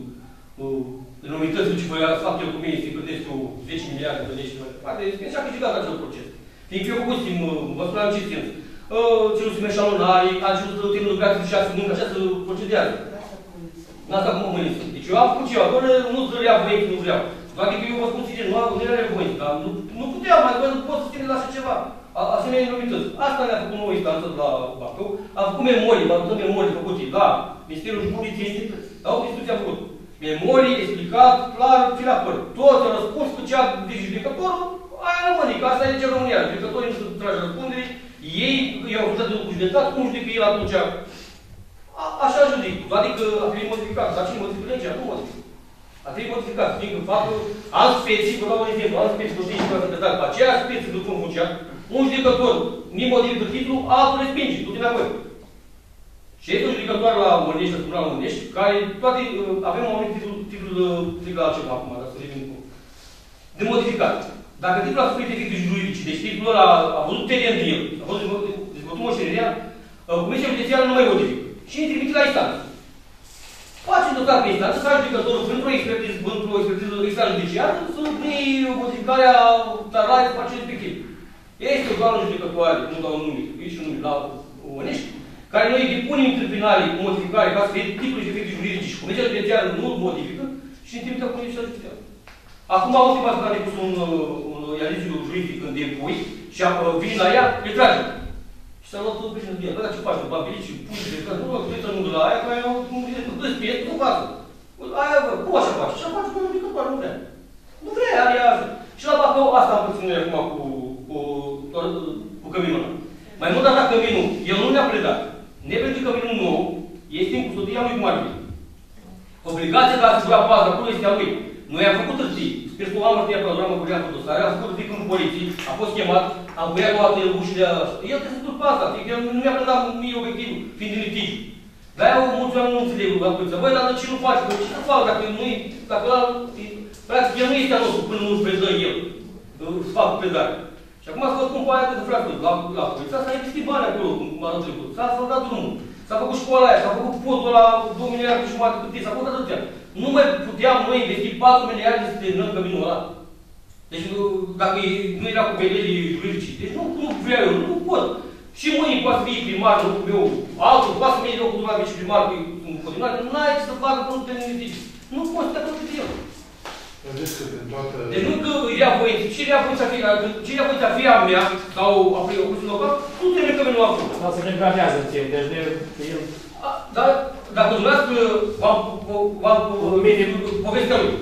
uh, enormitățile ce voia să fac el cu mine, să-i plătesc cu zece miliarde, plătești și mai departe, și a câștigat acel proces. Fiindcă eu făcusem, măsura în ce sens. Cerusem eșalonare, a cerut termenul gratis de șase luni, așa se procedează. N-asta cum mă sunt. Deci eu am făcut ceva, doar nu zărea voință, nu vreau. Doar că eu vă spun sincer, nu era voință, dar nu, nu puteam, adică nu pot să ține la așa ceva. Asemenea enormități. Asta ne-a făcut nouă instanță la Bacău, a făcut memorii, v-am făcut memorii făcute la Ministerul Justiției, la o instituție a făcut. Memorii, explicat, clar, fi la păr. Tot răspuns cu cea de judecătorul, aia rămâne, că asta e legea România. Judecătorii nu se trage răspundere, ei i-au ajutat de lucru judecat, cum judecă el atunci? A, așa judic. Adică a trebuit modificat. Dar cine modifică legea? Nu modifică. A trebuit modificat. Fiindcă faptul, alți speții, vă dau un exemplu, alți speții, vă știți, vă secretar, pe aceea speție după un funcția, un judecător, ni modifică titlul, altul respinge, du-te înapoi. Și este un judecător la Mănești, la Tribunalul Mănești, care toate, avem un anumit titlu, titlul, titlul altceva acum, dar să revin cu. De modificat. Dacă titlul a suferit efecte juridice, deci titlul ăla a văzut teren de el, a văzut dezvoltat moștenirea, Comisia Județială nu mai modifică. Și îi trimite la instanță. Face un dosar pe instanță, ca judecătorul, pentru o expertiză, pentru o expertiză extrajudiciară, să pune modificarea salariului să face respectiv. Este o doamnă judecătoare, nu dau un nume, e și un nume la Mănești, care noi depunem în tribunale cu modificare ca să fie titlul și efecte juridice și Comisia Județială nu îl modifică și îi trimite la Comisia Județială. Acum am ultima să a depus un, un analiziu juridic în depui și vine la ea, le trage. Și s-a luat tot pricina de ea. Dar ce faci? Babilici și pui și de nu mă trebuie să nu de la aia, că aia nu respect, nu facă. Aia, cum așa faci? Și așa face cu un judecător, nu vrea. Nu vrea, are așa. Și la Bacău, asta am pățit noi acum cu, cu, cu căminul ăla. Mai mult dat căminul, el nu ne-a predat. Nepredit căminul nou, este în custodia lui Marvin. Obligația de a asigura paza acolo este a lui. Noi am făcut târții. Sper că o am rătia pe la mă cuream pe dosare, am făcut târții în poliție, a fost chemat, am băiat toate ușile ăla. El trebuie să duc pe asta, fiindcă el nu mi-a predat mie obiectivul, fiind din litigiu. De-aia mulți oameni nu înțeleg la poliție. Băi, dar de ce nu faci? Băi, ce să fac dacă nu-i, dacă ăla, practic el nu este a nostru până nu-și predă el, să facă predare. Și acum să vă spun cu aia că frate, la, la poliție s-a investit bani acolo, cum anul trecut. S-a dat drumul. S-a făcut școala aia, s-a făcut podul la două miliarde și jumătate cât e, s-a făcut atâtea. Nu mai puteam noi investi patru miliarde să terminăm căminul ăla. Deci dacă nu era cu belelii juridici, deci nu, nu vreau eu, nu pot. Și mâine poate să fie primar în locul meu, altul poate să fie locul dumneavoastră viceprimar în continuare, nu ai ce să facă până nu termine litigiu. Nu poți să te apropi de el. Deci nu că îi ia voință, ce ia voința fie, ce ia voința fie a mea sau a priorului local, nu trebuie că nu acolo. Dar se degradează în timp, deci de el... Dar dacă dumneavoastră v-am povestea lui,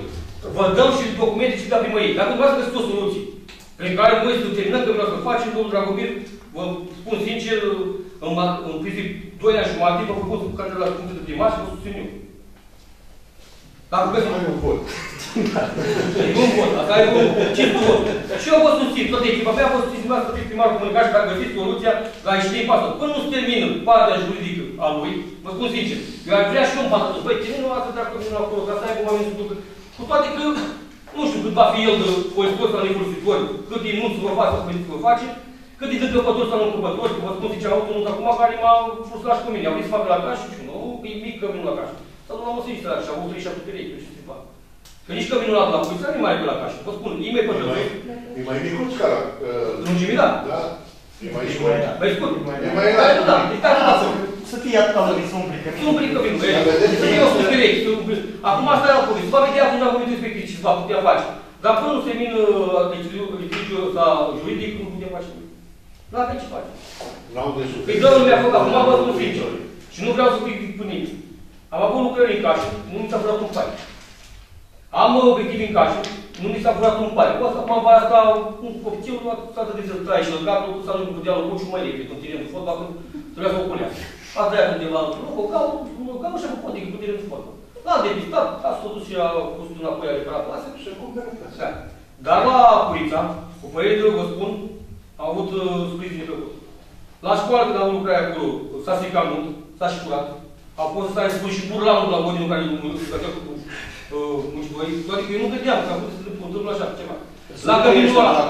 vă dăm și documente și de la primărie. Dacă nu ați găsit o soluție prin care noi să terminăm că vreau să facem, domnul Dragomir, vă spun sincer, în, în principiu doi ani și jumătate, vă propun să candidați la funcție de primar și vă susțin eu. Dacă găsim Ai un vot. E un vot, asta e un cinci vot. Și eu vă susțin, toată echipa mea vă susțin să fiți primarul comunicat și dacă găsiți soluția la ieșirii în pasă. Până nu se termină partea juridică a lui, vă spun sincer, eu ar vrea și eu în pasă. Băi, termină o dată dacă vin acolo, ca să ai cum am venit să cu toate că, nu știu cât va fi el de poestos sau nefolositori, cât din nu se vor face sau cât se vor face, cât din încăpători sau nu încăpători, că vă spun sincer, am avut unul acum care m-a frustrat și cu mine. Am vrut să facă la cașă și nu, e mic căminul la cașă. Sau nu am o să zici și am avut trei și șapte perechi, nu știu ce se fac. Că nici căminul ăla de la Puița nu e mai pe la cașă. Vă spun, e mai pe la E mai micuț ca la... lungimii, da. Da. E mai scurt. Mai scurt. E mai Da, da, e tare la să. Să fie atâta lor, să umple căminul. Să umple căminul, să eu sunt perechi. Acum asta era povestea. Se va vedea atunci la momentul respectiv ce se va putea face. Dar până nu se termină litigiul sau juridic, nu putem face nimic. Nu avem ce face. N-au de suflet. Păi dă mi-a făcut, acum vă spun sincer. Și nu vreau să pic cu nimeni. Am avut lucrări în cașă, nu mi s-a furat un pai. Am obiectiv în cașă, nu mi s-a furat un pai. Cu asta, acum, va asta, un copil, s-a de să trai și lăgatul, să nu putea locul și mai repede, în terenul de fotbal, când trebuia să o punească. Asta aia undeva într-un loc, o caut, o caut și am poate, cu terenul de fotbal. L-a depistat, a s-a dus și a pus înapoi, a reparat plase. Și cum de răpăs? Dar la Purița, cu părere de vă spun, am avut sprijin de făcut. La școală, când am lucrat acolo, s-a stricat mult, s-a și curat. Au fost să stai spun și burlanul la ordinul care nu stătea cu muncitorii. Toate că eu nu vedeam, că am putut să se întâmplă așa ceva. La căminul ăla,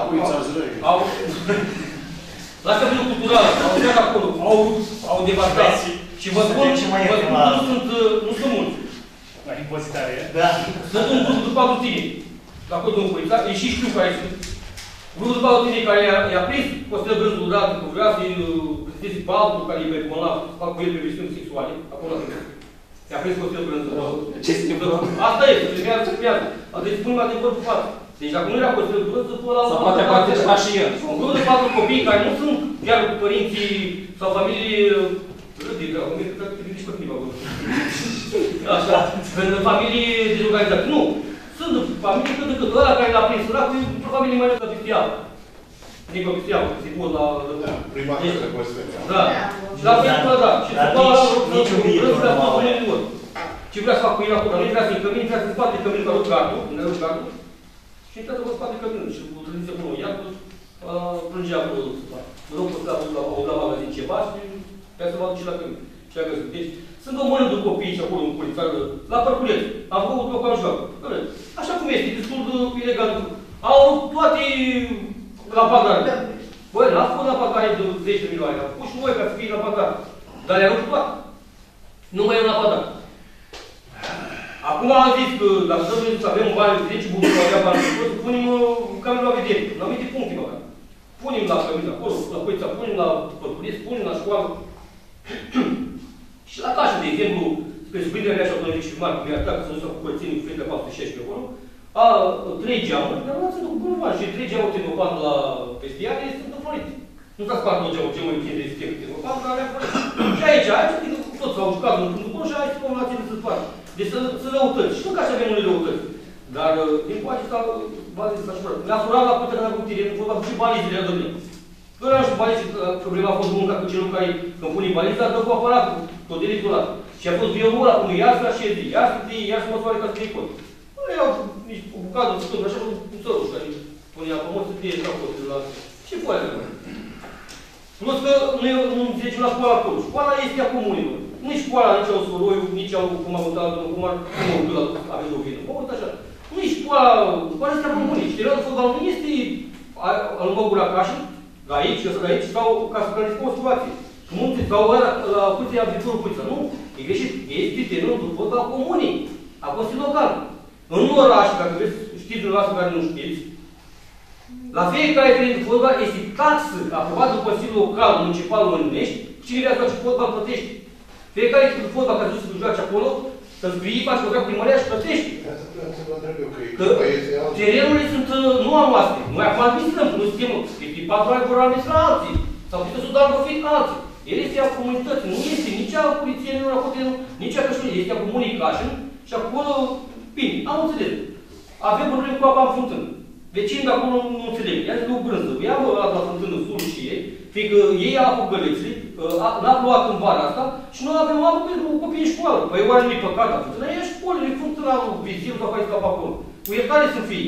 la căminul cultural, au stat acolo, au, au devastat. Și vă spun, vă spun că nu sunt, nu sunt mulți. La impozitare, da. Sunt un grup de patru tineri. La acolo domnul Purița, ei și știu care sunt. Grupul de patru tineri care i-a prins Costel Brânzul Radu, că vrea să-i prezenteze pe altul care e pe bolnav, să fac cu el pe versiuni sexuale, acolo la tine. I-a prins Costel Brânzul Radu. Ce se întâmplă? Asta e, să tremează să creează. Deci spun adevăr pe față. Deci dacă nu era Costel Brânzul, până la urmă... Sau poate participa și el. Un grup de patru copii care nu sunt chiar părinții sau familii... Râde, că acum e că te gândești pe tine, acolo. Așa, în familii dezorganizate. Nu. Sunt familii cât de cât. Ăla care l-a prins săracul e o familie mai mult oficială. Nică oficială, că se pot la... Da, prima dată Costel. Da. Și la prins, da. Și se poate la rând la tot unele ori. Ce vrea să fac cu el acolo? Nu vrea să-i cămin, vrea să-i spate cămin ca rog gardul, în rog gardul. Și intră să spate căminul. Și o tradiție bună, iar plângea acolo. Mă rog, că au dat magazin ceva și vrea să mă aduce la cămin. Și a găsit. Deci, sunt o mână de copii și acolo în polițară, la Părculeț. Am făcut loc în joacă. Așa cum este, destul de ilegal. Au toate lampadarile. Băi, n-a făcut lampadarile de zece de milioane, am făcut și noi ca să fie lampadarile. Dar le-am rupt toate. Nu mai e un lampadar. Acum am zis că dacă să avem bani de zece bucuri, avea bani, să punem camerul la vedere. La anumite puncte, măcar. Punem la cămin acolo, la Păița, punem la Părculeț, punem la școală. Și la cașă, de exemplu, spre surprinderea mea și a domnului primar, cum i-a atacat să nu s-a cu curățenii cu fetele patru sute șaisprezece acolo, a trei geamuri, dar nu sunt cu bun și trei geamuri termopat la vestiare sunt înflorite. Nu s-a spart o geamă, cel mai puțin de sistem termopat, dar avea înflorit. Și aici, aici, adică toți s-au jucat în punctul bun și aici se la ține să spartă. Deci să răutăți. Și nu ca să avem unele răutăți. Dar, din poate, bazele s-a șurat. Mi-a furat la putea când am făcut teren, vorba și balizele a domnit. Fără am și balize, problema a fost munca cu celul care îmi pune baliza, dă cu aparatul, tot delictul ăla. Și a fost violul ăla, cum ia să la șezi, ia să te ia să măsoare ca să te iei cont. Nu iau nici o bucată de stângă, așa cu țăruș, care punea pământ să te iei la cont. Ce foaia de mână? Plus că nu înțelegem la școala acolo. Școala este a comunilor. Nici școala, nici au Soroiu, nici au, cum am mutat la domnul Cumar, nu mă la avem o vină. Mă uit așa. Nici școala, școala este a comunii. Și terenul de fotbal nu este al măgura cașă, la aici, că aici, sau ca să clarificăm o situație. Munte, sau la, la Pârția Viitorul Pârța. Nu, e greșit. Este terenul de fotbal comunii, a Consiliului Local. În oraș, dacă vreți, știți dumneavoastră care nu știți, la fiecare teren de fotbal este taxă aprobată de Consiliul Local, Municipal, Mănânești, cine vrea să face fotbal plătește. Fiecare teren de fotbal care se joace acolo, să scrie, face contract primăria și plătește. Că terenurile sunt nu a noastre. Noi acum administrăm, nu suntem, este patru ani vor administra alții. Sau puteți să doar profit alții. El este a comunității, nu este nici a polițienilor, nici a cășunii, este a comunii Cașin și acolo, bine, am înțeles. avem probleme cu apa în fântână. Vecinii de acolo nu înțeleg. Ia zic o brânză. Ia bă, la fântână sul și ei, fiindcă ei apă gălețile, n-a plouat în vara asta și noi avem apă pentru copii în școală. Păi oare nu-i păcat la fântână? E școlile, e fântâna lui vizirul sau care scapă acolo. Cu iertare să fie.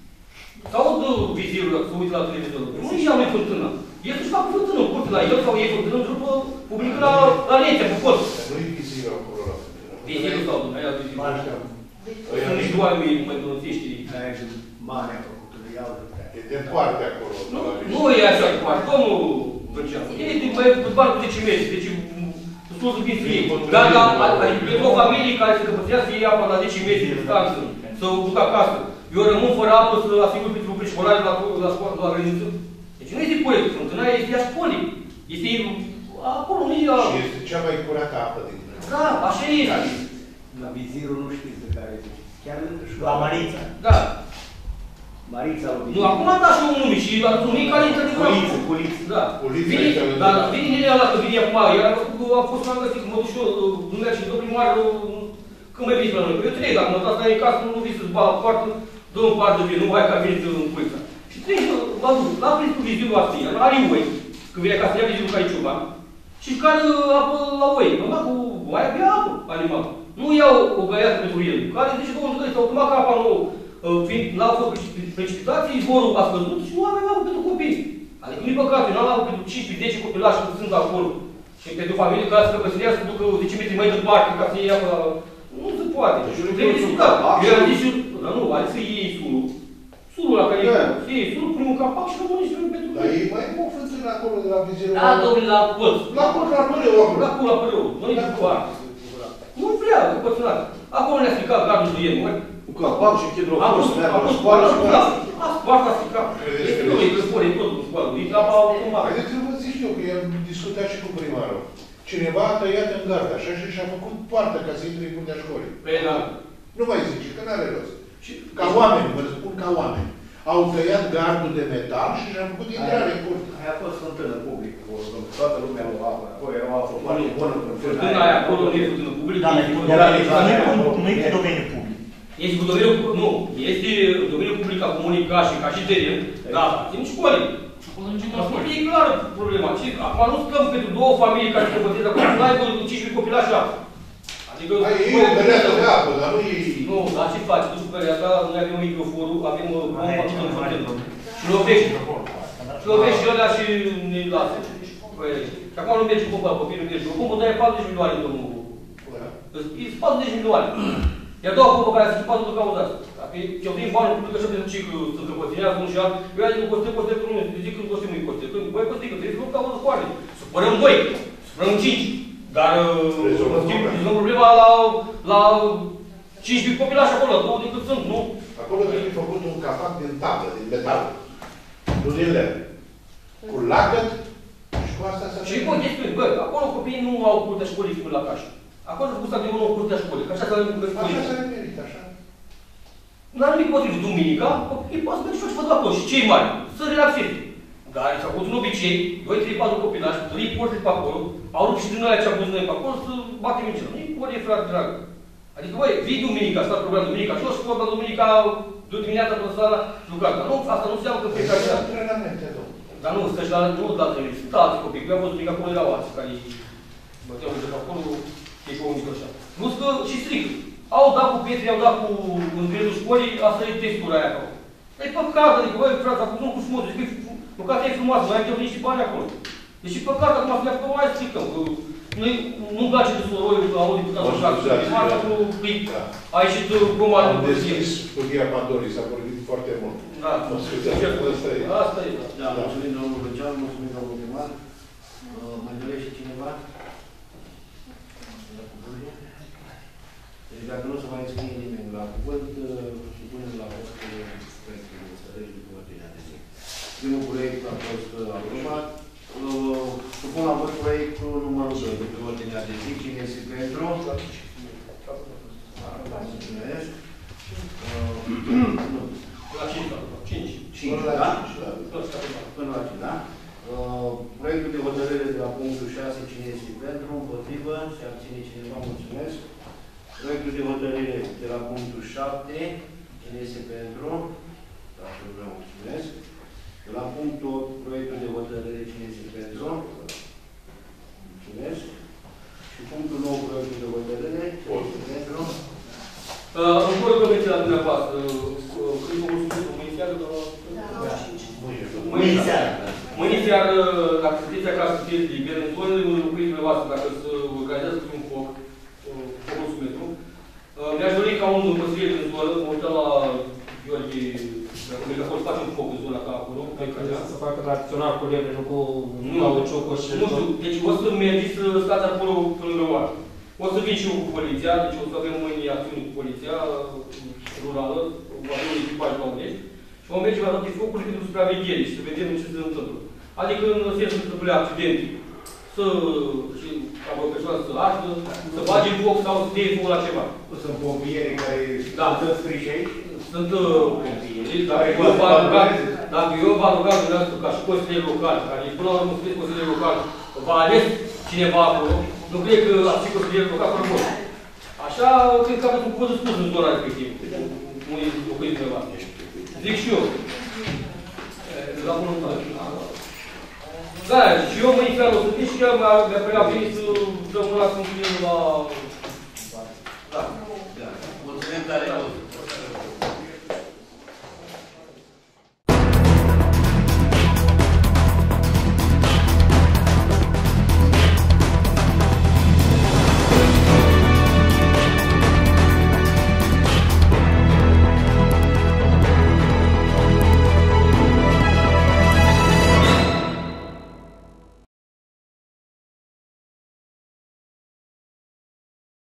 Sau dă vizirul să uite la televizor. Nu ia mai fântână. El își fac fântână, curte la el sau ei fântână, îți rupă publică la, la lețea, cu pot. Nu-i vizirul acolo la fântână. Vizirul sau nu, aia vizirul. Sunt nici doar lui mai cunoțești. Mare a făcut, iau de E departe acolo. Nu, nu e așa departe, domnul Băceanu. E de bani cu zece metri, deci destul de bine să iei. Dar e o familie care se căpățea să iei apa la zece metri de distanță, să o duc acasă. Eu rămân fără apă să asigur pentru preșcolare la, la școală, la grădiniță. Deci nu este poet, fântâna este a școlii. Este acolo, nu e la... Și este cea mai curată apă din grădiniță. Da, așa e. La vizirul nu știți de care zice. Chiar lângă școală. La Marița. Da. Marița lui Nu, acum am dat și un nume și la unii care intră din Culiță, culiță. Da. Vine, dar vine nenea ăla, că vine acum, iar am fost m-am găsit, mă duc și eu, nu merg și dă primar, când mai veniți la noi? Eu trec, dacă mă dați la ei casă, nu vii să-ți bat la poartă, dă un par de vin, nu hai ca veniți în cuița. Și trec, mă duc, l-am prins cu vizirul asta, are oi, când vine acasă, ia vizirul ca ceva, și care apă la oi, mă duc cu oaia, bea apă, animal. Nu iau o găiață pentru el, care zice, domnul Găiță, automat ca apa nouă, fiind n-au fost precipitații, izvorul a scăzut și nu avem apă pentru copii. Adică nu-i păcat, eu n-am apă pentru cinci zece copilași când sunt acolo. Și pentru familie care să căpățânească să ducă zece metri mai departe ca să iei apă la... Nu se poate. Trebuie să da. Eu am zis, dar nu, hai să iei sulul. Sulul la care e, să iei sulul, pui un capac și rămâne și pentru Dar ei mai au fântână acolo de la vizirul. Da, domnule, la pălț. La pălț, la păreu acolo. La pălț, la păreu. Nu-i de foarte. Nu vrea, căpățânat. Acolo ne-a stricat gardul de el, măi. Cu capac și chidrofor să meargă la școală și da, asta a stricat. Este nu, e că spune tot în școală, e treaba automat. Haideți să vă zic eu, că i-am discutat și cu primarul. Cineva a tăiat în gard, așa, și și-a făcut poartă ca să intre în curtea școlii. Păi da. Nu mai zice, că n-are rost. Și ca oameni, vă spun ca oameni. Au tăiat gardul de metal și și-a făcut intrare în curte. Aia a fost fântână publică, toată lumea o apă. Acolo era o apă foarte bună. Fântâna aia acolo nu e fântână publică. Da, nu e domeniu public. Este cu domeniul, nu, este domeniul public ca comunic, ca și, ca și teren, da, țin școlii. Mă spun că e clară problema. Acum nu stăm pentru două familii care se bătesc acolo, nu ai cinci mii copilași apă. Adică... E o găleată de apă, dar nu e... Nu, dar ce faci? Duci cu găleata, noi avem microforul, avem pompa în fântână. Și lovești. Și lovești și ălea și ne lasă. Și acum nu merge pompa, copilul nu merge. O pompă dă patruzeci milioane, domnul. E patruzeci milioane. Iar doua pompă care a zis patru de cauza asta. Dacă cheltuim bani public așa pentru ce să încăpăținează unul și altul, eu i-am zis că costă, costă, nu zic că nu costă, nu-i costă. Când băi costă, că trebuie să nu cauză foarte. Supărăm doi, supărăm cinci. Dar rezolvăm problema la, la cinci mii copilași acolo, la două din cât sunt, nu? Acolo trebuie făcut un capac din tablă, din metal. Nu din lemn. Cu lacăt și cu asta să... Și cu o chestiune, bă, acolo copiii nu au curtea școlii până la cașă. Acolo s-a gustat de unul curtea școlii, că așa s-a Așa s-a remerit, așa. Nu are nimic potrivit duminica, copiii poate să mergi și să acolo. Și cei mari, să relaxeze. Dar s-a făcut un obicei, doi, trei, patru copilași, trei porți pe acolo, au rupt și din alea ce-a pus noi pe acolo să bate mincina. Nu-i ori e frate dragă. Adică, băi, vii duminica, asta problema duminica, și o școală la duminica, de o dimineață până seara, jucat. Dar nu, asta nu înseamnă că fiecare dată. Antrenamente, domnule. Dar nu, stă și la, nu la trei, sunt alți copii, că eu am văzut duminica acolo erau alții care băteau de pe acolo, e și o mică așa. Plus că și strică. Au dat cu pietre, au dat cu întrezul școlii, a sărit textura aia acolo. E păcat, adică, băi, frate, a făcut un cu frumos, deci locația e frumoasă, noi am cheltuit niște bani acolo. Deci e păcat, acum să le că mai stricăm, că nu-mi place de Soroiul, că aude putea să facă. A ieșit Roma în Băzie. Am deschis Curia Pandorii, s-a vorbit foarte mult. Da. Mă scuzați, asta e. Asta e, da. Da, mulțumim domnul Băceanu, mulțumim domnul primar. Mai dorește cineva? Deci dacă nu se mai scrie nimeni la cuvânt, supunem la vot proiectul de înțelegere după ordinea de zi. Primul proiect a fost aprobat. Supun la vot proiectul numărul doi după ordinea de zi. Cine este pentru? Mulțumesc. La cinci. cinci, da? Până la cinci, da? Proiectul de hotărâre de la punctul șase. Cine este pentru? Împotrivă? Se abține cineva? Mulțumesc. Proiectul de hotărâre de la punctul șapte, Cine este pentru? Toată lumea, mulțumesc. La punctul proiectul de hotărâre, cine este pentru? Mulțumesc. Și punctul nou, proiectul de hotărâre, cine este pentru? În fără convenție la dumneavoastră, când vă mulțumesc, mâine seară, mâine seară. Mâine seară, dacă sunteți acasă, sunteți liberi, în zonele unde locuiți dumneavoastră, dacă se organizează cu un foc, focul sumetru, mi-aș dori ca unul consilier din zonă, mă uităm la Gheorghe, dacă acolo face un foc în zona ca acolo, Să facă tradițional cu lemne, nu cu cauciucul și... Nu știu, deci o să mergeți să stați acolo pe lângă oameni. O să vin și eu cu poliția, deci o să avem mâine acțiuni cu poliția rurală, va fi un echipaj la undești, și vom merge la toate focurile pentru supraveghere și să vedem ce se întâmplă. Adică în sensul să întâmple accidente, să, și, ca o persoană să ardă, să bage în foc sau să dea focul la ceva. Sunt pompieri care da. sunt înscriși aici? Sunt pompieri, dacă eu v-am rugat, dacă eu v-am rugat dumneavoastră ca și consilieri locali, care până la urmă sunteți consilieri locali, v-a ales cineva acolo, nu cred că ați fi consilieri locali fără mod. Așa, cred că aveți un cuvânt spus în zona respectivă, unii locuiți dumneavoastră. Zic și eu. La voluntar. Da, și eu mâine seara o să zic și el mi-a venit să dăm una să la